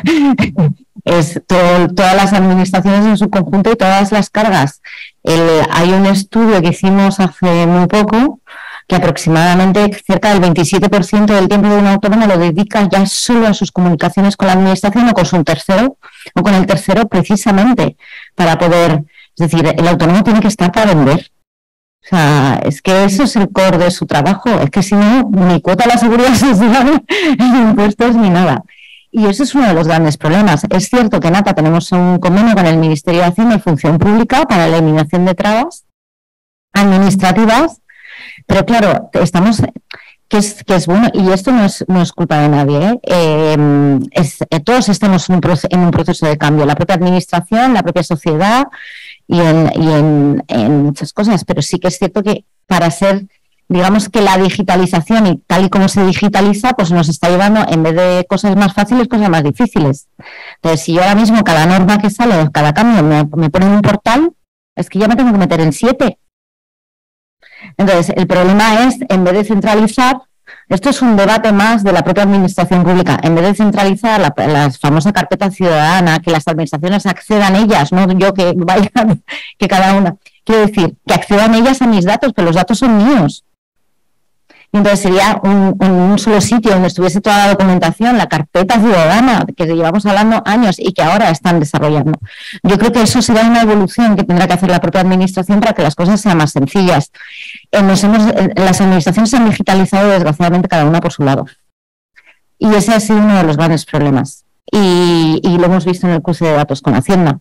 es todo, todas las administraciones en su conjunto y todas las cargas. El, hay un estudio que hicimos hace muy poco que aproximadamente cerca del veintisiete por ciento del tiempo de un autónomo lo dedica ya solo a sus comunicaciones con la administración o con su tercero, o con el tercero precisamente para poder... Es decir, el autónomo tiene que estar para vender. O sea, es que eso es el core de su trabajo. Es que si no, ni cuota a la seguridad social, ni impuestos, ni nada. Y eso es uno de los grandes problemas. Es cierto que en A T A tenemos un convenio con el Ministerio de Hacienda y Función Pública para la eliminación de trabas administrativas, pero claro, estamos... Que es, que es bueno, y esto no es, no es culpa de nadie, ¿eh? Eh, es, eh, todos estamos en un, proceso, en un proceso de cambio, la propia administración, la propia sociedad y, en, y en, en muchas cosas, pero sí que es cierto que para ser, digamos que la digitalización y tal y como se digitaliza, pues nos está llevando, en vez de cosas más fáciles, cosas más difíciles. Entonces, si yo ahora mismo cada norma que sale, cada cambio me, me pone en un portal, es que ya me tengo que meter en siete. Entonces, el problema es, en vez de centralizar, esto es un debate más de la propia administración pública, en vez de centralizar la, la famosa carpeta ciudadana, que las administraciones accedan ellas, no yo que vayan, que cada una, quiero decir, que accedan ellas a mis datos, pero los datos son míos. Y entonces sería un, un solo sitio donde estuviese toda la documentación, la carpeta ciudadana, que llevamos hablando años y que ahora están desarrollando. Yo creo que eso será una evolución que tendrá que hacer la propia administración para que las cosas sean más sencillas. Eh, nos hemos, eh, las administraciones se han digitalizado desgraciadamente cada una por su lado. Y ese ha sido uno de los grandes problemas. Y, y lo hemos visto en el cruce de datos con Hacienda,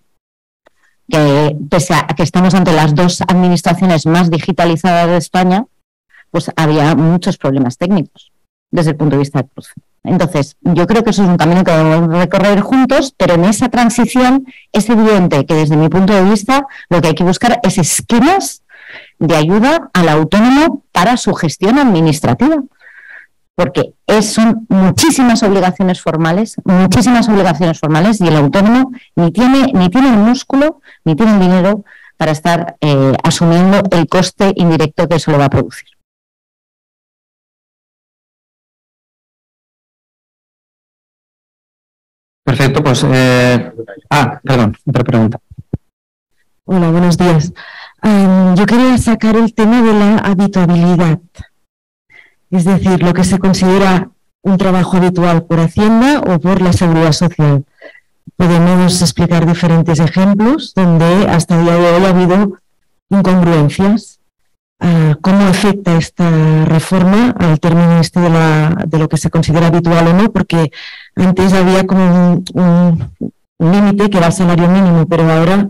que pese a que estamos ante las dos administraciones más digitalizadas de España, pues había muchos problemas técnicos desde el punto de vista del cruce. Entonces, yo creo que eso es un camino que debemos recorrer juntos, pero en esa transición es evidente que desde mi punto de vista lo que hay que buscar es esquemas de ayuda al autónomo para su gestión administrativa, porque es, son muchísimas obligaciones formales, muchísimas obligaciones formales y el autónomo ni tiene, ni tiene el músculo ni tiene el dinero para estar eh, asumiendo el coste indirecto que eso le va a producir. Perfecto, pues... Eh... Ah, perdón, otra pregunta. Hola, buenos días. Um, yo quería sacar el tema de la habituabilidad, es decir, lo que se considera un trabajo habitual por Hacienda o por la Seguridad Social. Podemos explicar diferentes ejemplos donde hasta el día de hoy ha habido incongruencias. Uh, ¿Cómo afecta esta reforma al término este de, la, de lo que se considera habitual o no? Porque antes había como un, un, un límite que era el salario mínimo, pero ahora...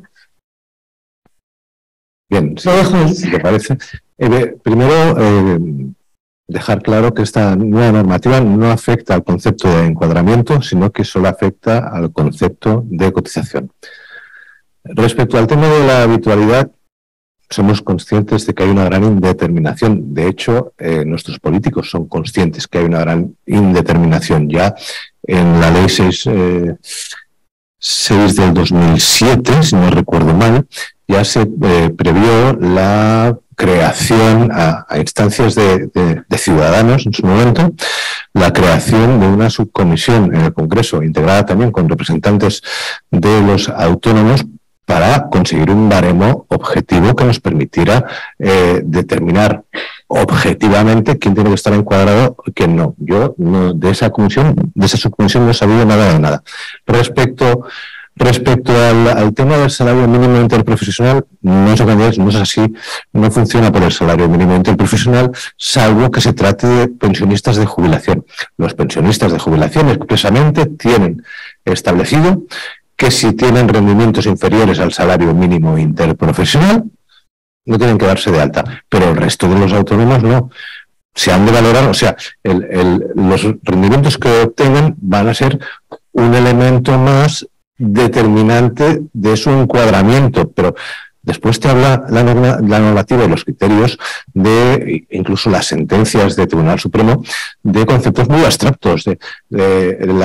Bien, lo dejo ahí. Si te parece. Eh, primero, eh, dejar claro que esta nueva normativa no afecta al concepto de encuadramiento, sino que solo afecta al concepto de cotización. Respecto al tema de la habitualidad, somos conscientes de que hay una gran indeterminación. De hecho, eh, nuestros políticos son conscientes que hay una gran indeterminación. Ya en la ley seis, eh, seis del dos mil siete, si no recuerdo mal, ya se eh, previó la creación a, a instancias de, de, de ciudadanos en su momento, la creación de una subcomisión en el Congreso, integrada también con representantes de los autónomos, para conseguir un baremo objetivo que nos permitiera eh, determinar objetivamente quién tiene que estar encuadrado y quién no. Yo no, de esa comisión, de esa subcomisión no he sabido nada de nada. Respecto, respecto al, al tema del salario mínimo interprofesional, no es, no es así, no funciona por el salario mínimo interprofesional, salvo que se trate de pensionistas de jubilación. Los pensionistas de jubilación expresamente tienen establecido que si tienen rendimientos inferiores al salario mínimo interprofesional, no tienen que darse de alta, pero el resto de los autónomos no. Se han de valorar, o sea, el, el, los rendimientos que obtengan van a ser un elemento más determinante de su encuadramiento, pero después te habla la, norma, la normativa y los criterios de, incluso las sentencias del Tribunal Supremo, de conceptos muy abstractos, de, de la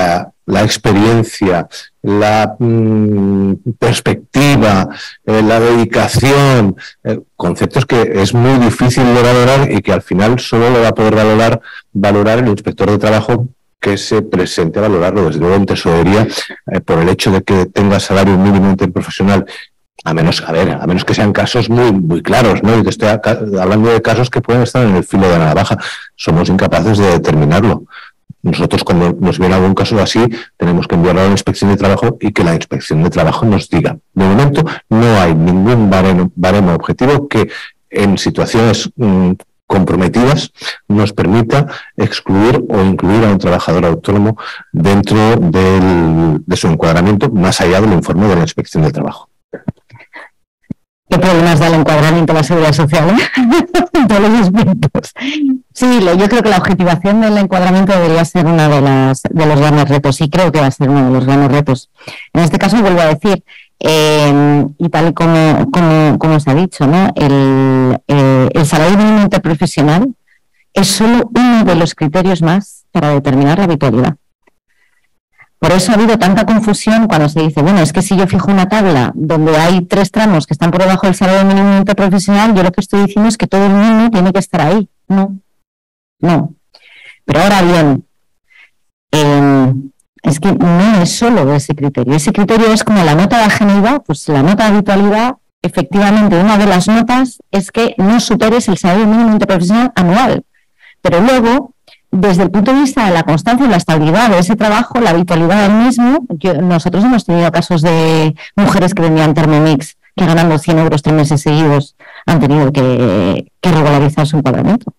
la experiencia, la mmm, perspectiva, eh, la dedicación, eh, conceptos que es muy difícil de valorar y que al final solo lo va a poder valorar, valorar el inspector de trabajo que se presente a valorarlo. Desde luego en tesorería, eh, por el hecho de que tenga salario mínimo interprofesional, a menos, a ver, a menos que sean casos muy, muy claros, ¿no? Y te estoy hablando de casos que pueden estar en el filo de la navaja, somos incapaces de determinarlo. Nosotros, cuando nos viene algún caso así, tenemos que enviarlo a la inspección de trabajo y que la inspección de trabajo nos diga. De momento, no hay ningún baremo, baremo objetivo que en situaciones mmm, comprometidas nos permita excluir o incluir a un trabajador autónomo dentro del, de su encuadramiento, más allá del informe de la inspección de trabajo. ¿Qué problemas da el encuadramiento de la seguridad social, eh? En todos los aspectos. Sí, yo creo que la objetivación del encuadramiento debería ser uno de, las, de los grandes retos, y creo que va a ser uno de los grandes retos. En este caso, vuelvo a decir, eh, y tal y como, como, como se ha dicho, ¿no? el, eh, el salario mínimo interprofesional es solo uno de los criterios más para determinar la habitualidad. Por eso ha habido tanta confusión cuando se dice, bueno, es que si yo fijo una tabla donde hay tres tramos que están por debajo del salario mínimo interprofesional, yo lo que estoy diciendo es que todo el mundo tiene que estar ahí. No, no. Pero ahora bien, eh, es que no es solo ese criterio. Ese criterio es como la nota de ageneidad, pues la nota de habitualidad, efectivamente, una de las notas es que no superes el salario mínimo interprofesional anual. Pero luego, desde el punto de vista de la constancia y la estabilidad de ese trabajo, la habitualidad del mismo, yo, nosotros hemos tenido casos de mujeres que vendían Thermomix, que ganando cien euros tres meses seguidos han tenido que, que regularizar su encuadramiento.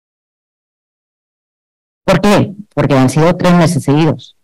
¿Por qué? Porque han sido tres meses seguidos.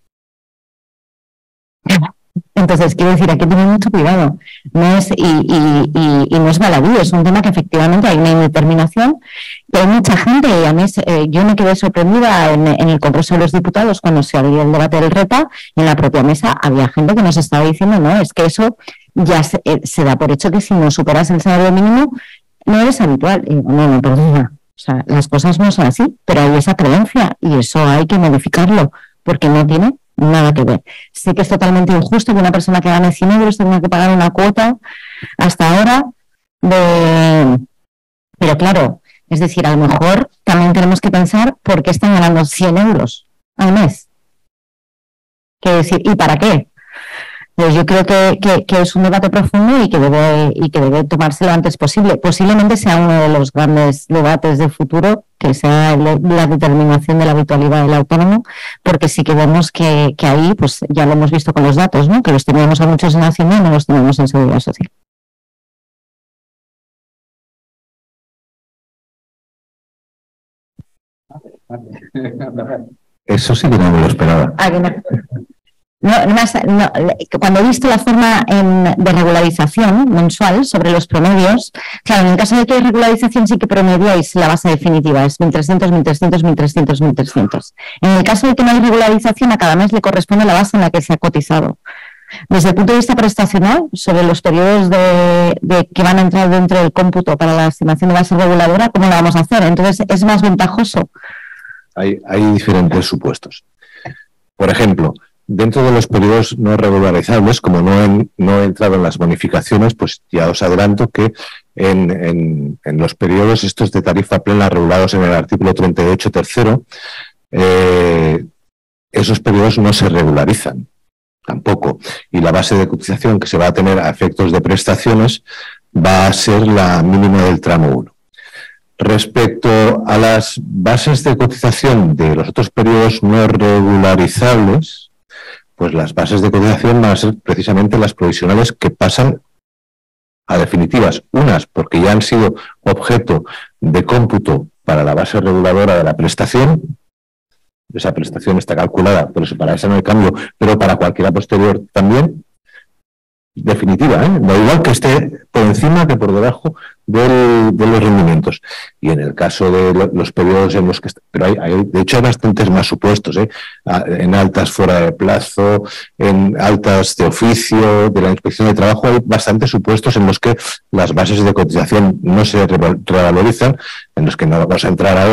Entonces, quiero decir, hay que tener mucho cuidado. No es, y, y, y, y no es baladí, es un tema que efectivamente hay una indeterminación. Y hay mucha gente, y a mí eh, yo me quedé sorprendida en, en el Congreso de los Diputados cuando se abrió el debate del REPA, en la propia mesa había gente que nos estaba diciendo, no, es que eso ya se, eh, se da por hecho que si no superas el salario mínimo no eres habitual. Y digo, no, no, perdona. O sea, las cosas no son así, pero hay esa creencia y eso hay que modificarlo, porque no tiene nada que ver. Sé que es totalmente injusto que una persona que gane cien euros tenga que pagar una cuota hasta ahora de... Pero claro, es decir, a lo mejor también tenemos que pensar por qué están ganando cien euros al mes. ¿Qué decir? ¿Y para qué? Pues yo creo que, que, que es un debate profundo y que debe y que debe tomarse lo antes posible. Posiblemente sea uno de los grandes debates del futuro, que sea el, la determinación de la habitualidad del autónomo, porque sí que vemos que, que ahí, pues ya lo hemos visto con los datos, ¿no? Que los teníamos a muchos en Hacienda y no los tenemos en Seguridad Social. Eso sí que no me lo esperaba. Ah, que no. No, más, no, cuando he visto la forma en, de regularización mensual sobre los promedios, claro, en el caso de que hay regularización sí que promediáis la base definitiva, es mil trescientos, mil trescientos, mil trescientos, mil trescientos. En el caso de que no hay regularización, a cada mes le corresponde la base en la que se ha cotizado. Desde el punto de vista prestacional, sobre los periodos de, de que van a entrar dentro del cómputo para la estimación de base reguladora, ¿cómo lo vamos a hacer? Entonces, ¿es más ventajoso? Hay, hay diferentes supuestos. Por ejemplo, dentro de los periodos no regularizables, como no, en, no he entrado en las bonificaciones, pues ya os adelanto que en, en, en los periodos estos de tarifa plena regulados en el artículo treinta y ocho tercero, eh, esos periodos no se regularizan tampoco. Y la base de cotización que se va a tener a efectos de prestaciones va a ser la mínima del tramo uno. Respecto a las bases de cotización de los otros periodos no regularizables, pues las bases de cotización van a ser precisamente las provisionales que pasan a definitivas. Unas porque ya han sido objeto de cómputo para la base reguladora de la prestación. Esa prestación está calculada, por eso para esa no hay cambio, pero para cualquiera posterior también. Definitiva, ¿eh? Da igual que esté por encima que por debajo del, de los rendimientos. Y en el caso de lo, los periodos en los que... Pero hay, hay, de hecho hay bastantes más supuestos, ¿eh? En altas fuera de plazo, en altas de oficio, de la inspección de trabajo, hay bastantes supuestos en los que las bases de cotización no se revalorizan, en los que no vamos a entrar ahora,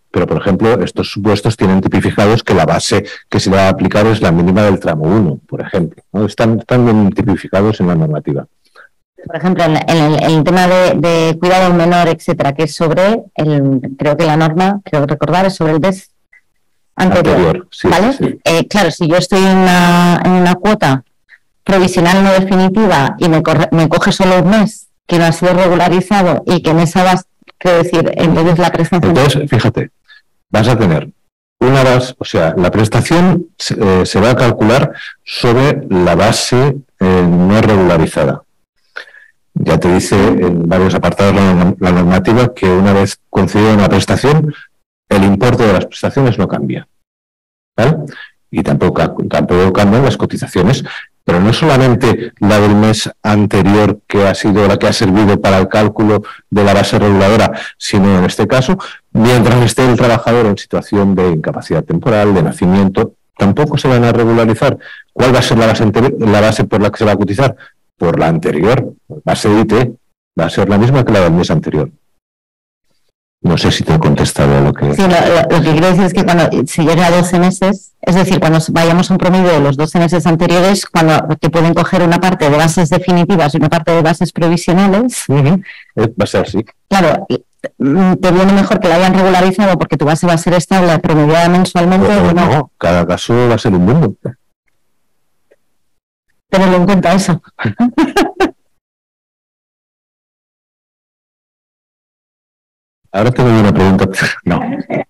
pero por ejemplo estos supuestos tienen tipificados que la base que se va a aplicar es la mínima del tramo uno, por ejemplo, ¿no? Están, están bien tipificados en la normativa. Por ejemplo, en, en, el, en el tema de, de cuidado menor, etcétera, que es sobre, el, creo que la norma, creo recordar, es sobre el D E S anterior, anterior sí, ¿vale? Sí. Eh, claro, si yo estoy en una, en una cuota provisional no definitiva y me, corre, me coge solo un mes que no ha sido regularizado y que en esa base, quiero decir, entonces la prestación... Entonces, fíjate, vas a tener una base, o sea, la prestación eh, se va a calcular sobre la base eh, no regularizada. Ya te dice en varios apartados la, la normativa que una vez concedida una prestación, el importe de las prestaciones no cambia, ¿vale? Y tampoco, tampoco cambian las cotizaciones, pero no solamente la del mes anterior que ha sido la que ha servido para el cálculo de la base reguladora, sino en este caso, mientras esté el trabajador en situación de incapacidad temporal, de nacimiento, tampoco se van a regularizar. ¿Cuál va a ser la base, la base por la que se va a cotizar? Por la anterior, base de I T, va a ser la misma que la del mes anterior. No sé si te he contestado lo que... Sí, lo, lo, lo que quiero decir es que cuando se llega a doce meses, es decir, cuando vayamos a un promedio de los doce meses anteriores, cuando te pueden coger una parte de bases definitivas y una parte de bases provisionales... Uh-huh. Va a ser así. Claro, te viene mejor que la hayan regularizado porque tu base va a ser estable, promediada mensualmente. O, o no, no, cada caso va a ser un mundo. Tenerlo en cuenta eso. Ahora te doy una pregunta. No.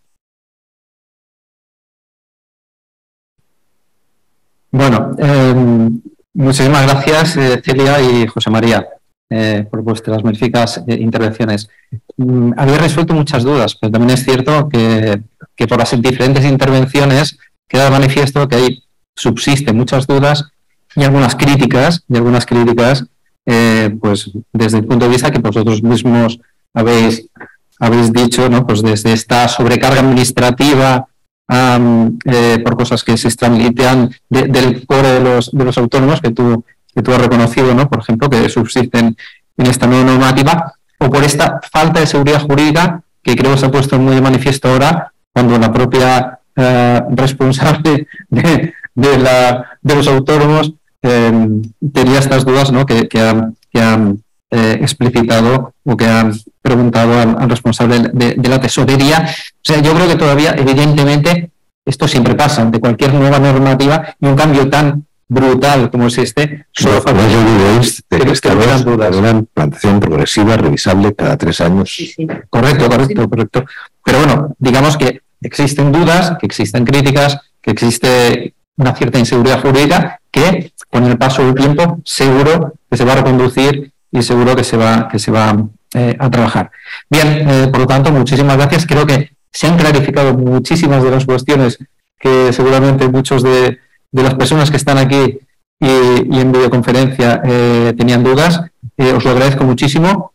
Bueno, eh, muchísimas gracias, eh, Celia y José María, eh, por vuestras magníficas eh, intervenciones. Mm, habéis resuelto muchas dudas, pero también es cierto que, que por las diferentes intervenciones queda de manifiesto que hay, subsisten muchas dudas y algunas críticas, y algunas críticas, eh, pues desde el punto de vista que vosotros mismos habéis, habéis dicho, ¿no? Pues desde esta sobrecarga administrativa um, eh, por cosas que se extralimitan de, del core de los, de los autónomos que tú, que tú has reconocido, ¿no? Por ejemplo, que subsisten en esta nueva normativa, o por esta falta de seguridad jurídica que creo que se ha puesto muy de manifiesto ahora cuando la propia eh, responsable de, de, la, de los autónomos Eh, tenía estas dudas, ¿no? que, que han, que han eh, explicitado o que han preguntado al, al responsable de, de la tesorería. O sea, yo creo que todavía, evidentemente, esto siempre pasa de cualquier nueva normativa y un cambio tan brutal como es este. Solo no, no olvidéis de que esta es una implantación progresiva, revisable cada tres años. Sí, sí. Correcto, correcto, correcto. Pero bueno, digamos que existen dudas, que existen críticas, que existe una cierta inseguridad jurídica que con el paso del tiempo seguro que se va a reconducir y seguro que se va, que se va eh, a trabajar. Bien, eh, por lo tanto, muchísimas gracias. Creo que se han clarificado muchísimas de las cuestiones que seguramente muchos de, de las personas que están aquí y, y en videoconferencia eh, tenían dudas. Eh, os lo agradezco muchísimo.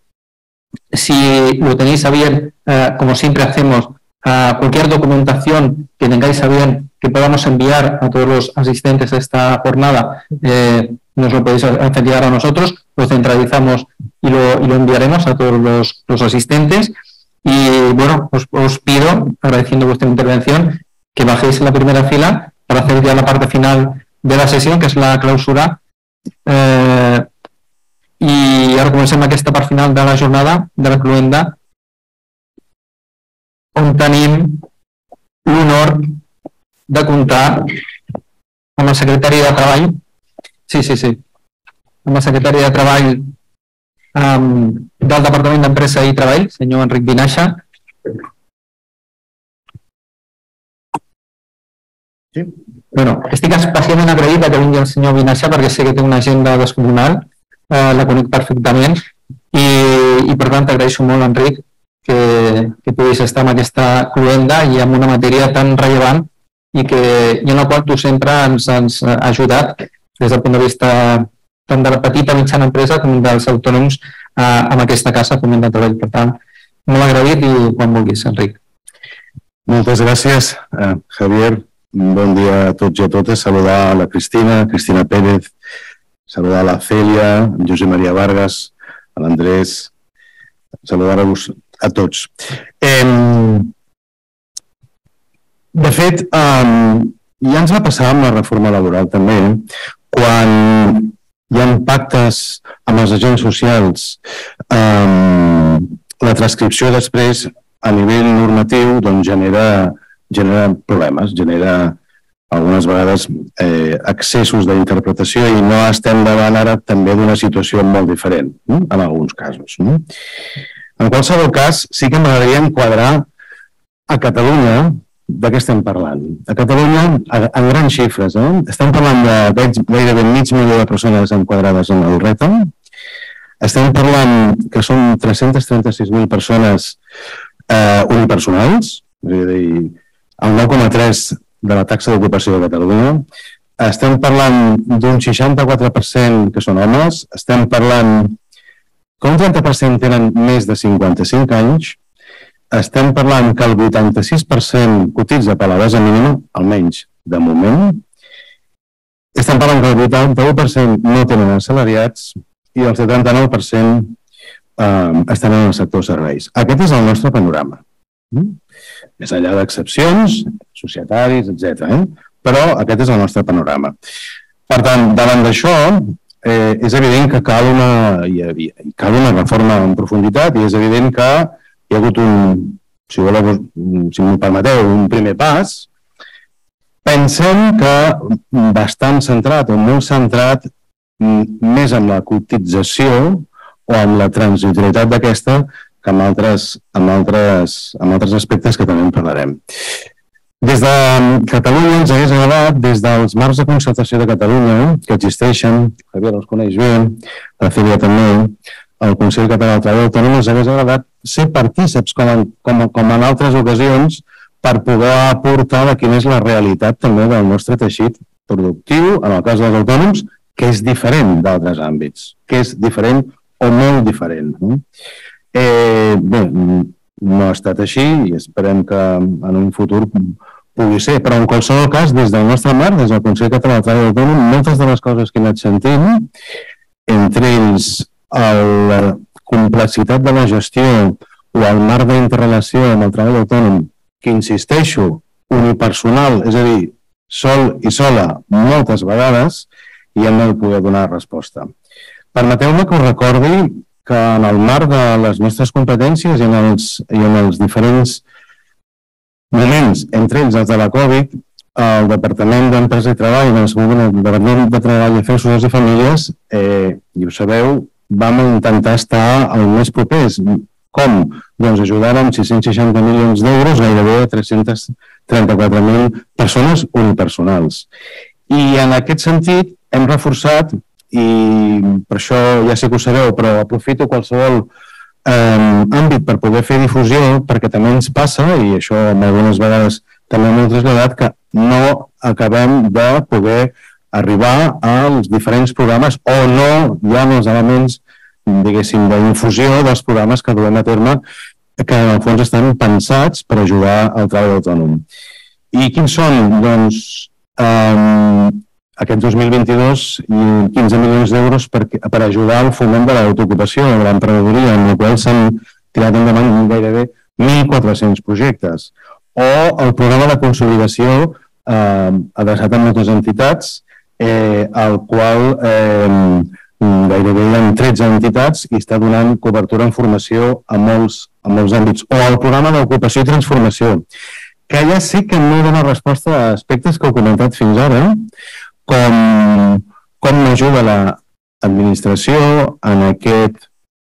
Si lo tenéis a bien, eh, como siempre hacemos, a cualquier documentación que tengáis a bien que podamos enviar a todos los asistentes a esta jornada, eh, nos lo podéis enviar a nosotros, lo centralizamos y lo, y lo enviaremos a todos los, los asistentes. Y bueno, os, os pido, agradeciendo vuestra intervención, que bajéis en la primera fila para hacer ya la parte final de la sesión, que es la clausura. Eh, i ara comencem aquesta part final de la jornada, de la cloenda, on tenim l'honor de comptar amb el secretari de Treball, sí, sí, sí, amb el secretari de Treball um, del Departament d'Empresa i Treball, senyor Enric Vinaixa. Sí. Bueno, estic especialment agraït que vingui el senyor Vinaixa perquè sé que té una agenda descomunal, eh, la conec perfectament i, i per tant t'agraeixo molt, Enric, que, que puguis estar en aquesta cloenda i amb una matèria tan rellevant i, que, i en la qual tu sempre ens has ajudat des del punt de vista tant de la petita mitjana empresa com dels autònoms eh, amb aquesta casa Foment de Treball. Per tant, molt agraït i quan vulguis, Enric. Moltes gràcies, eh, Javier. Bon dia a tots i a totes. Saludar a la Cristina, Cristina Pérez, saludar a la Celia, a José María Vargas, a l'Andrés, saludar a, vos, a tots. Eh, De fet, um, ja ens va passar amb la reforma laboral també, quan hi ha pactes amb els agents socials, um, la transcripció després a nivell normatiu doncs, genera, genera problemes, genera algunes vegades eh, excessos d'interpretació i no estem davant ara també d'una situació molt diferent, no? En alguns casos. No? En qualsevol cas, sí que m'agradaria enquadrar a Catalunya de què estem parlant. A Catalunya, en grans xifres, eh? Estem parlant de gairebé mig milió de persones enquadrades en el RETA. Estem parlant que són tres-cents trenta-sis mil persones eh, unipersonals, és a dir, el nou coma tres de la taxa d'ocupació de Catalunya. Estem parlant d'un seixanta-quatre per cent que són homes. Estem parlant que un trenta per cent tenen més de cinquanta-cinc anys. Estem parlant que el vuitanta-sis per cent cotitza per la base mínima, almenys de moment. Estem parlant que el vuitanta-u per cent no tenen assalariats i el setanta-nou per cent eh, estan en el sector serveis. Aquest és el nostre panorama. Més enllà d'excepcions, societaris, etcètera. Eh? Però aquest és el nostre panorama. Per tant, davant d'això, eh, és evident que cal una, hi havia, cal una reforma en profunditat i és evident que hi ha hagut un, si voleu, si m'ho permeteu, un primer pas. Pensem que bastant centrat o molt centrat més en la cotització o en la transitorietat d'aquesta que amb altres, amb, altres, amb altres aspectes que també en parlarem. Des de Catalunya ens hagués agradat, des dels marcs de concertació de Catalunya, que existeixen, Javier els coneix bé, la Cèlia també, el Consell Català del Treball Autònom, ens hagués agradat ser partíceps, com, com, com en altres ocasions, per poder aportar de quina és la realitat també del nostre teixit productiu, en el cas dels autònoms, que és diferent d'altres àmbits, que és diferent o molt diferent. No? Eh, bé, no ha estat així i esperem que en un futur pugui ser, però en qualsevol cas, des del nostre marc, des del Consell Català del Treball Autònom, moltes de les coses que he anat sentint, entre ells la complexitat de la gestió o el marc d'interrelació amb el treball autònom, que insisteixo, unipersonal, és a dir, sol i sola moltes vegades, i hem de poder donar resposta. Permeteu-me que us recordi que en el marc de les nostres competències i en els, i en els diferents moments, entre ells els de la Covid, el Departament d'Empresa i Treball, el Departament de Treball, Afers Socials i Famílies, eh, i ho sabeu, vam intentar estar el més propers. Com? Doncs ajudant amb sis-cents seixanta milions d'euros, gairebé tres-cents trenta-quatre mil persones unipersonals. I en aquest sentit hem reforçat, i per això ja sé que ho sabeu, però aprofito qualsevol eh, àmbit per poder fer difusió, perquè també ens passa, i això algunes vegades també m'ho he traslladat, que no acabem de poder arribar als diferents programes o no hi ha els elements, diguéssim, d'infusió dels programes que duem a terme, que en el fons estan pensats per ajudar al treball autònom. I quins són? Doncs eh, aquest dos mil vint-i-dos i quinze milions d'euros per, per ajudar al foment de l'autoocupació, de l'emprenedoria, en el qual s'han tirat endavant gairebé mil quatre-cents projectes. O el programa de consolidació eh, adreçat a moltes entitats, eh, al qual eh, gairebé hi ha tretze entitats i està donant cobertura en formació a molts, a molts àmbits. O el programa d'ocupació i transformació, que ja sé que no dona resposta a aspectes que heu comentat fins ara, com, com m'ajuda l'administració en aquest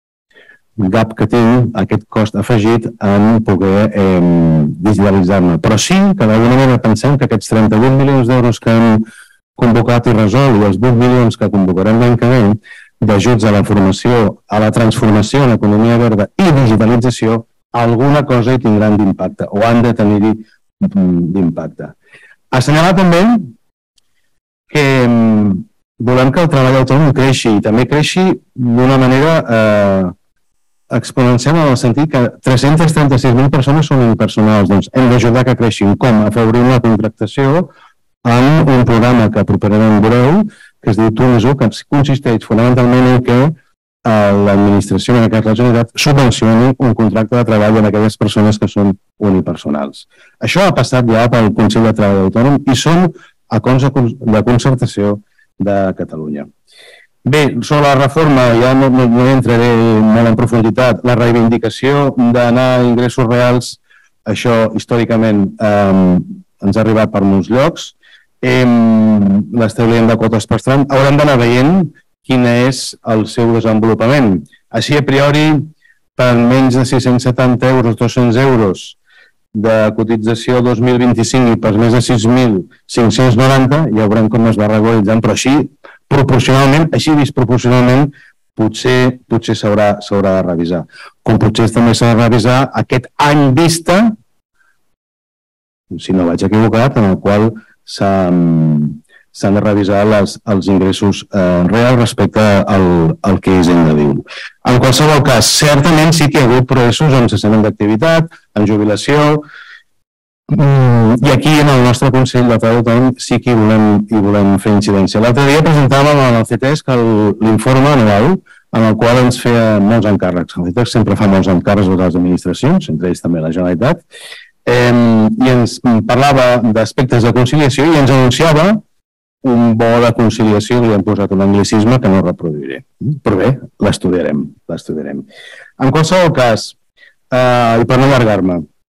gap que tinc, aquest cost afegit en poder eh, digitalitzar-me. Però sí que d'alguna manera pensem que aquests trenta-vuit milions d'euros que hem convocat i resolt i els vuit milions que convocarem l'any que ve d'ajuts a la formació, a la transformació en l'economia verda i digitalització, alguna cosa hi tindran d'impacte o han de tenir-hi d'impacte. Assenyalar també que volem que el treball autònom creixi i també creixi d'una manera eh, exponencial en el sentit que tres-cents trenta-sis mil persones són impersonals. Doncs hem d'ajudar que creixin. Com? Afavorir la contractació en un programa que properament veureu, que es diu Tu més u, que consisteix fonamentalment en què l'administració, en aquest cas la Generalitat, subvencioni un contracte de treball en aquelles persones que són unipersonals. Això ha passat ja pel Consell de Treball Autònom i són acords de concertació de Catalunya. Bé, sobre la reforma, ja no, no, no entraré molt en profunditat, la reivindicació d'anar a ingressos reals, això històricament eh, ens ha arribat per molts llocs, eh, l'establiment de quotes per tram, haurem d'anar veient quin és el seu desenvolupament. Així, a priori, per menys de sis-cents setanta euros, dos-cents euros de cotització dos mil vint-i-cinc i per més de sis mil cinc-cents noranta, ja veurem com es va regularitzant, però així, proporcionalment, així vist proporcionalment, potser potser s'haurà de revisar. Com potser també s'ha de revisar aquest any vista, si no vaig equivocat, en el qual s'han de revisar les, els ingressos eh, reals respecte al, al que és hem de dir. En qualsevol cas, certament sí que hi ha hagut progressos en cessament d'activitat, en jubilació, i aquí en el nostre Consell de Treball Autònom sí que hi volem, hi volem fer incidència. L'altre dia presentàvem en el C T E S que l'informe anual en el qual ens feia molts encàrrecs. El C T E S sempre fa molts encàrrecs a les administracions, entre ells també la Generalitat, eh, i ens parlava d'aspectes de conciliació i ens anunciava un bo de conciliació, li hem posat un anglicisme que no reproduiré. Però bé, l'estudiarem, l'estudiarem. En qualsevol cas, eh, i per no allargar-me,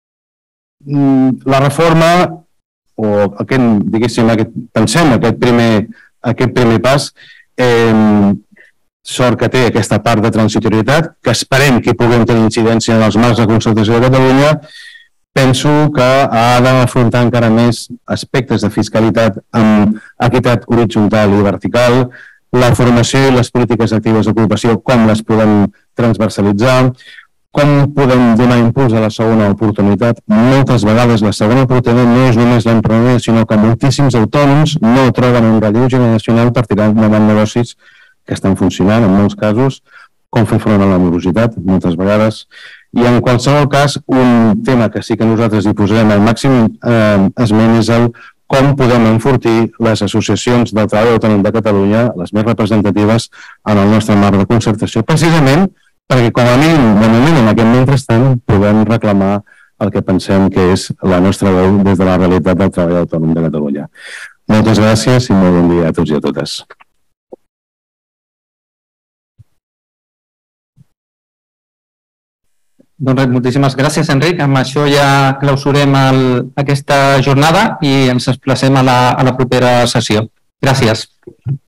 la reforma, o aquest, diguéssim, aquest, pensem aquest primer, aquest primer pas, eh, sort que té aquesta part de transitorietat, que esperem que puguem tenir incidència en els marcs de concertació de Catalunya, penso que ha d'afrontar encara més aspectes de fiscalitat amb equitat horitzontal i vertical, la formació i les polítiques actives d'ocupació, com les podem transversalitzar, com podem donar impuls a la segona oportunitat. Moltes vegades la segona oportunitat no és només l'emprenedor, sinó que moltíssims autònoms no troben un relleu generacional per tirar endavant negocis que estan funcionant en molts casos, com fer front a la morositat, moltes vegades. I en qualsevol cas, un tema que sí que nosaltres hi posarem el màxim eh, esment és el com podem enfortir les associacions del treball autònom de Catalunya, les més representatives en el nostre marc de concertació, precisament perquè com a mínim, de moment, en aquest mentrestant, podem reclamar el que pensem que és la nostra veu des de la realitat del treball autònom de Catalunya. Moltes gràcies i molt bon dia a tots i a totes. Doncs res, moltíssimes gràcies, Enric. Amb això ja clausurem el, aquesta jornada i ens desplacem a la, a la propera sessió. Gràcies.